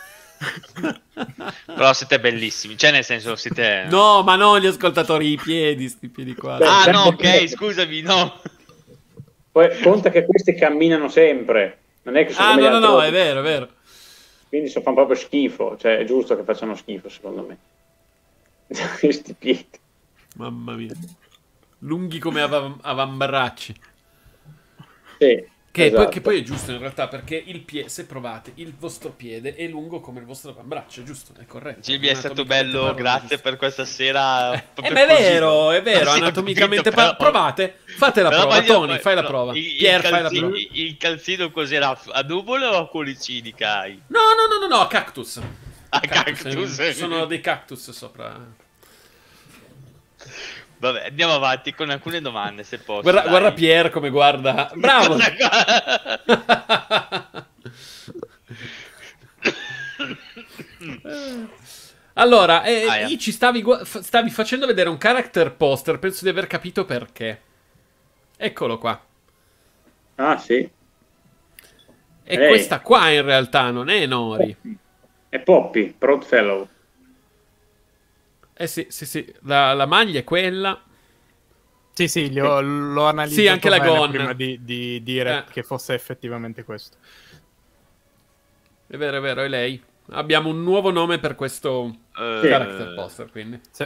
Però siete bellissimi, cioè nel senso siete... No, ma no, gli ascoltatori, i piedi, sti piedi qua. Ah no, ok, scusami, no. Poi conta che questi camminano sempre, non è che sono no, è vero. Quindi fanno proprio schifo, cioè è giusto che facciano schifo secondo me. Questi piedi. Mamma mia. Lunghi come avambracci. Sì. Esatto. Che poi è giusto in realtà, perché il piede, se provate, il vostro piede è lungo come il vostro avambraccio, è giusto, è corretto. Silvia, è stato bello, grazie per questa sera. Ma è vero, anatomicamente provate, fate la prova, Tony, fai la prova. Pier, fai la prova. Il calzino cos'era? A nuvole o a cuoricini che hai? No, a cactus. A cactus. Sono dei cactus sopra. Vabbè, andiamo avanti con alcune domande, se posso. Guarda Pier come guarda. Bravo! Allora, ci stavi facendo vedere un character poster, penso di aver capito perché. Eccolo qua. Ah, sì. E questa qua in realtà non è Nori. È Poppy, Proudfellow. Sì. La maglia è quella. Sì, l'ho analizzato sì, anche la gonna. prima di dire che fosse effettivamente questo. È vero, è lei. Abbiamo un nuovo nome per questo character poster, quindi. Sì.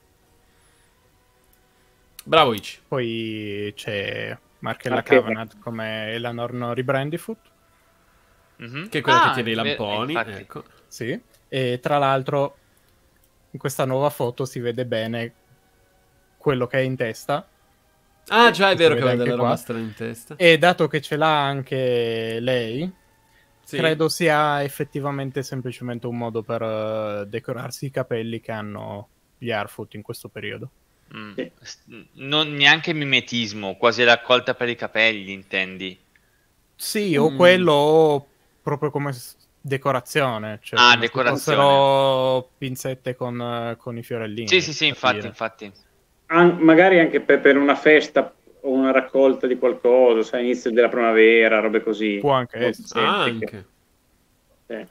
Bravo Ichi. Poi c'è Markella Kavanagh come Eleanor Nori Brandyfoot. Che è quella che tiene i lamponi. Ecco. Sì. E tra l'altro in questa nuova foto si vede bene quello che è in testa. Ah, già, è vero che aveva della roba strana in testa. E dato che ce l'ha anche lei, credo sia effettivamente semplicemente un modo per decorarsi i capelli che hanno gli Harfoot in questo periodo. Non neanche mimetismo, quasi raccolta per i capelli, intendi? Sì, o quello o proprio come decorazione, cioè decorazione. Fossero pinzette con i fiorellini. Sì, infatti. Magari anche per una festa o una raccolta di qualcosa, sai, inizio della primavera, robe così. Può anche essere. Anche. Sì.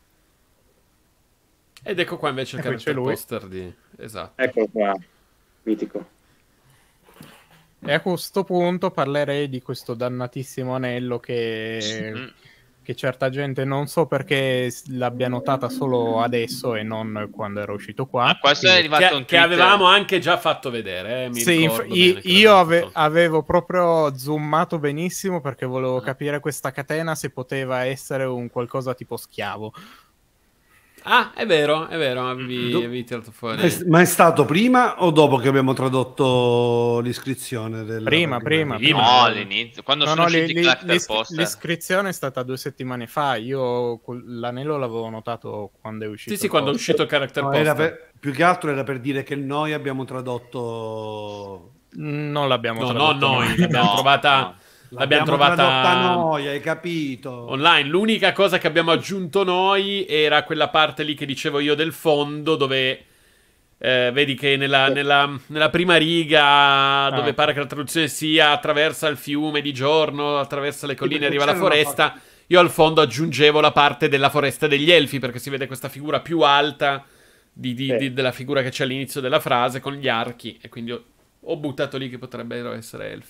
Ed ecco qua invece il character poster di... Esatto. Eccolo qua, mitico. E a questo punto parlerei di questo dannatissimo anello che certa gente non so perché l'abbia notata solo adesso e non quando era uscito qua. Questo è arrivato che avevamo anche già fatto vedere. Io avevo proprio zoomato benissimo perché volevo capire questa catena se poteva essere un qualcosa tipo schiavo. Ah, è vero, avevi tirato fuori. Ma è stato prima o dopo che abbiamo tradotto l'iscrizione? Prima. No, all'inizio. Quando sono usciti i character poster. L'iscrizione è stata 2 settimane fa. Io l'anello l'avevo notato quando è uscito. Sì, quando è uscito il character poster. Più che altro era per dire che noi abbiamo tradotto... Non l'abbiamo tradotto. No, noi l'abbiamo trovata... No. L'abbiamo trovata noi, hai capito? Online. L'unica cosa che abbiamo aggiunto noi era quella parte lì che dicevo io del fondo, dove vedi che nella prima riga, dove pare che la traduzione sia attraversa il fiume di giorno, attraversa le colline e arriva alla foresta, io al fondo aggiungevo la parte della foresta degli elfi, perché si vede questa figura più alta della figura che c'è all'inizio della frase con gli archi, e quindi ho buttato lì che potrebbero essere elfi.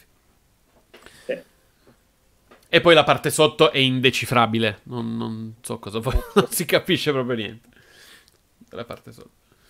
E poi la parte sotto è indecifrabile. Non so cosa vuoi. Non si capisce proprio niente. La parte sotto.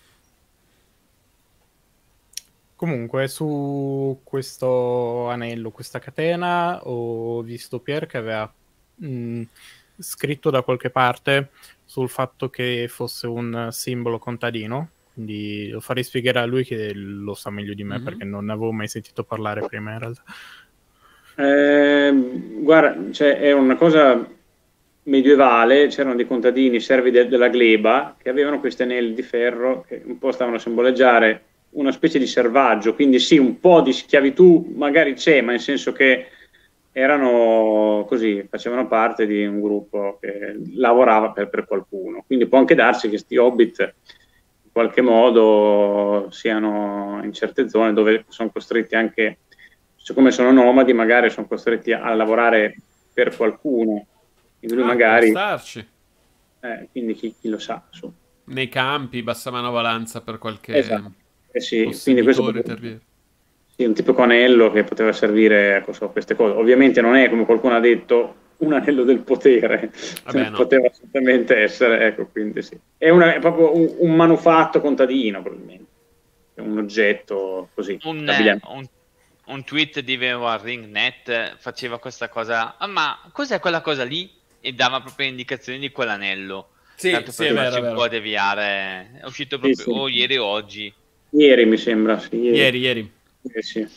Comunque, su questo anello, questa catena, ho visto Pier che aveva scritto da qualche parte sul fatto che fosse un simbolo contadino. Quindi lo farei spiegare a lui che lo sa meglio di me, perché non ne avevo mai sentito parlare prima in realtà. Guarda, cioè, è una cosa medievale c'erano dei contadini servi della gleba che avevano questi anelli di ferro che un po' stavano a simboleggiare una specie di servaggio, quindi sì, un po' di schiavitù magari c'è, ma nel senso che erano così, facevano parte di un gruppo che lavorava per qualcuno, quindi può anche darsi che questi hobbit in qualche modo siano in certe zone dove sono costretti anche, siccome sono nomadi, magari sono costretti a lavorare per qualcuno, quindi lui magari quindi chi lo sa, su. Nei campi, bassa manovalanza per qualche esatto. Sì, quindi questo sì, un tipico anello che poteva servire a queste cose. Ovviamente non è, come qualcuno ha detto, un anello del potere. Vabbè, no. Poteva assolutamente essere, ecco, quindi sì. È proprio un manufatto contadino, probabilmente. È un oggetto così. Un tweet di VeroRingNet faceva questa cosa. Ah, ma cos'è quella cosa lì? E dava proprio indicazioni di quell'anello. Sì, tanto sì, per è farci vero, un po' deviare. È uscito proprio o ieri o oggi. Ieri mi sembra, sì. Ieri. Sì.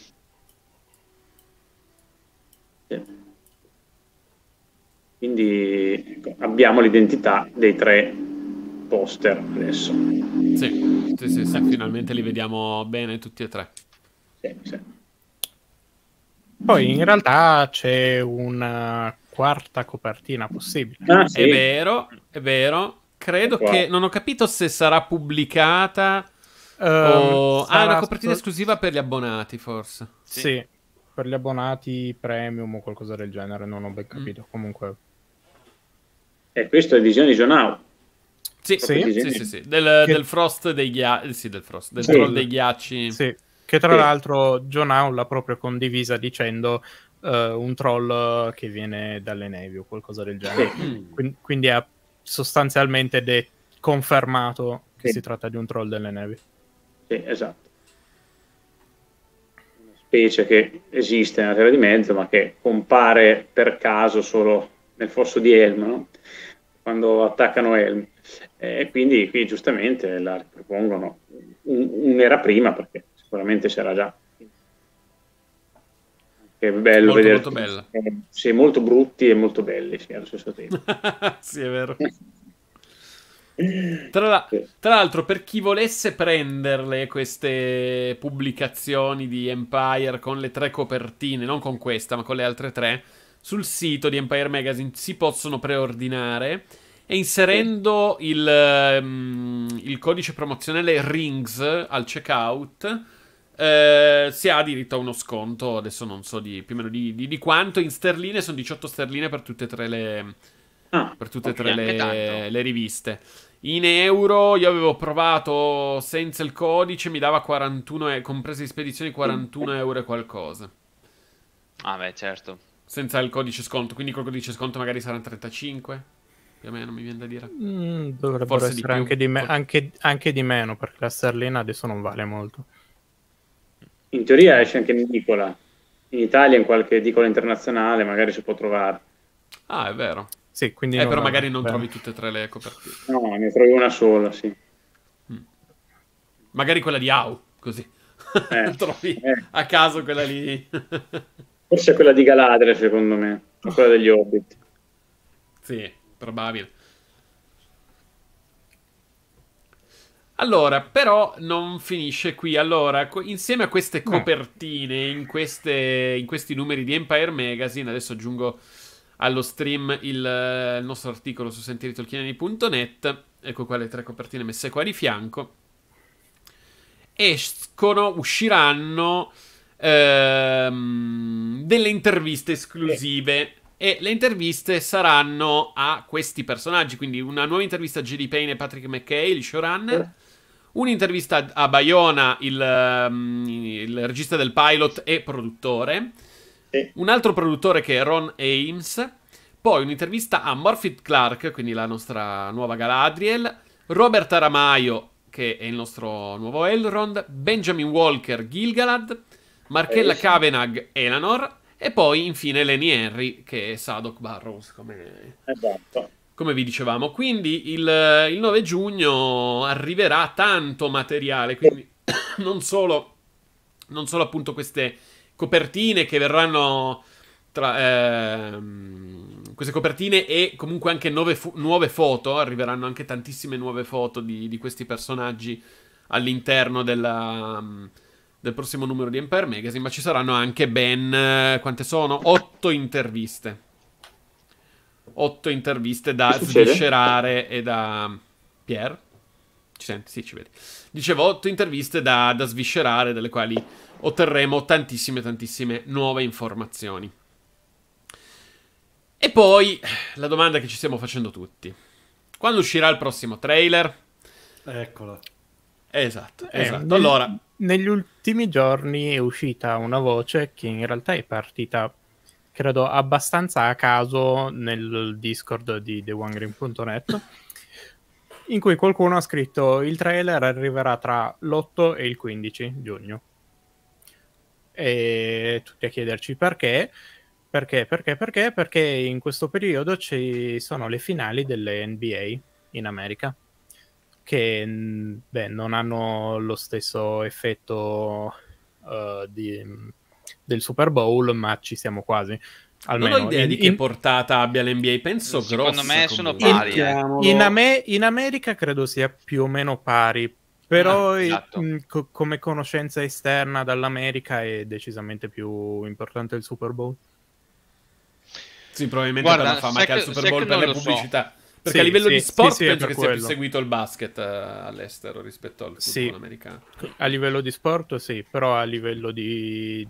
Quindi ecco, abbiamo l'identità dei 3 poster adesso. Sì, finalmente li vediamo bene tutti e 3. Sì. Poi in realtà c'è una quarta copertina possibile. Sì. È vero. Credo che non ho capito se sarà pubblicata o è una copertina esclusiva per gli abbonati, forse. Sì, per gli abbonati premium o qualcosa del genere, non ho ben capito. Comunque. Questo è Visione di Jonau. Sì. Del Frost dei ghiacci. Del Troll dei ghiacci. Sì, che tra l'altro Jonau l'ha proprio condivisa dicendo un troll che viene dalle nevi o qualcosa del genere. Quindi ha sostanzialmente confermato che si tratta di un troll delle nevi. Sì, esatto. Una specie che esiste nella Terra di Mezzo, ma che compare per caso solo nel fosso di Helm, no? Quando attaccano Helm. E quindi qui giustamente la ripropongono un'era prima, perché sicuramente c'era già. Che bello vedere. Molto bella. Sì, molto brutti e molto belli, sì, allo stesso tempo. Sì, è vero. Tra l'altro, per chi volesse prenderle queste pubblicazioni di Empire con le 3 copertine, non con questa, ma con le altre 3, sul sito di Empire Magazine si possono preordinare e inserendo il codice promozionale RINGS al checkout si ha diritto a uno sconto. Adesso non so più o meno di quanto. In sterline sono 18 sterline per tutte e 3 le riviste. In euro io avevo provato senza il codice, mi dava 41, comprese di spedizioni, 41 euro e qualcosa. Ah beh, certo. Senza il codice sconto, quindi col codice sconto magari saranno 35, più o meno mi viene da dire. Dovrebbero forse essere anche di meno, perché la sterlina adesso non vale molto. In teoria esce anche in edicola. In Italia, in qualche edicola internazionale, magari si può trovare. Ah, è vero. Sì, quindi però magari non trovi tutte e 3 le copertine. No, ne trovi una sola, sì. Magari quella di Au, così. Trovi a caso quella lì. Forse è quella di Galadriel, secondo me. O quella degli Hobbit. Sì, probabile. Allora, però non finisce qui. Allora, insieme a queste copertine, in questi numeri di Empire Magazine, adesso aggiungo allo stream il nostro articolo su sentieritolchiani.net, ecco qua le 3 copertine messe qua di fianco. Usciranno delle interviste esclusive. E le interviste saranno a questi personaggi. Quindi una nuova intervista a J.D. Payne e Patrick McKay, il showrunner. Un'intervista a Bayona, il regista del pilot e produttore. Un altro produttore che è Ron Ames. Poi un'intervista a Morphy Clark, quindi la nostra nuova Galadriel. Robert Aramaio, che è il nostro nuovo Elrond. Benjamin Walker, Gilgalad. Markella Kavanagh, Elanor. E poi infine Lenny Henry, che è Sadok Barrows, come vi dicevamo. Quindi il 9 giugno arriverà tanto materiale, quindi non solo appunto queste copertine che verranno queste copertine e comunque anche nuove foto. Arriveranno anche tantissime nuove foto di questi personaggi all'interno del prossimo numero di Empire Magazine, ma ci saranno anche ben, quante sono? 8 interviste. 8 interviste da sviscerare e da... Pier? Ci senti? Sì, ci vedi. Dicevo, 8 interviste da sviscerare, delle quali otterremo tantissime nuove informazioni. E poi, la domanda che ci stiamo facendo tutti. Quando uscirà il prossimo trailer? Eccola. Esatto. Allora, negli ultimi giorni è uscita una voce che in realtà è partita, credo, abbastanza a caso nel Discord di TheOneGreen.net, in cui qualcuno ha scritto: il trailer arriverà tra l'8 e il 15 giugno. E tutti a chiederci perché in questo periodo ci sono le finali delle NBA in America, che non hanno lo stesso effetto del Super Bowl, ma ci siamo quasi. Almeno non ho idea di che portata abbia l'NBA, penso secondo grossa. Me sono pari. In America credo sia più o meno pari, però esatto. Come conoscenza esterna dall'America è decisamente più importante il Super Bowl. Sì, probabilmente per la fama che ha il Super Bowl, per le pubblicità. Perché a livello di sport penso che sia più seguito il basket all'estero rispetto al football americano. A livello di sport sì, però a livello di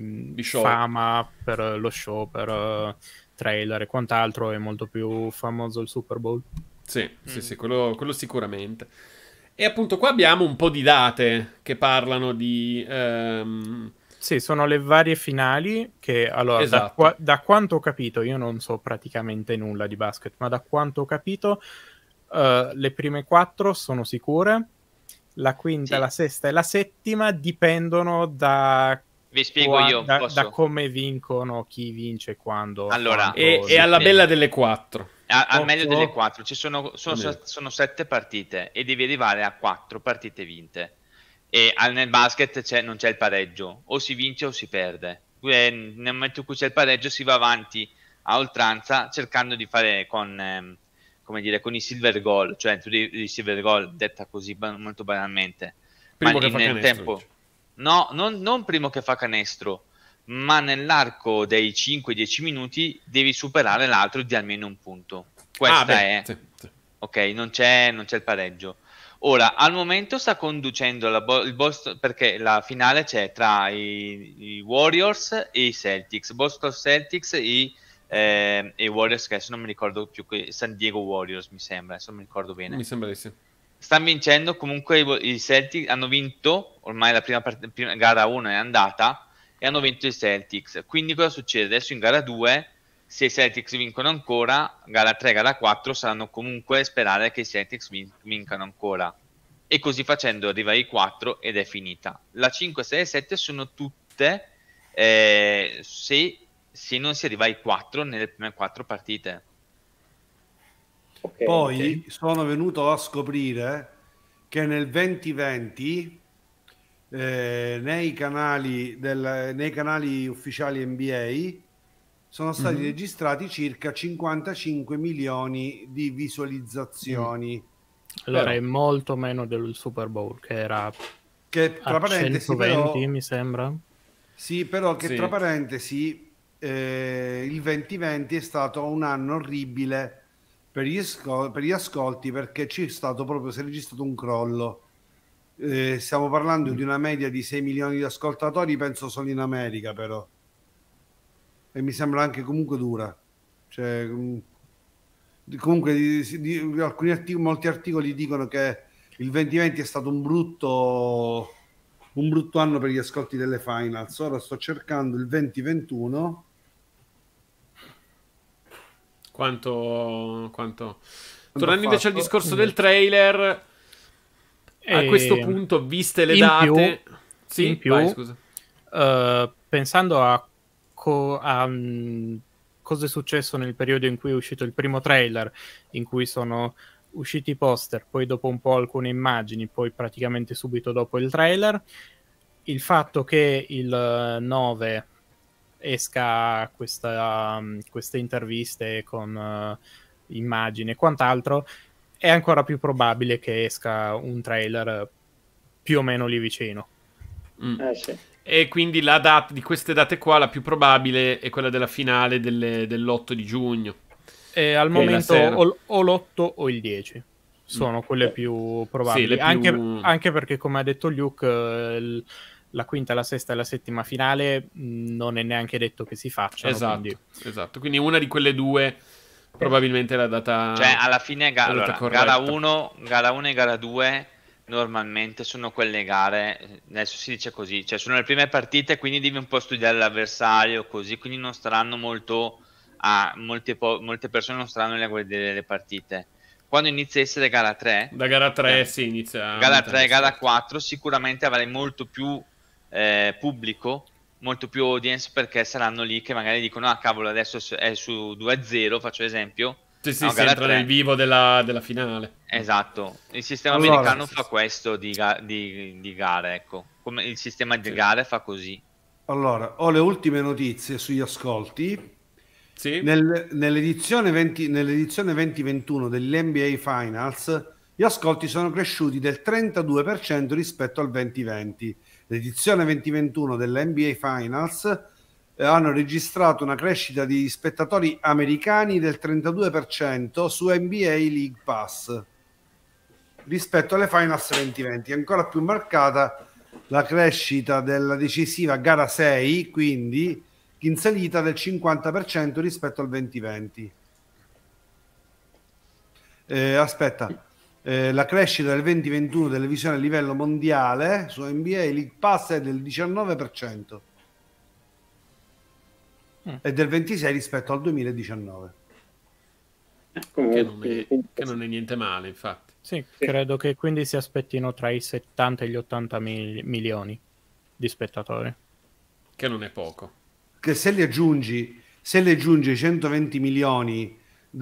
fama per lo show, per trailer e quant'altro è molto più famoso il Super Bowl. Sì, quello sicuramente. E appunto qua abbiamo un po' di date che parlano di... Sì, sono le varie finali che, allora, esatto. da quanto ho capito, io non so praticamente nulla di basket, ma da quanto ho capito le prime 4 sono sicure, la quinta, la sesta e la settima dipendono da... Vi spiego io, da come vincono, chi vince, quando. Allora, e alla bella delle 4. Al meglio delle 4, sono 7 partite e devi arrivare a 4 partite vinte. E nel basket non c'è il pareggio, o si vince o si perde. Nel momento in cui c'è il pareggio si va avanti a oltranza cercando di fare con i silver goal, cioè i silver goal, detta così molto banalmente. Primo che fa canestro. No, non primo che fa canestro, ma nell'arco dei 5-10 minuti devi superare l'altro di almeno un punto. Questa è... Sì. Ok, non c'è il pareggio. Ora, al momento sta conducendo il Boston, perché la finale c'è tra i Warriors e i Celtics, Boston Celtics e Warriors, che adesso non mi ricordo più, San Diego Warriors mi sembra, adesso non mi ricordo bene. Mi sembra di sì. Stanno vincendo, comunque i Celtics hanno vinto, ormai la prima gara 1 è andata, e hanno vinto i Celtics. Quindi cosa succede? Adesso in gara 2, se i Celtics vincono ancora, gara 3, gara 4 saranno comunque sperare che i Celtics vincano ancora. E così facendo arriva ai 4 ed è finita. La 5, 6 e 7 sono tutte se non si arriva ai 4 nelle prime 4 partite. Poi sono venuto a scoprire che nel 2020 nei canali ufficiali NBA sono stati registrati circa 55 milioni di visualizzazioni. Allora è molto meno del Super Bowl, che era tra parentesi 120 però, mi sembra. Sì, però che tra parentesi il 2020 è stato un anno orribile per gli ascolti, perché si è registrato un crollo. Stiamo parlando di una media di 6 milioni di ascoltatori, penso solo in America, però, e mi sembra anche comunque dura, cioè, comunque molti articoli dicono che il 2020 è stato un brutto anno per gli ascolti delle finals. Ora sto cercando il 2021. Quanto... Tornando invece al discorso del trailer, a questo punto, viste le date... In più, vai, scusa. Pensando a cosa è successo nel periodo in cui è uscito il primo trailer, in cui sono usciti i poster, poi dopo un po' alcune immagini, poi praticamente subito dopo il trailer, il fatto che il 9 esca queste interviste con immagini e quant'altro, è ancora più probabile che esca un trailer più o meno lì vicino. Sì. E quindi la data di queste date qua, la più probabile è quella della finale dell'8 di giugno. E al momento o l'8 o il 10 sono quelle più probabili. Sì, anche perché, come ha detto Luke, la quinta, la sesta e la settima finale non è neanche detto che si facciano. Esatto. Quindi una di quelle due probabilmente è la data. Cioè, alla fine gara 1 e gara 2 normalmente sono quelle gare, adesso si dice così, cioè sono le prime partite, quindi devi un po' studiare l'avversario, così, quindi non staranno molto molte persone non staranno lì a vedere le partite. Quando inizia a essere gara 3, da gara 3 si inizia gara 3 e gara 4 sicuramente avrai molto più pubblico, molto più audience, perché saranno lì che magari dicono ah cavolo, adesso è su 2-0, faccio esempio. Sì, si entra nel vivo della finale. Esatto, il sistema americano fa questo di gare, ecco, come il sistema di gare fa così. Allora, ho le ultime notizie sugli ascolti. Sì. Nell'edizione 2021 dell'NBA Finals gli ascolti sono cresciuti del 32% rispetto al 2020. L'edizione 2021 dell'NBA Finals hanno registrato una crescita di spettatori americani del 32% su NBA League Pass rispetto alle Finals 2020. È ancora più marcata la crescita della decisiva gara 6, quindi in salita del 50% rispetto al 2020. La crescita del 2021 delle visioni a livello mondiale su NBA League Pass è del 19% e del 26% rispetto al 2019. Che non è niente male, infatti. Sì, credo che quindi si aspettino tra i 70 e gli 80 milioni di spettatori. Che non è poco. Che se li aggiungi i 120 milioni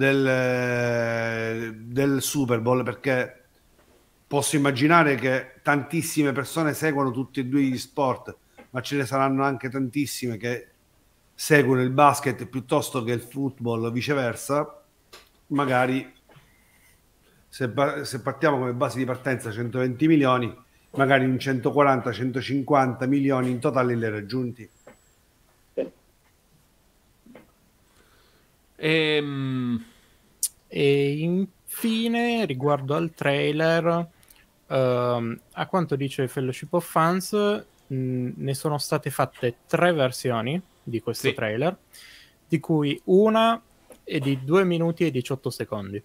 del Super Bowl, perché posso immaginare che tantissime persone seguono tutti e due gli sport, ma ce ne saranno anche tantissime che seguono il basket piuttosto che il football o viceversa. Magari se partiamo come base di partenza 120 milioni, magari in 140-150 milioni in totale li hai raggiunti. E infine, riguardo al trailer, a quanto dice Fellowship of Fans, ne sono state fatte 3 versioni di questo trailer, di cui una è di 2 minuti e 18 secondi.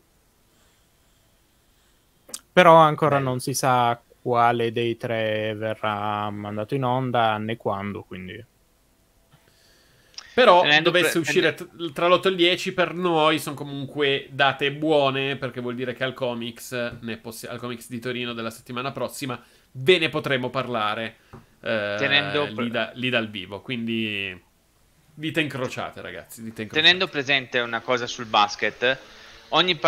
Però ancora non si sa quale dei 3 verrà mandato in onda né quando, quindi... Però dovesse uscire tra l'8 e il 10, per noi sono comunque date buone, perché vuol dire che al Comics di Torino della settimana prossima ve ne potremo parlare lì dal vivo. Quindi dita incrociate, ragazzi, dita incrociate. Tenendo presente una cosa sul basket, ogni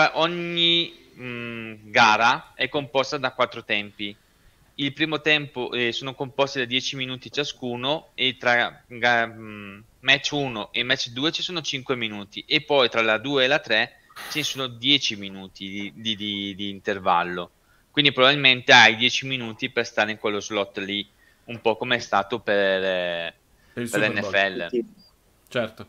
gara è composta da 4 tempi. Il primo tempo sono composti da 10 minuti ciascuno, e tra match 1 e match 2 ci sono 5 minuti, e poi tra la 2 e la 3 ci sono 10 minuti di intervallo. Quindi probabilmente hai 10 minuti per stare in quello slot lì, un po' come è stato per l'NFL. Certo.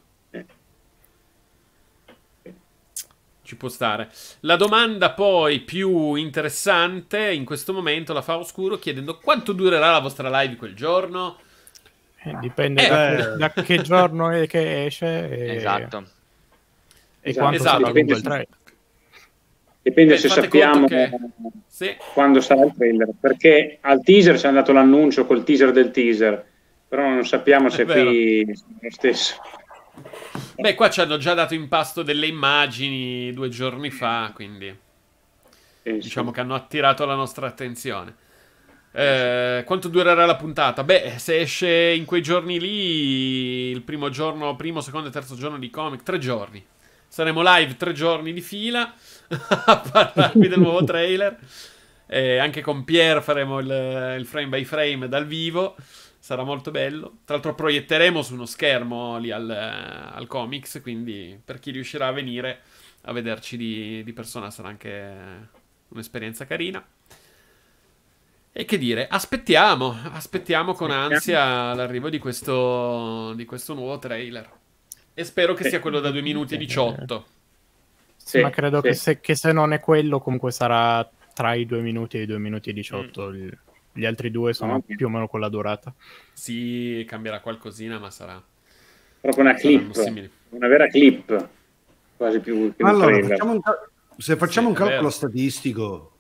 Ci può stare. La domanda poi più interessante in questo momento la fa Oscuro, chiedendo quanto durerà la vostra live quel giorno. Dipende da che giorno è che esce. Esatto. E quanto sarà lungo il trailer. Dipende se sappiamo quando sarà il trailer. Perché al teaser ci hanno dato l'annuncio col teaser del teaser. Però non sappiamo se qui è lo stesso. Beh, qua ci hanno già dato in pasto delle immagini 2 giorni fa, quindi diciamo che hanno attirato la nostra attenzione. Quanto durerà la puntata? Beh, se esce in quei giorni lì, il primo, secondo e terzo giorno di Comic, 3 giorni. Saremo live 3 giorni di fila a parlarvi del nuovo trailer. Anche con Pier faremo il frame by frame dal vivo. Sarà molto bello. Tra l'altro proietteremo su uno schermo lì al Comics, quindi per chi riuscirà a venire a vederci di persona sarà anche un'esperienza carina. E che dire, aspettiamo con ansia l'arrivo di questo nuovo trailer. E spero che sia quello da 2 minuti e 18. Sì, ma credo che se non è quello, comunque sarà tra i 2 minuti e i 2 minuti e 18. Gli altri due sono più o meno quella durata. Sì, cambierà qualcosina, ma sarà proprio una clip, una vera clip, quasi più che allora, un se facciamo un calcolo statistico,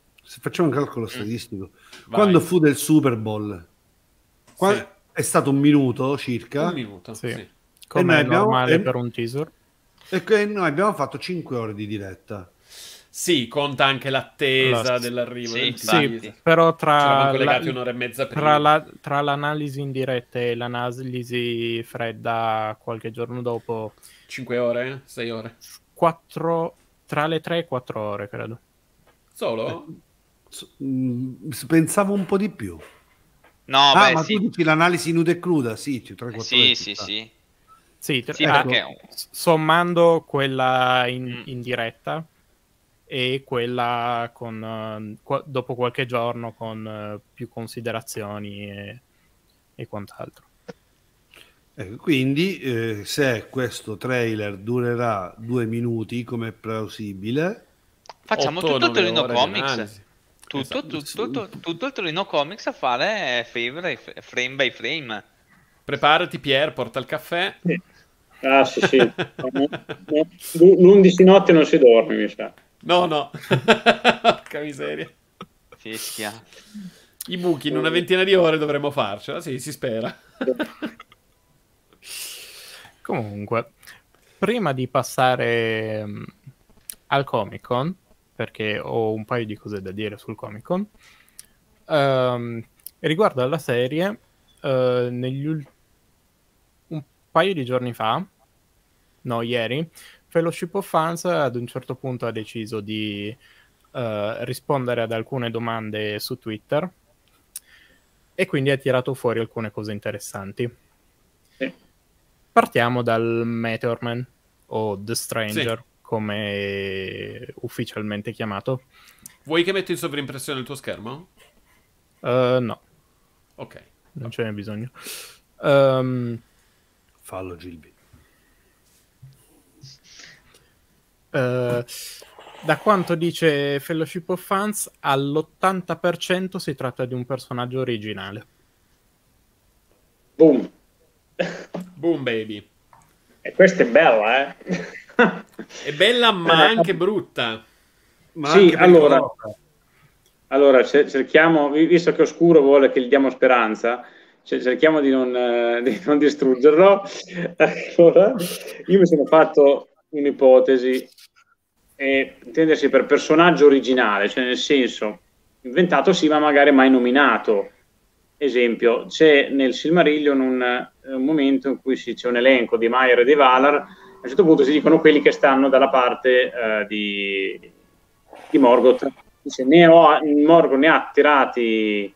quando fu del Super Bowl, è stato 1 minuto circa. 1 minuto, sì. Come è normale per un teaser. E che noi abbiamo fatto 5 ore di diretta. Sì, conta anche l'attesa dell'arrivo del teaser. Sì, però c'eravamo collegati 1 ora e mezza prima. Tra l'analisi in diretta e l'analisi fredda qualche giorno dopo, 5 ore? 6 ore? 4, tra le 3 e 4 ore, credo. Solo? Pensavo un po' di più. No, ma tu dici l'analisi nuda e cruda? Sì, 3-4 ore. Sì. Sì, perché sommando quella in diretta e quella dopo qualche giorno con più considerazioni e quant'altro. Quindi se questo trailer durerà 2 minuti, come è plausibile, facciamo tutto il Torino Comics. Tutto il Torino Comics a fare frame by frame. Preparati, Pier, porta il caffè. Sì. L'11 notte non si dorme, mi sa. No. Porca miseria. Fischia. I buchi in una ventina di ore dovremmo farcela, sì, si spera. Comunque, prima di passare al Comic Con, perché ho un paio di cose da dire sul Comic Con, riguardo alla serie, un paio di giorni fa, no, ieri, Fellowship of Fans ad un certo punto ha deciso di rispondere ad alcune domande su Twitter e quindi ha tirato fuori alcune cose interessanti. Partiamo dal Meteor Man o The Stranger, come ufficialmente chiamato. Vuoi che metto in sovrimpressione il tuo schermo? No. Ok. Non ce n'è bisogno. Fallo, Gilby. Da quanto dice Fellowship of Fans, all'80% si tratta di un personaggio originale. Boom. Boom, baby. E questa è bella, È bella, ma anche brutta. Ma sì, anche allora cerchiamo, visto che Oscuro vuole che gli diamo speranza, cerchiamo di non distruggerlo. Allora, io mi sono fatto un'ipotesi, intendersi per personaggio originale, cioè nel senso inventato sì, ma magari mai nominato. Esempio, c'è nel Silmarillion un momento in cui c'è un elenco di Maiar e di Valar, a un certo punto si dicono quelli che stanno dalla parte di Morgoth. Dice, Morgoth ne ha tirati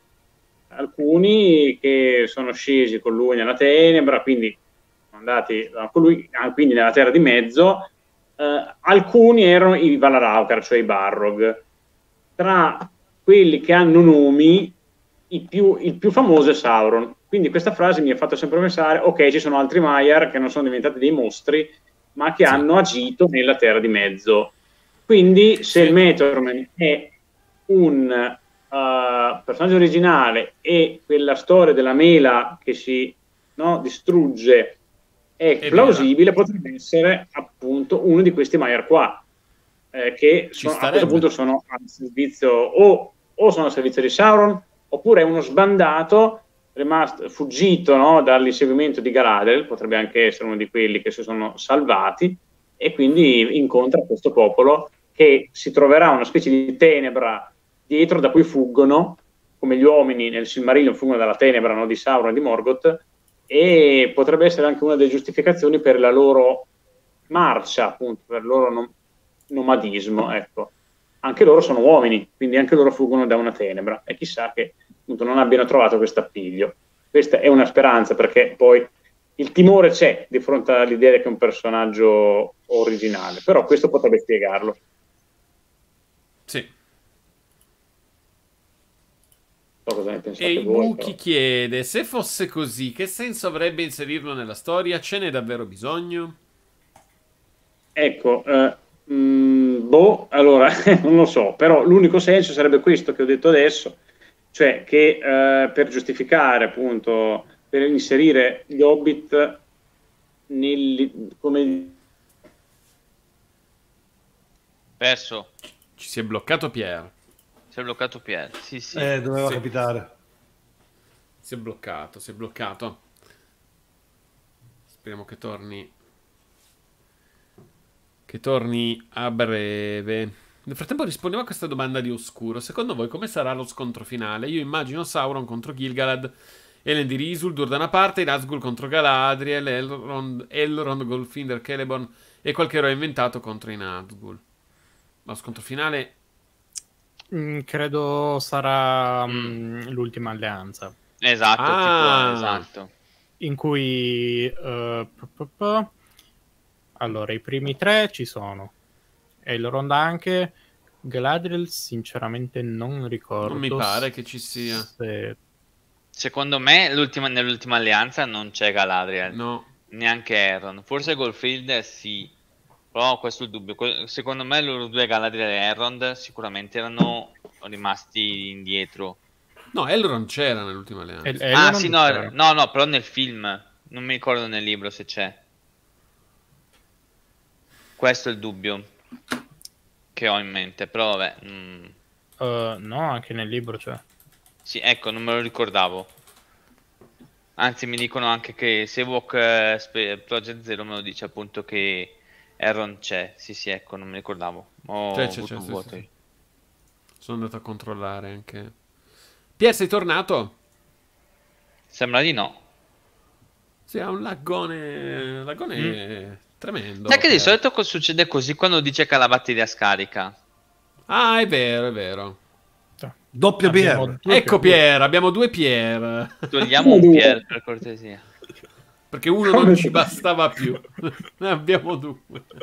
alcuni che sono scesi con lui nella tenebra, quindi sono andati con lui, quindi nella terra di mezzo. Alcuni erano i Valaraukar, cioè i Barrog. Tra quelli che hanno nomi, il più famoso è Sauron. Quindi questa frase mi ha fatto sempre pensare, ok, ci sono altri Maiar che non sono diventati dei mostri, ma che hanno agito nella terra di mezzo. Quindi se il Meteorman è un personaggio originale e quella storia della mela che si distrugge è plausibile, potrebbe essere appunto uno di questi Maiar qua, che a questo punto sono al servizio o sono al servizio di Sauron, oppure è uno sbandato fuggito dall'inseguimento di Galadriel, potrebbe anche essere uno di quelli che si sono salvati e quindi incontra questo popolo che si troverà una specie di tenebra dietro da cui fuggono, come gli uomini nel Silmarillion fuggono dalla tenebra di Sauron e di Morgoth, e potrebbe essere anche una delle giustificazioni per la loro marcia, appunto, per il loro nomadismo, ecco. Anche loro sono uomini, quindi anche loro fuggono da una tenebra e chissà che appunto non abbiano trovato questo appiglio. Questa è una speranza, perché poi il timore c'è di fronte all'idea che è un personaggio originale, però questo potrebbe spiegarlo. Sì. So cosa ne pensate E voi, Ibuki però. chiede: se fosse così, che senso avrebbe inserirlo nella storia? Ce n'è davvero bisogno? Ecco, allora, non lo so, però l'unico senso sarebbe questo che ho detto adesso, cioè che per giustificare, appunto, per inserire gli Hobbit come... Perso. Ci si è bloccato Pier. Si è bloccato Pier. Sì, sì. Doveva Sì. capitare. Si è bloccato, si è bloccato. Speriamo che torni. Che torni a breve. Nel frattempo rispondiamo a questa domanda di Oscuro. Secondo voi come sarà lo scontro finale? Io immagino Sauron contro Gilgalad, Elendil Isildur da una parte, i Nazgûl contro Galadriel, Elrond, Goldfinger, Celeborn e qualche eroe inventato contro i Nazgûl. Ma lo scontro finale... Credo sarà l'ultima alleanza. Esatto, tipo, Ah! esatto. In cui allora i primi tre ci sono, Elrond anche, Galadriel sinceramente non ricordo. Non mi pare che ci sia. se... Secondo me nell'ultima alleanza non c'è Galadriel, No. neanche Elrond. Forse Goldfield sì, però questo è il dubbio. Secondo me loro due, Galadriel e Elrond, sicuramente erano rimasti indietro. No, Elrond c'era nell'ultima alleanza. Ah sì, no, però nel film, non mi ricordo nel libro se c'è. Questo è il dubbio che ho in mente, però vabbè. no, anche nel libro c'è. Sì, ecco, non me lo ricordavo. Anzi, mi dicono anche che Sewok Project Zero me lo dice appunto che Elrond c'è. Sì, sì, ecco, non mi ricordavo. Ho C'è, avuto un vuoto. sì. Sono andato a controllare anche. Pier, sei tornato? Sembra di no. Sì, ha un lagone. Lagone tremendo. Sai che di Pier. solito succede così quando dice che la batteria scarica? Ah, è vero, è vero. Doppio Pier. Ecco Pier, abbiamo due Pier. Togliamo un Pier per cortesia. Perché uno non ci bastava più. Ne abbiamo due.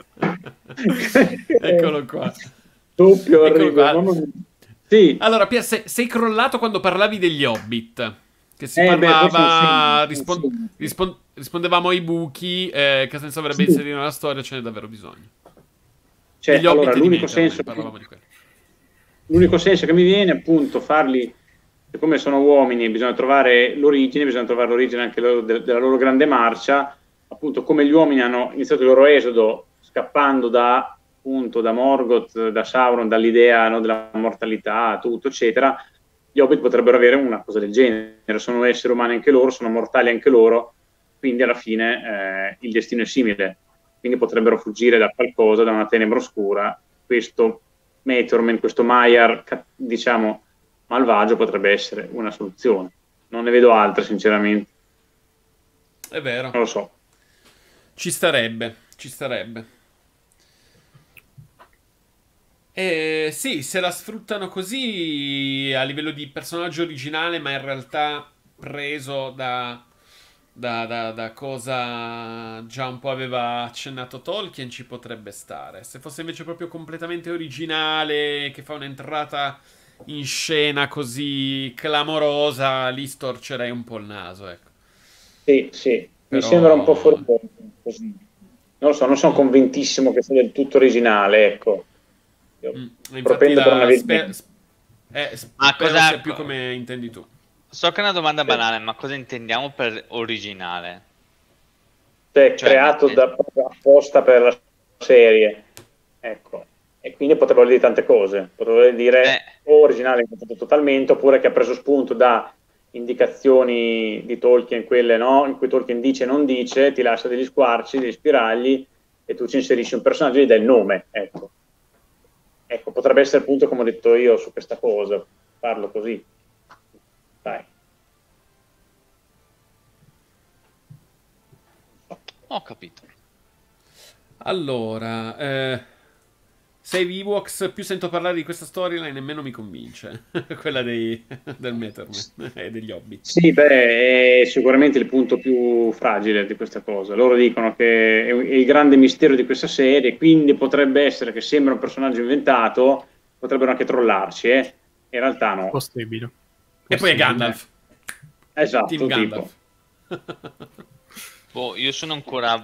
Eccolo qua. Doppio Eccolo qua. Sì. Allora, Pier, sei crollato quando parlavi degli Hobbit. Che si parlava... rispondevamo ai buchi. Che senso avrebbe inserito nella storia? Ce n'è davvero bisogno. Cioè, Degli allora, Hobbit l'unico senso... parlavamo di quello. L'unico senso che mi viene è appunto farli, siccome sono uomini, bisogna trovare l'origine anche della loro grande marcia, appunto come gli uomini hanno iniziato il loro esodo scappando da Morgoth, da Sauron, dall'idea, no, della mortalità, tutto eccetera. Gli Hobbit potrebbero avere una cosa del genere, sono esseri umani anche loro, sono mortali anche loro, quindi alla fine il destino è simile, quindi potrebbero fuggire da qualcosa, da una tenebra oscura. Questo Meteorman, questo Maiar, diciamo, malvagio potrebbe essere una soluzione. Non ne vedo altre, sinceramente. È vero. Non lo so. Ci starebbe. Sì, se la sfruttano così a livello di personaggio originale, ma in realtà preso da cosa già un po' aveva accennato Tolkien, ci potrebbe stare. Se fosse invece proprio completamente originale, che fa un'entrata in scena così clamorosa, lì storcerei un po' il naso, ecco. Sì. Mi sembra un po' fuori così. Non lo so, non sono convintissimo che sia del tutto originale, ecco. Infatti spero sia più cosa... come intendi tu. So che è una domanda banale, ma cosa intendiamo per originale? Cioè, creato apposta per la serie, ecco. E quindi potrebbero dire tante cose. Potrebbero dire o originale totalmente, oppure che ha preso spunto da indicazioni di Tolkien, quelle no, in cui Tolkien dice e non dice, ti lascia degli squarci, degli spiragli, e tu ci inserisci un personaggio e gli dai il nome, ecco. Ecco, potrebbe essere appunto come ho detto io su questa cosa, parlo così. Dai. Ho capito. Allora, Save Ewoks, più sento parlare di questa storyline nemmeno mi convince. Quella del Matterman e degli Hobbit. Sì, beh, è sicuramente il punto più fragile di questa cosa. Loro dicono che è il grande mistero di questa serie, quindi potrebbe essere che sembra un personaggio inventato, potrebbero anche trollarci, eh? In realtà no. Possibile. E poi è Gandalf. Esatto, Team Gandalf. Boh, io sono ancora...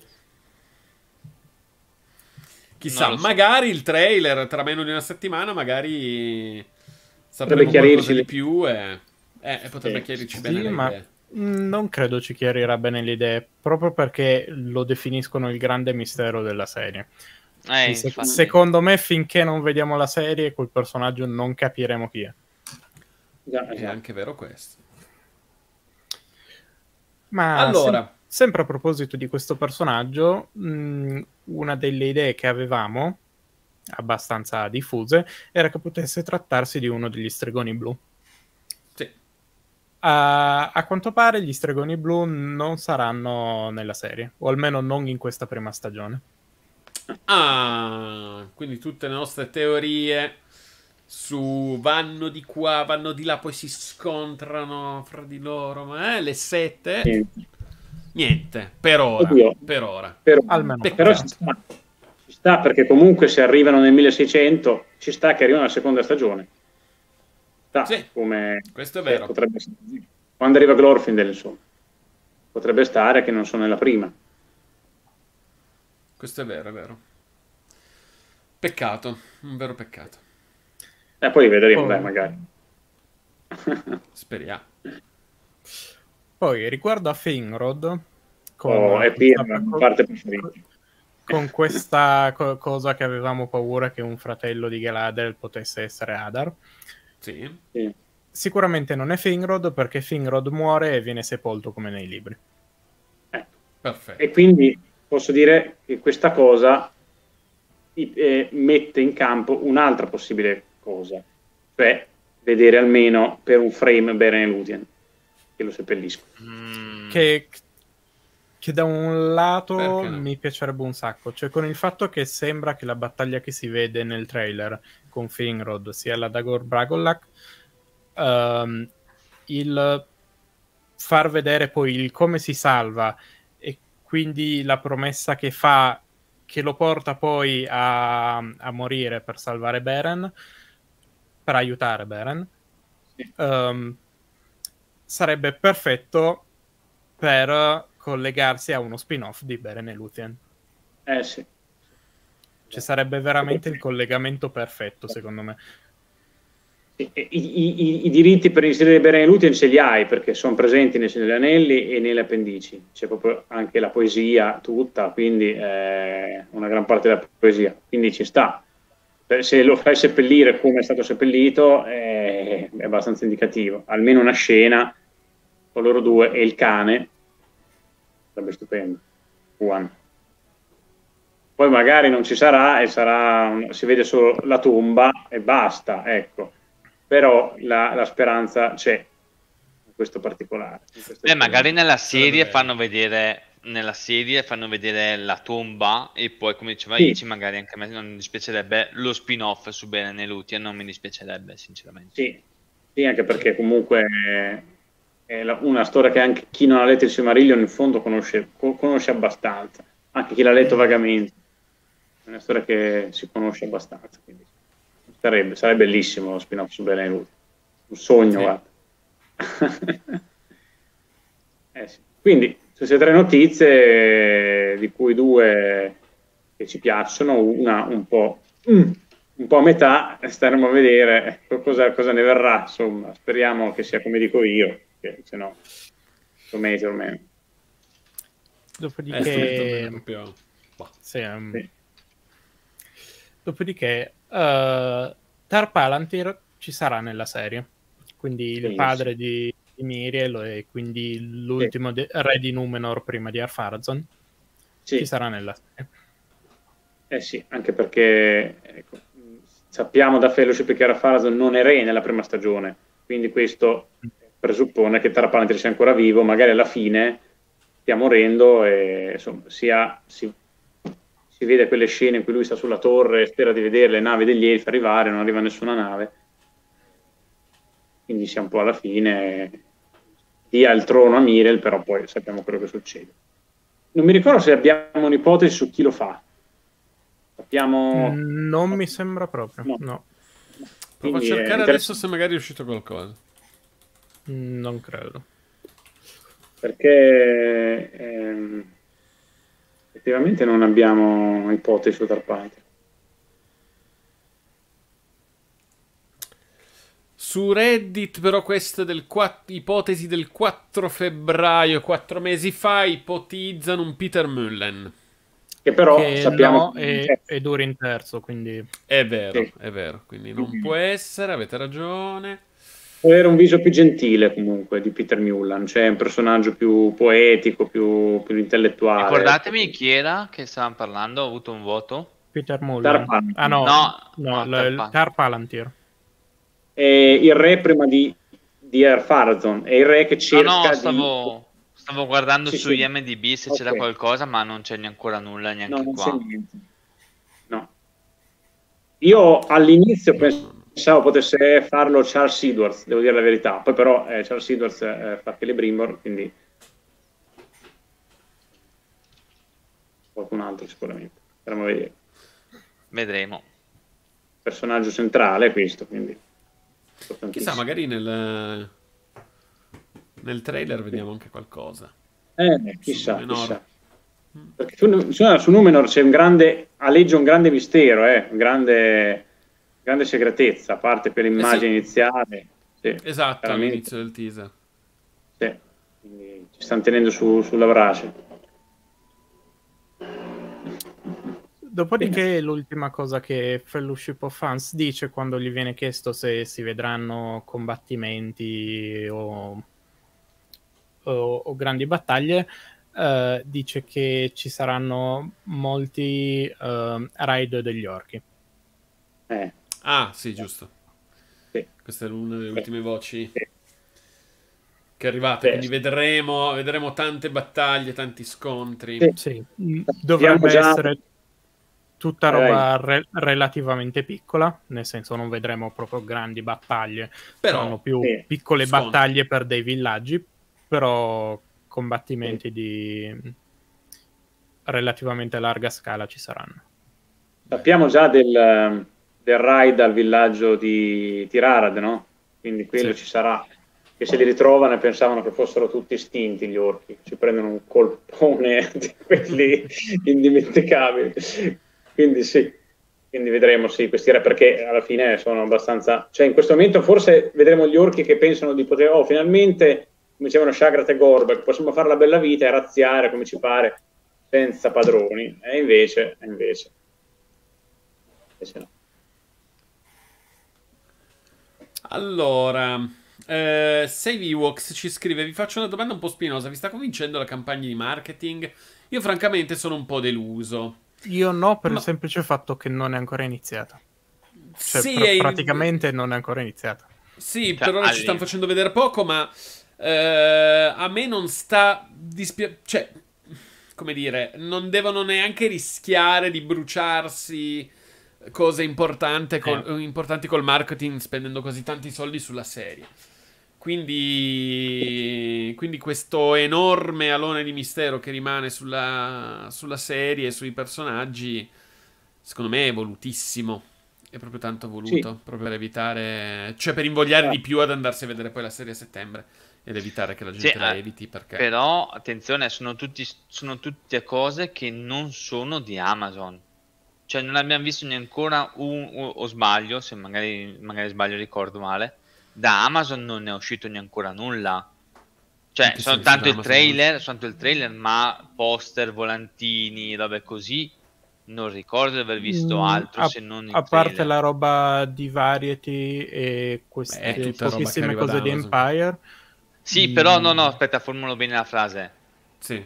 Chissà, magari il trailer tra meno di una settimana, magari potrebbe sapremo qualcosa chiarirci di più e potrebbe chiarirci bene le ma idee. non credo ci chiarirà bene le idee, proprio perché lo definiscono il grande mistero della serie. Secondo me, finché non vediamo la serie, quel personaggio non capiremo chi è. È anche vero questo. Ma allora, sempre a proposito di questo personaggio, una delle idee che avevamo, abbastanza diffuse, era che potesse trattarsi di uno degli stregoni blu. Sì. A quanto pare gli stregoni blu non saranno nella serie, o almeno non in questa prima stagione. Ah, quindi tutte le nostre teorie su vanno di qua, vanno di là, poi si scontrano fra di loro, ma le sette... Niente, per ora. Oddio. Per ora. Almeno. Però ci sta, perché comunque se arrivano nel 1600 ci sta che arrivano alla seconda stagione. Sì, come questo è vero. Potrebbe essere così. Quando arriva Glorfindel, insomma, potrebbe stare che non sono nella prima. Questo è vero, è vero. Peccato, un vero peccato. Poi vedremo, dai, magari. Speriamo. Poi riguardo a Finrod, con questa cosa che avevamo paura che un fratello di Galadriel potesse essere Adar. Sì. Sicuramente non è Finrod, perché Finrod muore e viene sepolto come nei libri. Perfetto. E quindi posso dire che questa cosa mette in campo un'altra possibile cosa, cioè vedere almeno per un frame Beren e Lúthien che lo seppellisco. Che da un lato mi piacerebbe un sacco, cioè con il fatto che sembra che la battaglia che si vede nel trailer con Finrod sia la Dagor Bragollach, il far vedere poi il come si salva e quindi la promessa che fa, che lo porta poi a morire per salvare Beren, per aiutare Beren, sarebbe perfetto per collegarsi a uno spin-off di Beren e Lúthien. Sì. Ci sarebbe veramente il collegamento perfetto, secondo me. I diritti per inserire Beren e Lúthien ce li hai, perché sono presenti nei Signore degli Anelli e nelle appendici. C'è proprio anche la poesia tutta, quindi una gran parte della poesia. Quindi ci sta. Se lo fai seppellire come è stato seppellito, è abbastanza indicativo. Almeno una scena con loro due e il cane sarebbe stupendo. Poi magari non ci sarà e si vede solo la tomba e basta, ecco. Però la speranza c'è in questo particolare. Magari nella serie fanno vedere la tomba e poi, come diceva Ichi, magari anche a me non mi dispiacerebbe lo spin-off su Beren e Lúthien, non mi dispiacerebbe sinceramente. Sì, anche perché comunque è una storia che anche chi non ha letto il Silmarillion in fondo conosce abbastanza, anche chi l'ha letto vagamente. È una storia che si conosce abbastanza, quindi sarebbe bellissimo lo spin-off su Beren e Lúthien. Un sogno, guarda. Sì. Quindi queste tre notizie, di cui due che ci piacciono, una un po' a metà, staremo a vedere cosa ne verrà. Insomma, speriamo che sia come dico io, che se no mesi o meno. Dopodiché Tar Palantir ci sarà nella serie, quindi il padre di Miriel e quindi l'ultimo re di Númenor prima di Ar-Pharazôn ci sarà nella serie. Sì, anche perché sappiamo da Fellowship che Ar-Pharazôn non è re nella prima stagione, quindi questo presuppone che Tar Palantir sia ancora vivo, magari alla fine stia morendo e insomma si si vede quelle scene in cui lui sta sulla torre e spera di vedere le navi degli Elfi arrivare, non arriva nessuna nave. Quindi siamo un po' alla fine, dia il trono a Mirel, però poi sappiamo quello che succede. Non mi ricordo se abbiamo un'ipotesi su chi lo fa. Sappiamo... Non mi sembra proprio, no. Provo a cercare adesso se magari è uscito qualcosa. Non credo. Perché effettivamente non abbiamo ipotesi su Dark Panther. Su Reddit, però, questa ipotesi del 4 febbraio, 4 mesi fa, ipotizzano un Peter Mullen. Che però sappiamo è Durin terzo, quindi... È vero, sì. È vero, quindi non può essere, avete ragione. Può avere un viso più gentile comunque di Peter Mullen, cioè un personaggio più poetico, più intellettuale. Ricordatemi chi era che stavamo parlando, ho avuto un voto. Peter Mullen. Tar Palantir. Il re prima di Farazon, è il re che cerca stavo guardando su sì. IMDb se c'era qualcosa, ma non c'è ancora nulla, neanche non qua. c'è niente. No. Io all'inizio pensavo potesse farlo Charles Edwards, devo dire la verità, poi però Charles Edwards fa Celebrimbor, quindi qualcun altro sicuramente. Faremo vedere. Vedremo. Personaggio centrale questo, quindi chissà, magari nel trailer vediamo anche qualcosa. Chissà. Perché su Numenor c'è aleggia un grande mistero, grande segretezza, a parte quell'immagine iniziale. Sì, esatto, all'inizio del teaser. Sì, quindi ci stanno tenendo sulla brace. Dopodiché l'ultima cosa che Fellowship of Fans dice quando gli viene chiesto se si vedranno combattimenti o grandi battaglie, dice che ci saranno molti raid degli orchi. Ah, sì, giusto. Sì. Questa è una delle ultime voci che è arrivata, quindi vedremo tante battaglie, tanti scontri. Sì. Dovrebbe essere tutta roba relativamente piccola, nel senso non vedremo proprio grandi battaglie, però saranno più piccole battaglie per dei villaggi, però combattimenti di relativamente larga scala ci saranno. Sappiamo già del raid al villaggio di Tirarad, no? Quindi quello ci sarà, che se li ritrovano e pensavano che fossero tutti estinti gli orchi, ci prendono un colpone di quelli indimenticabili. Quindi quindi vedremo questi re, perché alla fine sono abbastanza, cioè in questo momento forse vedremo gli orchi che pensano di poter, finalmente, come dicevano Shagrat e Gorbek, possiamo fare la bella vita e razziare come ci pare senza padroni, e invece no. Allora, Save Ewoks ci scrive: vi faccio una domanda un po' spinosa, vi sta convincendo la campagna di marketing? Io francamente sono un po' deluso. Io no, per il semplice fatto che non è ancora iniziata. Cioè, sì, praticamente non è ancora iniziata. Sì, per ora ci stanno facendo vedere poco, ma a me non sta cioè, come dire, non devono neanche rischiare di bruciarsi cose importanti col marketing spendendo così tanti soldi sulla serie. Quindi questo enorme alone di mistero che rimane sulla serie e sui personaggi, secondo me è volutissimo. È proprio tanto voluto, proprio per evitare, cioè per invogliare di più ad andarsi a vedere poi la serie a settembre ed evitare che la gente la eviti, perché... Però, attenzione, sono tutte cose che non sono di Amazon. Cioè non abbiamo visto neanche ancora o sbaglio, se magari sbaglio, ricordo male, da Amazon non è uscito neanche ancora nulla. Cioè sono tanto il trailer, ma poster, volantini, robe così, non ricordo di aver visto altro se non il a parte la roba di Variety e queste pochissime cose di Empire. Sì, però no, aspetta, formulo bene la frase. Sì.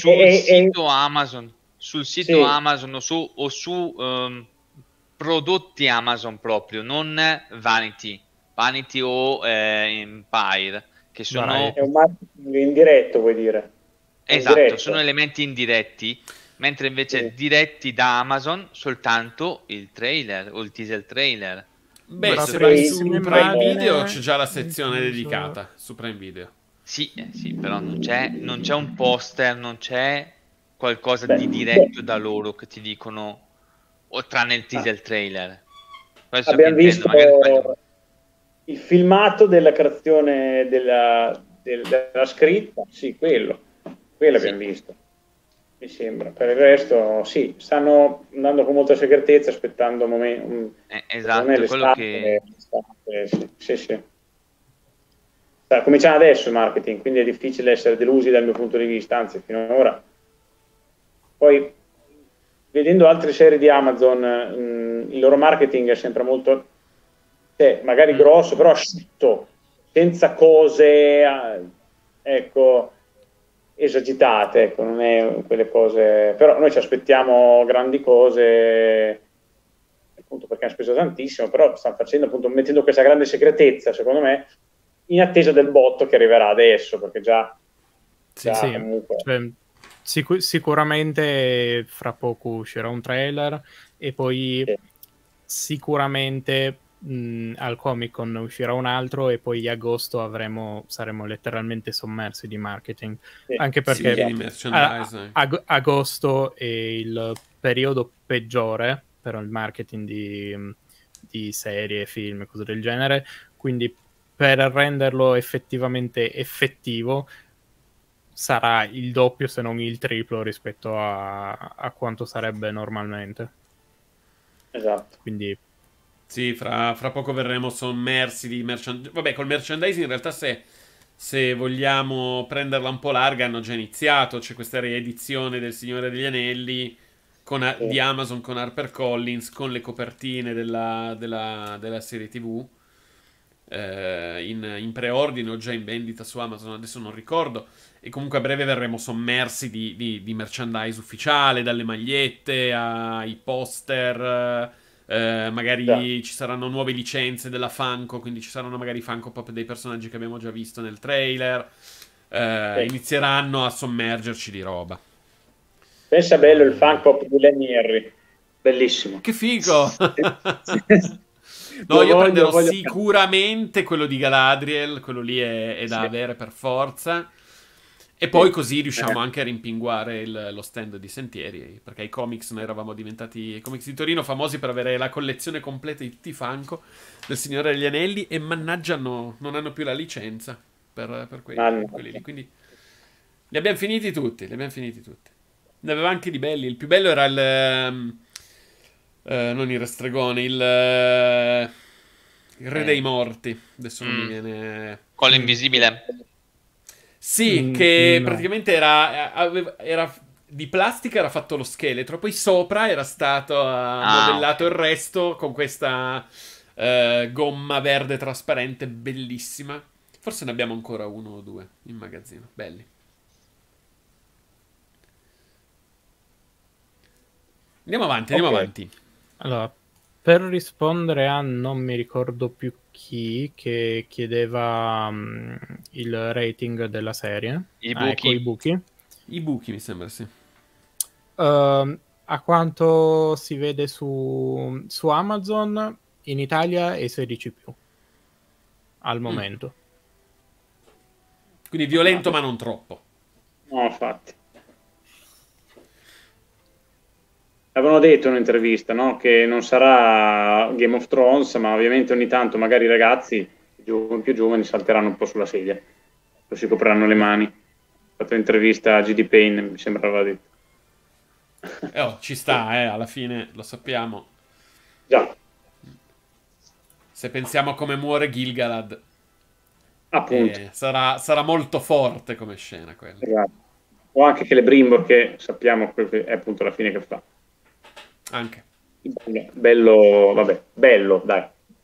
Sul sito Amazon o su prodotti Amazon proprio, non Vanity o Empire, che sono... È un marketing indiretto, vuoi dire? Esatto, sono elementi indiretti mentre invece diretti da Amazon soltanto il trailer o il teaser trailer. Beh, Questo se vai per- su Prime Video c'è già la sezione dedicata su Prime Video. Sì, sì, però non c'è un poster, non c'è qualcosa di diretto da loro che ti dicono, o tranne il teaser trailer. Questo Abbiamo che intendo, magari sbaglio. visto il filmato della creazione della scritta, sì, quello abbiamo visto, mi sembra. Per il resto, sì, stanno andando con molta segretezza, aspettando un momento. Esatto, è quello che... Sì. Cominciamo adesso il marketing, quindi è difficile essere delusi dal mio punto di vista, anzi, fino ad ora. Poi, vedendo altre serie di Amazon, il loro marketing è sempre molto, magari grosso, però asciutto, senza cose, ecco, esagitate, ecco, non è quelle cose. Però noi ci aspettiamo grandi cose, appunto perché hanno speso tantissimo, però stanno facendo, appunto, mettendo questa grande segretezza, secondo me, in attesa del botto che arriverà adesso, perché già comunque... Cioè, sicuramente fra poco uscirà un trailer e poi sicuramente al Comic Con uscirà un altro e poi agosto saremo letteralmente sommersi di marketing, anche perché agosto è il periodo peggiore per il marketing di serie, film e cose del genere, quindi per renderlo effettivamente effettivo sarà il doppio se non il triplo rispetto a quanto sarebbe normalmente. Esatto. Quindi sì, fra poco verremo sommersi di merchandising. Vabbè, col merchandising in realtà se vogliamo prenderla un po' larga hanno già iniziato. C'è questa riedizione del Signore degli Anelli di Amazon con HarperCollins, con le copertine della serie TV. In preordine o già in vendita su Amazon, adesso non ricordo, e comunque a breve verremo sommersi di merchandise ufficiale, dalle magliette ai poster, magari ci saranno nuove licenze della Funko, quindi ci saranno magari Funko Pop dei personaggi che abbiamo già visto nel trailer, inizieranno a sommergerci di roba. Pensa bello il Funko Pop di Lenny Henry, bellissimo, che figo. No, io prenderò sicuramente quello di Galadriel, quello lì è da avere per forza. E poi così riusciamo anche a rimpinguare lo stand di Sentieri, perché i comics noi eravamo diventati, i comics di Torino, famosi per avere la collezione completa di tutti i Funko del Signore degli Anelli, e mannaggia non hanno più la licenza per quelli lì, quindi li abbiamo finiti tutti, Ne aveva anche di belli, il più bello era non il Restregone, il Re dei Morti. Adesso non mi viene... Collo invisibile. Sì, che praticamente era di plastica, era fatto lo scheletro, poi sopra era stato modellato il resto con questa gomma verde trasparente, bellissima. Forse ne abbiamo ancora uno o due in magazzino, belli. Andiamo avanti. Allora, per rispondere a non mi ricordo più chi che chiedeva il rating della serie, i buchi. I buchi mi sembra, sì. A quanto si vede su Amazon, in Italia è 16+, al momento. Quindi violento ma non troppo. No, infatti. Avevano detto in un'intervista, no? Che non sarà Game of Thrones, ma ovviamente ogni tanto magari i ragazzi più giovani salteranno un po' sulla sedia, poi si copriranno le mani. Ho fatto un'intervista a G.D. Payne, mi sembrava detto. Ci sta, alla fine lo sappiamo. Già. Se pensiamo a come muore Gilgalad, appunto, sarà molto forte come scena quella. Esatto. O anche Celebrimbor, che sappiamo che è appunto la fine che fa. Anche. Bello, vabbè, bello, dai.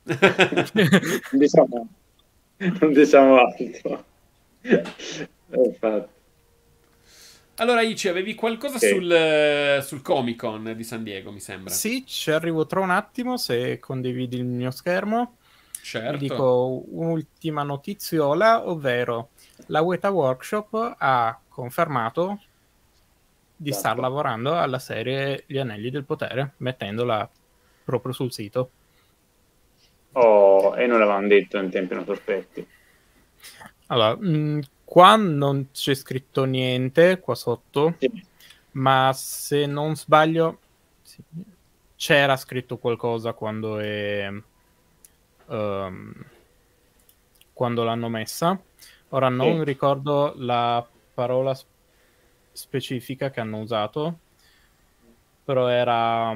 non diciamo altro. Infatti. Allora, Ici, avevi qualcosa sul Comic Con di San Diego, mi sembra. Sì, ci arrivo tra un attimo, se condividi il mio schermo. Certo. Vi dico un'ultima notiziola, ovvero la Weta Workshop ha confermato di star lavorando alla serie Gli Anelli del Potere, mettendola proprio sul sito. E non l'avevano detto in tempi non sospetti. Allora, qua non c'è scritto niente, qua sotto, sì. Ma se non sbaglio sì, c'era scritto qualcosa quando l'hanno messa. Ora non ricordo la parola specifica che hanno usato, però era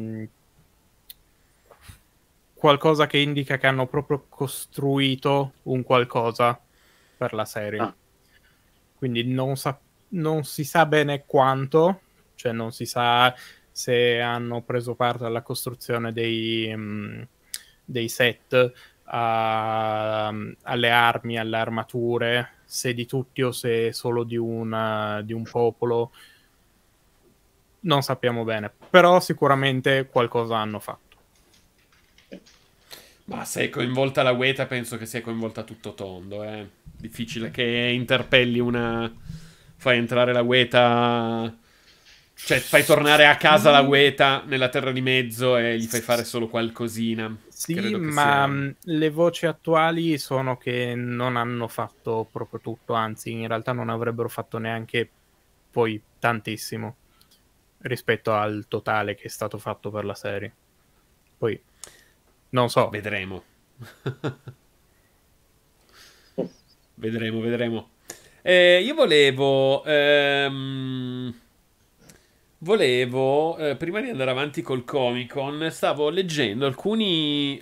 qualcosa che indica che hanno proprio costruito un qualcosa per la serie. Quindi non si sa bene quanto, cioè non si sa se hanno preso parte alla costruzione dei set, alle armi, alle armature, se di tutti o se solo di un popolo. Non sappiamo bene, però sicuramente qualcosa hanno fatto. Ma se è coinvolta la Weta, penso che sia coinvolta tutto tondo. Difficile che interpelli fai entrare la Weta, cioè fai tornare a casa la Weta nella Terra di Mezzo e gli fai fare solo qualcosina. Sì, ma le voci attuali sono che non hanno fatto proprio tutto, anzi in realtà non avrebbero fatto neanche poi tantissimo rispetto al totale che è stato fatto per la serie. Poi non so. Vedremo. Vedremo. Io volevo prima di andare avanti col Comic-Con, stavo leggendo alcuni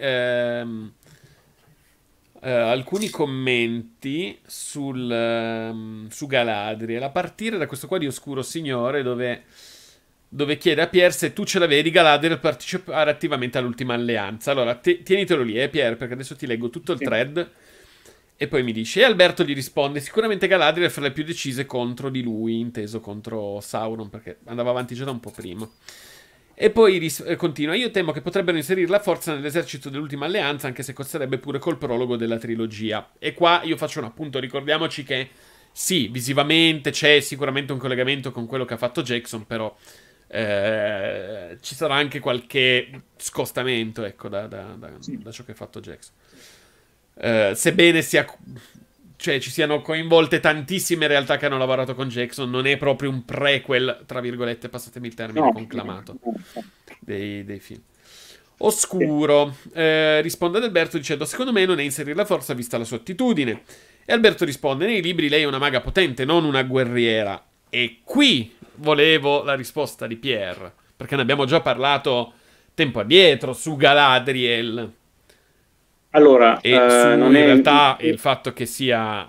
commenti su Galadriel, a partire da questo qua di Oscuro Signore, dove chiede a Pier se tu ce la vedi Galadriel partecipare attivamente all'ultima alleanza. Allora, tienitelo lì, Pier, perché adesso ti leggo tutto il thread e poi mi dice. E Alberto gli risponde: sicuramente Galadriel è fra le più decise contro di lui, inteso contro Sauron, perché andava avanti già da un po' prima. E poi continua: io temo che potrebbero inserirla a forza nell'esercito dell'ultima alleanza, anche se costerebbe pure col prologo della trilogia. E qua io faccio un appunto, ricordiamoci che sì, visivamente c'è sicuramente un collegamento con quello che ha fatto Jackson, però ci sarà anche qualche scostamento, ecco, da ciò che ha fatto Jackson. Sebbene cioè ci siano coinvolte tantissime realtà che hanno lavorato con Jackson, non è proprio un prequel, tra virgolette, passatemi il termine, conclamato dei film. Oscuro risponde ad Alberto dicendo: secondo me non è inserire la forza vista la sua attitudine. E Alberto risponde: nei libri lei è una maga potente, non una guerriera. E qui volevo la risposta di Pierre, perché ne abbiamo già parlato tempo addietro su Galadriel. Allora, e in realtà il fatto che sia,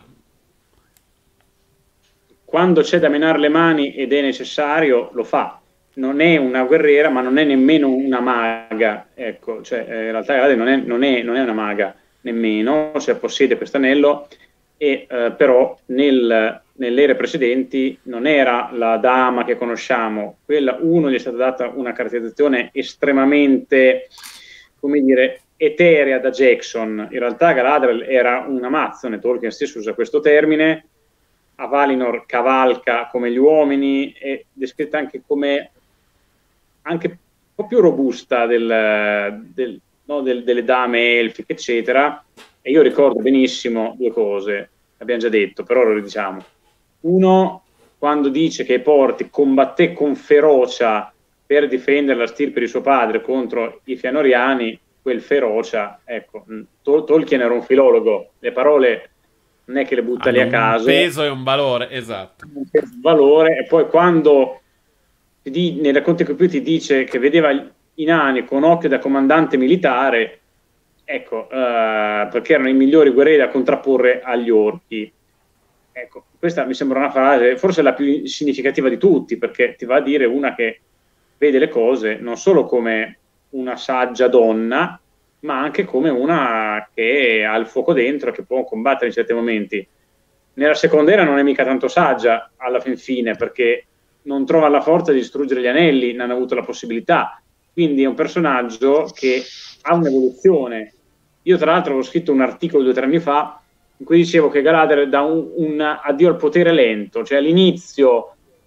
quando c'è da menare le mani ed è necessario, lo fa. Non è una guerriera, ma non è nemmeno una maga. Ecco, cioè, in realtà Galadriel non è una maga nemmeno, cioè possiede questo anello, e però nelle ere precedenti non era la dama che conosciamo. Quella, gli è stata data una caratterizzazione estremamente, come dire, eterea da Jackson. In realtà Galadriel era una Amazzone, Tolkien stesso usa questo termine. A Valinor cavalca come gli uomini, è descritta anche come anche un po' più robusta delle dame elfiche, eccetera. E io ricordo benissimo due cose, abbiamo già detto, però lo ridiciamo. Uno, quando dice che ai porti combatté con ferocia per difendere la stirpe di suo padre contro i Fëanoriani, quel ferocia, ecco, Tolkien era un filologo, le parole non è che le butta lì a caso. Un peso e un valore, esatto. Un peso e un valore, e poi quando nei racconti compiuti dice che vedeva i nani con occhio da comandante militare, ecco, perché erano i migliori guerrieri da contrapporre agli orchi. Ecco, questa mi sembra una frase, forse la più significativa di tutti, perché ti va a dire una che vede le cose non solo come una saggia donna, ma anche come una che ha il fuoco dentro, che può combattere in certi momenti. Nella seconda era non è mica tanto saggia alla fin fine, perché non trova la forza di distruggere gli anelli, non ha avuto la possibilità. Quindi è un personaggio che ha un'evoluzione. Io tra l'altro avevo scritto un articolo 2 o 3 anni fa in cui dicevo che Galadriel dà un addio al potere lento, cioè all'inizio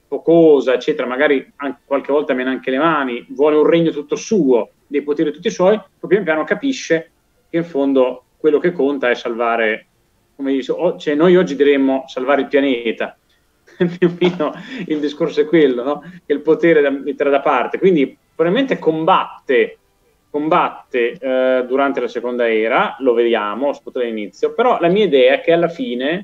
focosa, eccetera, magari anche, qualche volta mena anche le mani, vuole un regno tutto suo, dei poteri tutti suoi, poi pian piano capisce che in fondo quello che conta è salvare, come dice, cioè noi oggi diremmo salvare il pianeta, più o meno il discorso è quello, no? Che il potere da mettere da parte, quindi probabilmente combatte durante la seconda era, lo vediamo, soprattutto all'inizio, però la mia idea è che alla fine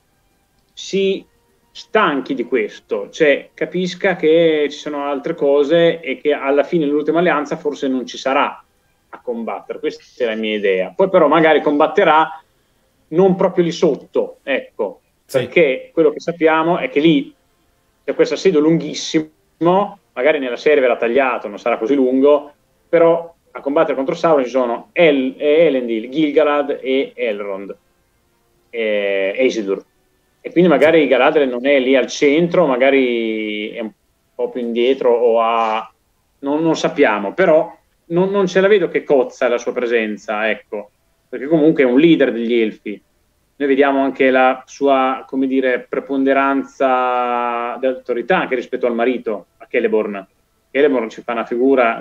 si stanchi di questo, cioè capisca che ci sono altre cose e che alla fine l'ultima alleanza forse non ci sarà a combattere, questa è la mia idea. Poi però magari combatterà non proprio lì sotto, ecco, perché quello che sappiamo è che lì c'è questo assedio lunghissimo, magari nella serie verrà tagliato, non sarà così lungo, però a combattere contro Sauron ci sono Elendil, Gil-galad e Elrond e Isildur. E quindi magari Galadriel non è lì al centro, magari è un po' più indietro o non sappiamo, però non ce la vedo che cozza la sua presenza, ecco, perché comunque è un leader degli Elfi. Noi vediamo anche la sua, come dire, preponderanza d'autorità anche rispetto al marito, a Celeborn. Celeborn ci fa una figura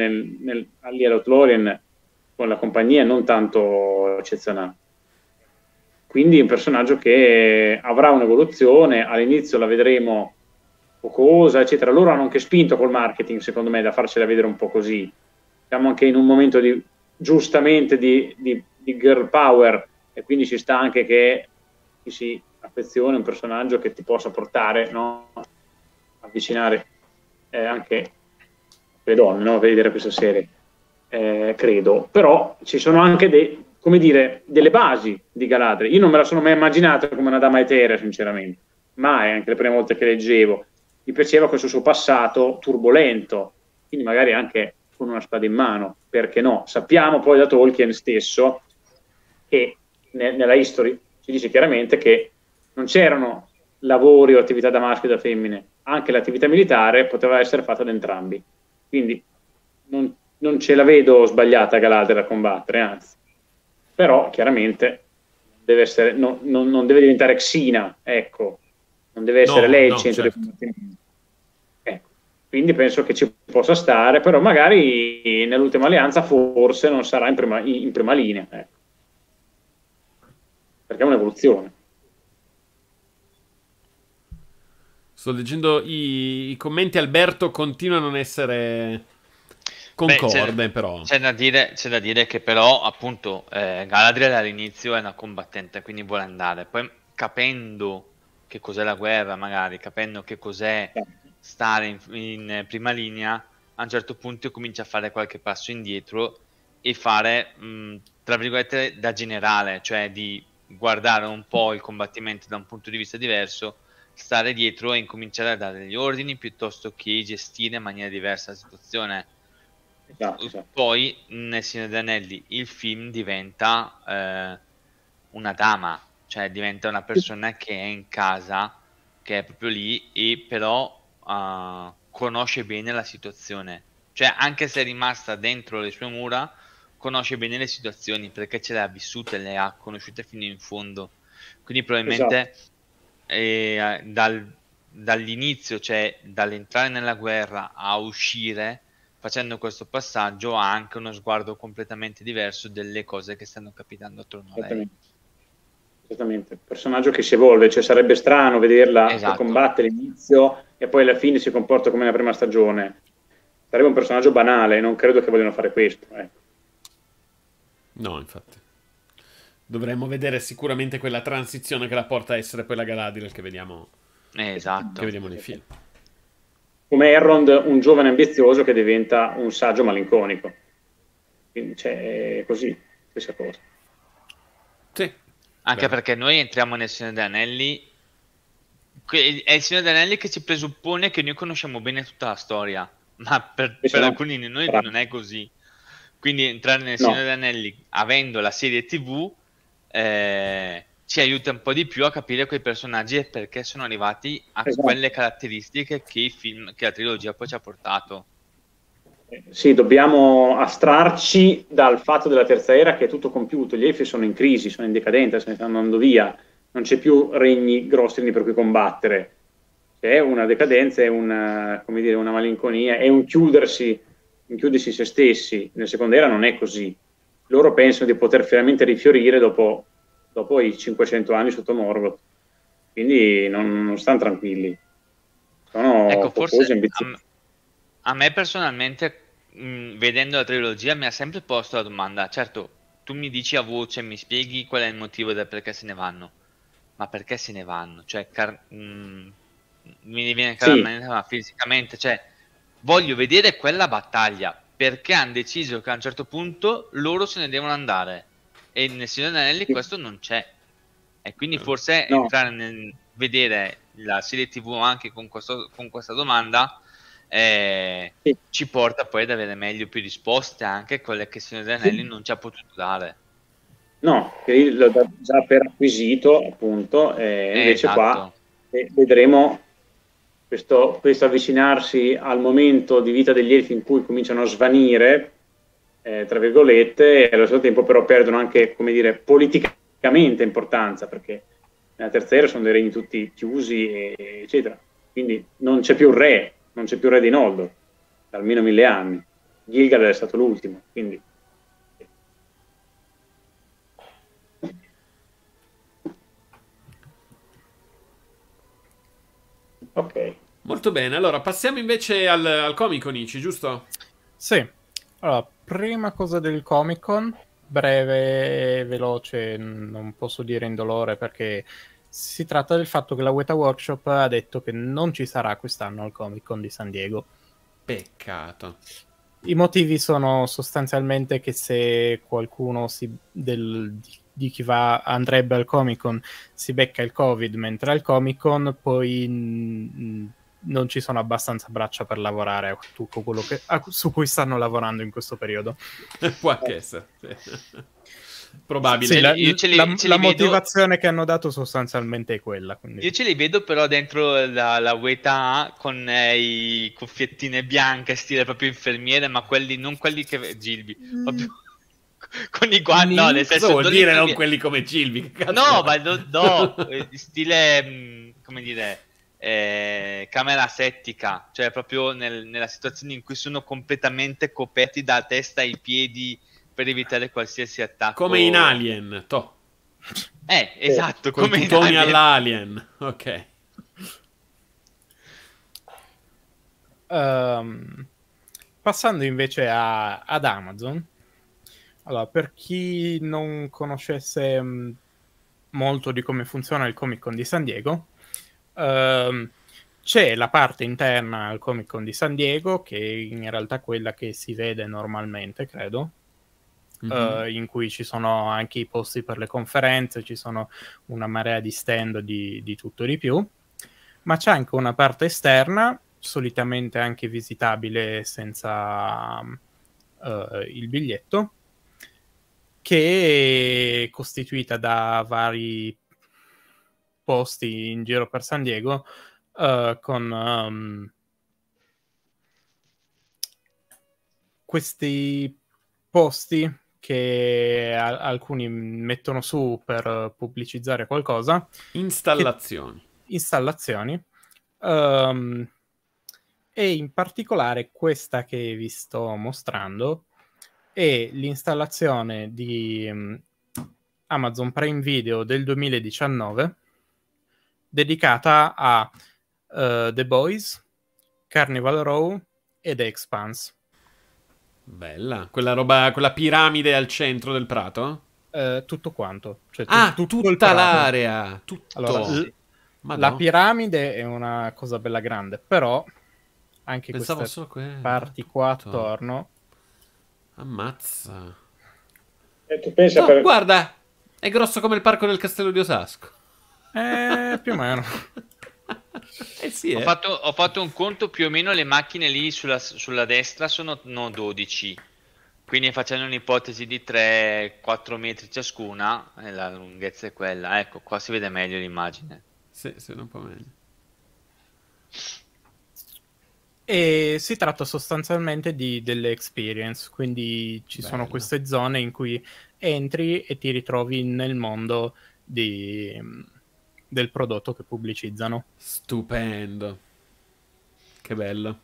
lì all'Othlorien con la compagnia non tanto eccezionale. Quindi è un personaggio che avrà un'evoluzione, all'inizio la vedremo focosa, eccetera. Loro hanno anche spinto col marketing, secondo me, da farcela vedere un po' così. Siamo anche in un momento giustamente di girl power, e quindi ci sta anche che ci si affezioni a un personaggio che ti possa portare, no? Avvicinare anche le donne, no? A vedere questa serie, credo. Però ci sono anche come dire, delle basi di Galadriel. Io non me la sono mai immaginata come una dama eterea, sinceramente, mai, anche le prime volte che leggevo. Mi piaceva questo suo passato turbolento, quindi magari anche con una spada in mano, perché no? Sappiamo poi da Tolkien stesso che nella History si dice chiaramente che non c'erano lavori o attività da maschio e da femmine, anche l'attività militare poteva essere fatta da entrambi, quindi non ce la vedo sbagliata Galadriel a combattere, anzi. Però chiaramente deve essere, non deve diventare Xina, ecco, non deve essere lei il centro del combattimento. Ecco. Quindi penso che ci possa stare, però magari nell'ultima alleanza forse non sarà in prima linea, ecco. Perché è un'evoluzione. Sto leggendo i commenti, Alberto continua a non essere concorde. Però c'è da dire che però appunto Galadriel all'inizio è una combattente, quindi vuole andare, poi capendo che cos'è la guerra, magari capendo che cos'è stare in prima linea, a un certo punto comincia a fare qualche passo indietro e fare tra virgolette da generale, cioè di guardare un po' il combattimento da un punto di vista diverso, stare dietro e incominciare a dare degli ordini piuttosto che gestire in maniera diversa la situazione. Esatto. Poi nel Signore degli Anelli il film diventa una dama, cioè diventa una persona che è in casa, che è proprio lì e però conosce bene la situazione, cioè anche se è rimasta dentro le sue mura conosce bene le situazioni perché ce le ha vissute, le ha conosciute fino in fondo, quindi probabilmente dall'inizio, cioè dall'entrare nella guerra a uscire, facendo questo passaggio ha anche uno sguardo completamente diverso delle cose che stanno capitando attorno a lei. Esattamente, personaggio che si evolve, cioè sarebbe strano vederla che combatte all'inizio e poi alla fine si comporta come nella prima stagione. Sarebbe un personaggio banale, non credo che vogliano fare questo. No, infatti. Dovremmo vedere sicuramente quella transizione che la porta a essere poi la Galadriel che vediamo, che vediamo nei film. Come Elrond, un giovane ambizioso che diventa un saggio malinconico. Quindi c'è così, stessa cosa. Sì. Anche perché noi entriamo nel Signore degli Anelli, è il Signore degli Anelli che ci presuppone che noi conosciamo bene tutta la storia, ma per alcuni di noi non è così. Quindi entrare nel Signore degli Anelli avendo la serie TV ci aiuta un po' di più a capire quei personaggi e perché sono arrivati a quelle caratteristiche che la trilogia poi ci ha portato. Sì, dobbiamo astrarci dal fatto della terza era che è tutto compiuto, gli Elfi sono in crisi, sono in decadenza, se ne stanno andando via, non c'è più regni grossi per cui combattere, c'è una decadenza, è una, come dire, una malinconia, è un chiudersi se stessi. Nel seconda era non è così. Loro pensano di poter finalmente rifiorire dopo i 500 anni sotto Morgoth. Quindi non stanno tranquilli. Sono ecco, forse ambiziosi. a me personalmente, vedendo la trilogia, mi ha sempre posto la domanda, certo, tu mi dici a voce, mi spieghi qual è il motivo del perché se ne vanno, ma perché se ne vanno? Cioè, mi viene chiaramente, ma fisicamente, cioè, voglio vedere quella battaglia, perché hanno deciso che a un certo punto loro se ne devono andare, e nel Signore degli Anelli questo non c'è, e quindi forse entrare nel vedere la serie TV anche con questa domanda ci porta poi ad avere meglio più risposte, anche quelle che Signore degli Anelli non ci ha potuto dare. No, che l'ho già per acquisito, appunto, invece esatto. Qua vedremo questo avvicinarsi al momento di vita degli elfi in cui cominciano a svanire, tra virgolette, e allo stesso tempo però perdono anche, come dire, politicamente importanza, perché nella terza era sono dei regni tutti chiusi, eccetera. Quindi non c'è più il re di Noldor, da almeno 1000 anni. Gilgalad è stato l'ultimo, quindi... Ok. Molto bene, allora passiamo invece al Comic Con, Ichi, giusto? Sì. Allora, prima cosa del Comic Con, breve, veloce, non posso dire indolore perché si tratta del fatto che la Weta Workshop ha detto che non ci sarà quest'anno al Comic Con di San Diego. Peccato. I motivi sono sostanzialmente che se qualcuno di chi andrebbe al Comic Con si becca il Covid mentre al Comic Con, poi non ci sono abbastanza braccia per lavorare a tutto quello su cui stanno lavorando in questo periodo. Può anche essere. Probabile. Sì, la motivazione che hanno dato sostanzialmente è quella. Quindi. Io ce li vedo però dentro la Weta con i cuffiettine bianche, stile proprio infermiere, ma non quelli che Gilby, proprio con i guanti. No, nel senso, cosa vuol dire non quelli come Gilby? No, ma no, stile, come dire, camera settica, cioè proprio nella situazione in cui sono completamente coperti da testa ai piedi per evitare qualsiasi attacco. Come in Alien, esatto, come in Alien. All'Alien, ok. Passando invece ad Amazon, allora, per chi non conoscesse molto di come funziona il Comic Con di San Diego, c'è la parte interna al Comic Con di San Diego, che è in realtà quella che si vede normalmente, credo. In cui ci sono anche i posti per le conferenze, ci sono una marea di stand di tutto e di più, ma c'è anche una parte esterna, solitamente anche visitabile senza il biglietto, che è costituita da vari posti in giro per San Diego con questi posti che alcuni mettono su per pubblicizzare qualcosa. Installazioni. E in particolare questa che vi sto mostrando è l'installazione di Amazon Prime Video del 2019 dedicata a The Boys, Carnival Row e The Expanse. Bella, quella piramide al centro del prato? Tutto quanto. Cioè, tutta l'area. Tutto. Allora, la piramide è una cosa bella grande, però anche queste parti qua attorno. Ammazza. Tu pensa guarda, è grosso come il parco del Castello di Osasco. Più o meno. Sì, ho fatto un conto, più o meno le macchine lì sulla destra sono 12, quindi facendo un'ipotesi di 3-4 metri ciascuna, la lunghezza è quella. Ecco, qua si vede meglio l'immagine. Sì, un po' meglio. E si tratta sostanzialmente delle experience, quindi ci sono queste zone in cui entri e ti ritrovi nel mondo di del prodotto che pubblicizzano. Stupendo. Che bello.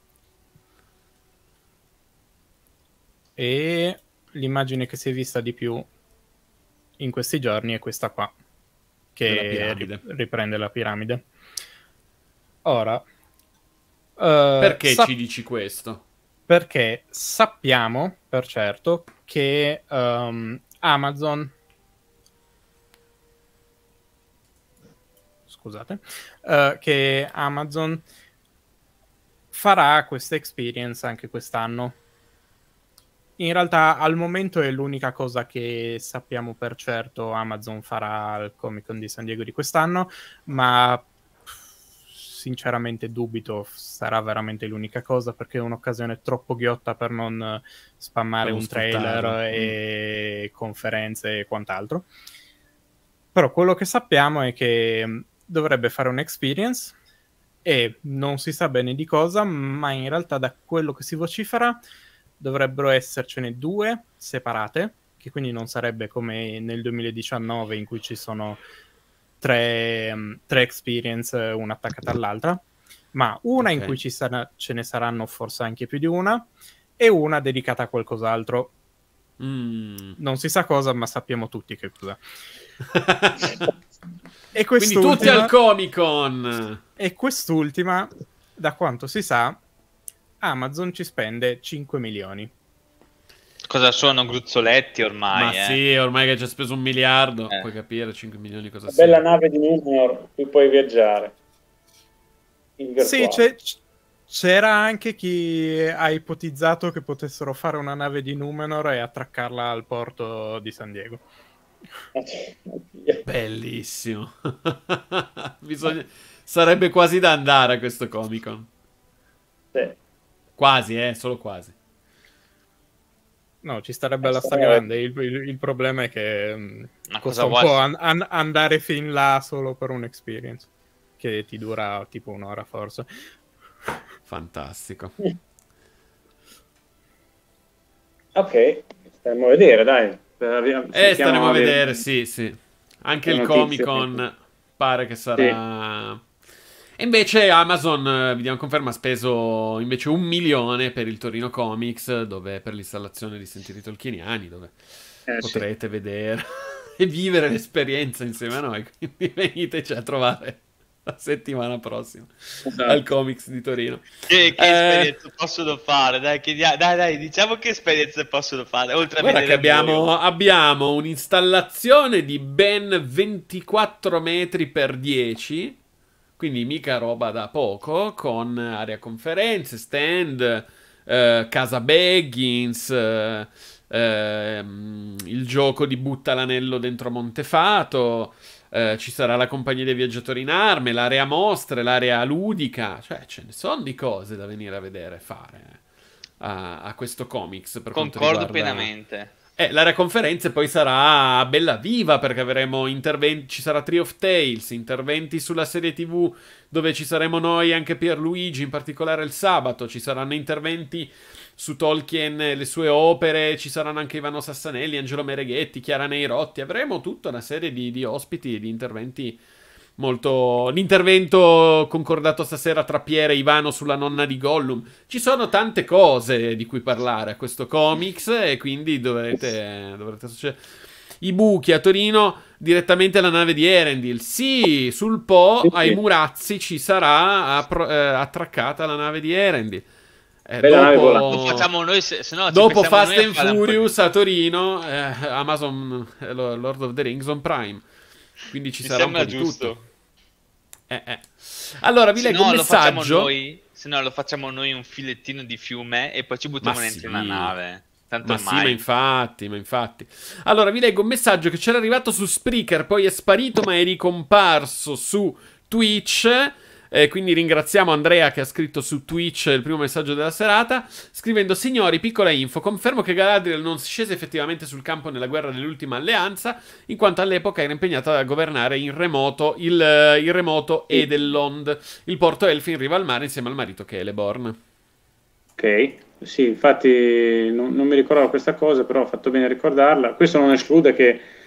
E l'immagine che si è vista di più in questi giorni è questa qua, che riprende la piramide. Ora, perché ci dici questo? Perché sappiamo per certo che Amazon, scusate, che Amazon farà questa experience anche quest'anno. In realtà al momento è l'unica cosa che sappiamo per certo Amazon farà al Comic Con di San Diego di quest'anno, ma sinceramente dubito sarà veramente l'unica cosa, perché è un'occasione troppo ghiotta per non spammare un trailer e conferenze e quant'altro. Però quello che sappiamo è che dovrebbe fare un'experience e non si sa bene di cosa, ma in realtà da quello che si vocifera dovrebbero essercene 2 separate, che quindi non sarebbe come nel 2019 in cui ci sono 3 experience, una attaccata all'altra, ma una in cui ce ne saranno forse anche più di una, e una dedicata a qualcos'altro. Non si sa cosa, ma sappiamo tutti che cosa. E quindi tutti al Comic Con! E quest'ultima, da quanto si sa, Amazon ci spende 5 milioni. Cosa sono gruzzoletti ormai? Ma sì, ormai che ci ha speso 1 miliardo, puoi capire 5 milioni cosa sia. Bella nave di Numenor, qui puoi viaggiare. Sì, c'era anche chi ha ipotizzato che potessero fare una nave di Numenor e attraccarla al porto di San Diego. Bellissimo. Sarebbe quasi da andare a questo Comic Con. Sì. Quasi, solo quasi. No, ci starebbe la stragrande. Il problema è che costa un po' andare fin là solo per un'experience, che ti dura tipo 1 ora forse. Fantastico. Ok, staremo a vedere, dai. Staremo a vedere, sì. Anche il Comic Con pare che sarà... Sì. E invece Amazon, vi diamo conferma, ha speso invece 1 milione per il Torino Comics, dove per l'installazione di Sentieri Tolkieniani, dove potrete vedere e vivere l'esperienza insieme a noi. Quindi veniteci a trovare la settimana prossima al Comics di Torino. Che esperienze possono fare? Dai, diciamo che esperienze possono fare. Oltre a vedere che abbiamo un'installazione di ben 24 metri per 10. Quindi mica roba da poco, con area conferenze, stand, casa Baggins, il gioco di butta l'anello dentro Montefato, ci sarà la compagnia dei viaggiatori in arme, l'area mostre, l'area ludica, cioè ce ne sono di cose da venire a vedere e fare a questo Comics. Per Concordo pienamente. L'area conferenze poi sarà bella viva, perché avremo interventi, ci sarà Tree of Tales, interventi sulla serie TV dove ci saremo noi, anche Pierluigi, in particolare il sabato, ci saranno interventi su Tolkien e le sue opere, ci saranno anche Ivano Sassanelli, Angelo Mereghetti, Chiara Neirotti, avremo tutta una serie di ospiti e di interventi molto... L'intervento concordato stasera tra Piera e Ivano sulla nonna di Gollum. Ci sono tante cose di cui parlare a questo Comics, e quindi dovrete associare. I buchi a Torino, direttamente alla nave di Erendil. Sì, sul Po, ai Murazzi, ci sarà attraccata la nave di Erendil. Dopo facciamo noi, dopo Fast and Furious a Torino, Amazon Lord of the Rings on Prime. Quindi ci sarà un po' di tutto. Allora vi leggo un messaggio. Se no lo facciamo noi un filettino di fiume e poi ci buttiamo dentro una nave. Tanto ma infatti. Allora vi leggo un messaggio che c'era arrivato su Spreaker, poi è sparito ma è ricomparso su Twitch. Quindi ringraziamo Andrea che ha scritto su Twitch il primo messaggio della serata, scrivendo: signori, piccola info, confermo che Galadriel non si scese effettivamente sul campo nella guerra dell'ultima alleanza, in quanto all'epoca era impegnata a governare in remoto il remoto Edelond, il porto elfi in riva al mare, insieme al marito Celeborn. Ok, sì, infatti non mi ricordavo questa cosa, però ho fatto bene a ricordarla. Questo non esclude che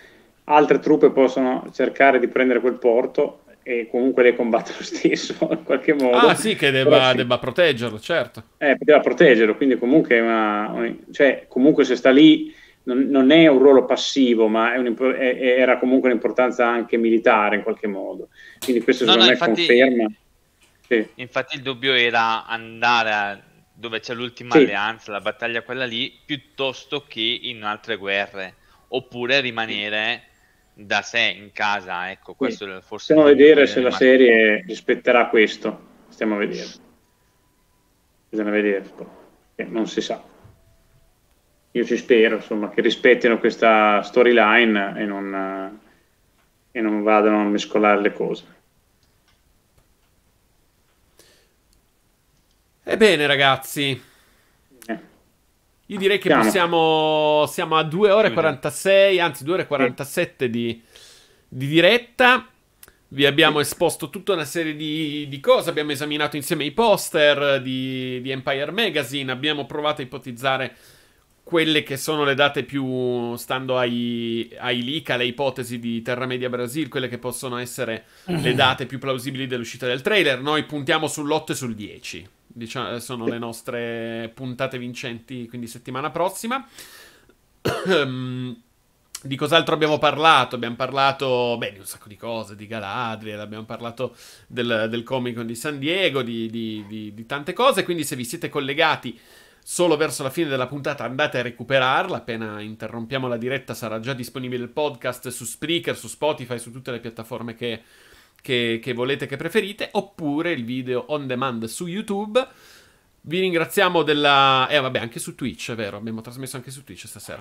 altre truppe possono cercare di prendere quel porto e comunque le combatte lo stesso in qualche modo. Ah sì, che debba proteggerlo, certo. Poteva proteggerlo, quindi comunque cioè, comunque se sta lì non è un ruolo passivo, ma era comunque un'importanza anche militare in qualche modo. Quindi questo secondo me conferma. Sì. Infatti il dubbio era andare dove c'è l'ultima alleanza, la battaglia quella lì, piuttosto che in altre guerre, oppure rimanere da sé in casa. Ecco, questo forse. Stiamo a vedere se la serie rispetterà questo. Stiamo a vedere. Bisogna vedere, non si sa. Io ci spero, insomma, che rispettino questa storyline e non vadano a mescolare le cose. Ebbene, ragazzi, io direi che siamo a 2 ore e 46, anzi 2 ore e 47 di diretta. Vi abbiamo esposto tutta una serie di cose, abbiamo esaminato insieme i poster di Empire Magazine, abbiamo provato a ipotizzare quelle che sono le date più, stando ai leak, alle ipotesi di Terra Media Brasil, quelle che possono essere le date più plausibili dell'uscita del trailer. Noi puntiamo sull'8 e sul 10. Diciamo, sono le nostre puntate vincenti, quindi settimana prossima. Di cos'altro abbiamo parlato? Abbiamo parlato di un sacco di cose, di Galadriel, abbiamo parlato del Comic Con di San Diego, di tante cose, quindi se vi siete collegati solo verso la fine della puntata andate a recuperarla. Appena interrompiamo la diretta sarà già disponibile il podcast su Spreaker, su Spotify, su tutte le piattaforme che volete, che preferite, oppure il video on demand su YouTube. Vi ringraziamo anche su Twitch, è vero, abbiamo trasmesso anche su Twitch stasera.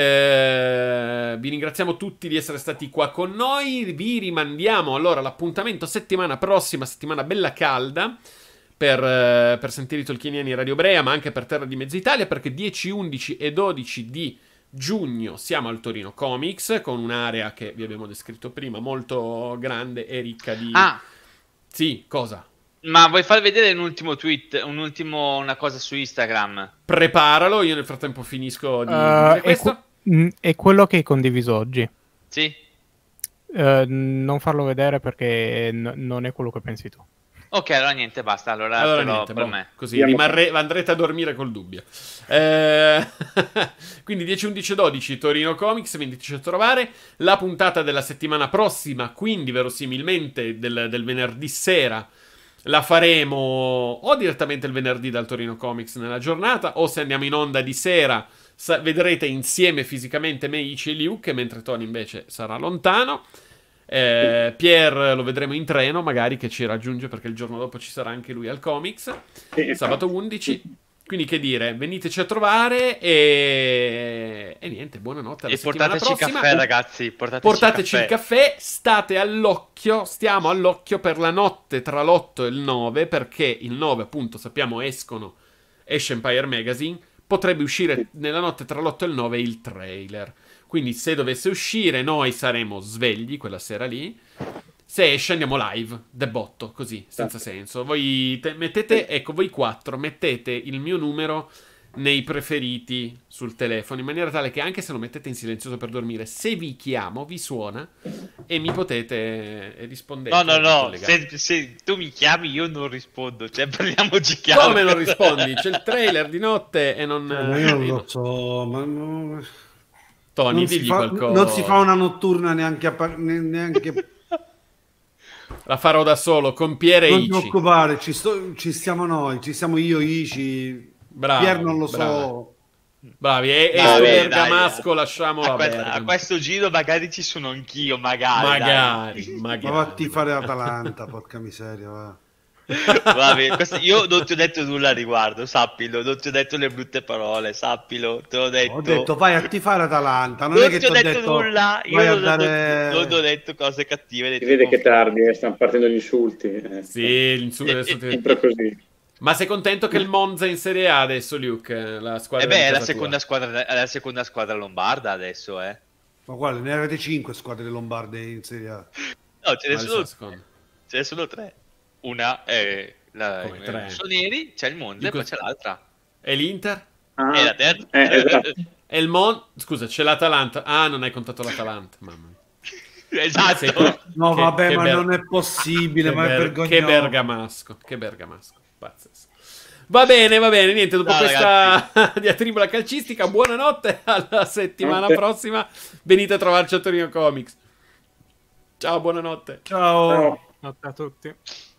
Vi ringraziamo tutti di essere stati qua con noi. Vi rimandiamo allora l'appuntamento settimana prossima, settimana bella calda, per sentire i Tolkieniani Radio Brea, ma anche per Terra di Mezza Italia, perché 10, 11 e 12 di giugno siamo al Torino Comics, con un'area che vi abbiamo descritto prima, molto grande e ricca di... Sì, cosa? Ma vuoi far vedere un ultimo tweet, una cosa su Instagram? Preparalo, io nel frattempo finisco di dire questo. È quello che hai condiviso oggi. Sì. Non farlo vedere perché non è quello che pensi tu. Ok, allora niente, basta. Allora niente, per me. Così andrete a dormire col dubbio. Quindi 10, 11 e 12 Torino Comics, veniteci a trovare. La puntata della settimana prossima, quindi verosimilmente del venerdì sera, la faremo o direttamente il venerdì dal Torino Comics nella giornata, o se andiamo in onda di sera vedrete insieme fisicamente me, Ici e Luke, mentre Tony invece sarà lontano. Pier lo vedremo in treno, magari, che ci raggiunge, perché il giorno dopo ci sarà anche lui al Comics, sabato 11. Quindi che dire, veniteci a trovare e niente, buonanotte alla settimana prossima. Portateci il caffè, ragazzi, portateci il caffè. State all'occhio, stiamo all'occhio per la notte tra l'8 e il 9, perché il 9 appunto sappiamo esce Empire Magazine, potrebbe uscire nella notte tra l'8 e il 9 il trailer. Quindi se dovesse uscire noi saremo svegli quella sera lì. Se esce andiamo live, debotto, così, senza senso. Voi mettete, ecco, voi 4, mettete il mio numero nei preferiti sul telefono, in maniera tale che anche se lo mettete in silenzioso per dormire, se vi chiamo, vi suona e mi potete rispondere. No, se tu mi chiami io non rispondo, cioè parliamoci chiaro. Come non rispondi? C'è il trailer di notte e non... io non lo so, ma no... Tony, digli qualcosa. Non si fa una notturna neanche... La farò da solo, con Pier e Ici. Non ti preoccupare, ci stiamo noi, ci siamo io, Ici. Bravi, Pier non lo so. Bravi, e sto bergamasco lasciamolo a questo giro magari ci sono anch'io, magari. Ma vatti a fare Atalanta, porca miseria, va. Vabbè, io non ti ho detto nulla a riguardo, sappilo, non ti ho detto le brutte parole, sappilo, te l'ho detto. Ho detto vai a tifare Atalanta, non è che ti ho detto nulla, io non ho detto cose cattive. Si vede che tardi, stanno partendo gli insulti. Sì, gli insulti adesso sempre così. Ma sei contento che il Monza è in Serie A adesso, Luke? La squadra è la seconda squadra lombarda adesso, Ma quale? Ne avete 5 squadre lombarde in Serie A? No, ce ne sono 3. Una è Rossoneri, c'è il Monza e poi c'è l'altra. E l'Inter? E la terza. Esatto. E il Scusa, c'è l'Atalanta. Ah, non hai contato l'Atalanta, mamma mia. Esatto. No, vabbè, ma non è possibile, ma è vergognoso. Che bergamasco, pazzesco. Va bene, niente, dopo questa diatriba calcistica, buonanotte, alla settimana prossima, venite a trovarci a Torino Comics. Ciao, buonanotte. Ciao. Notte a tutti.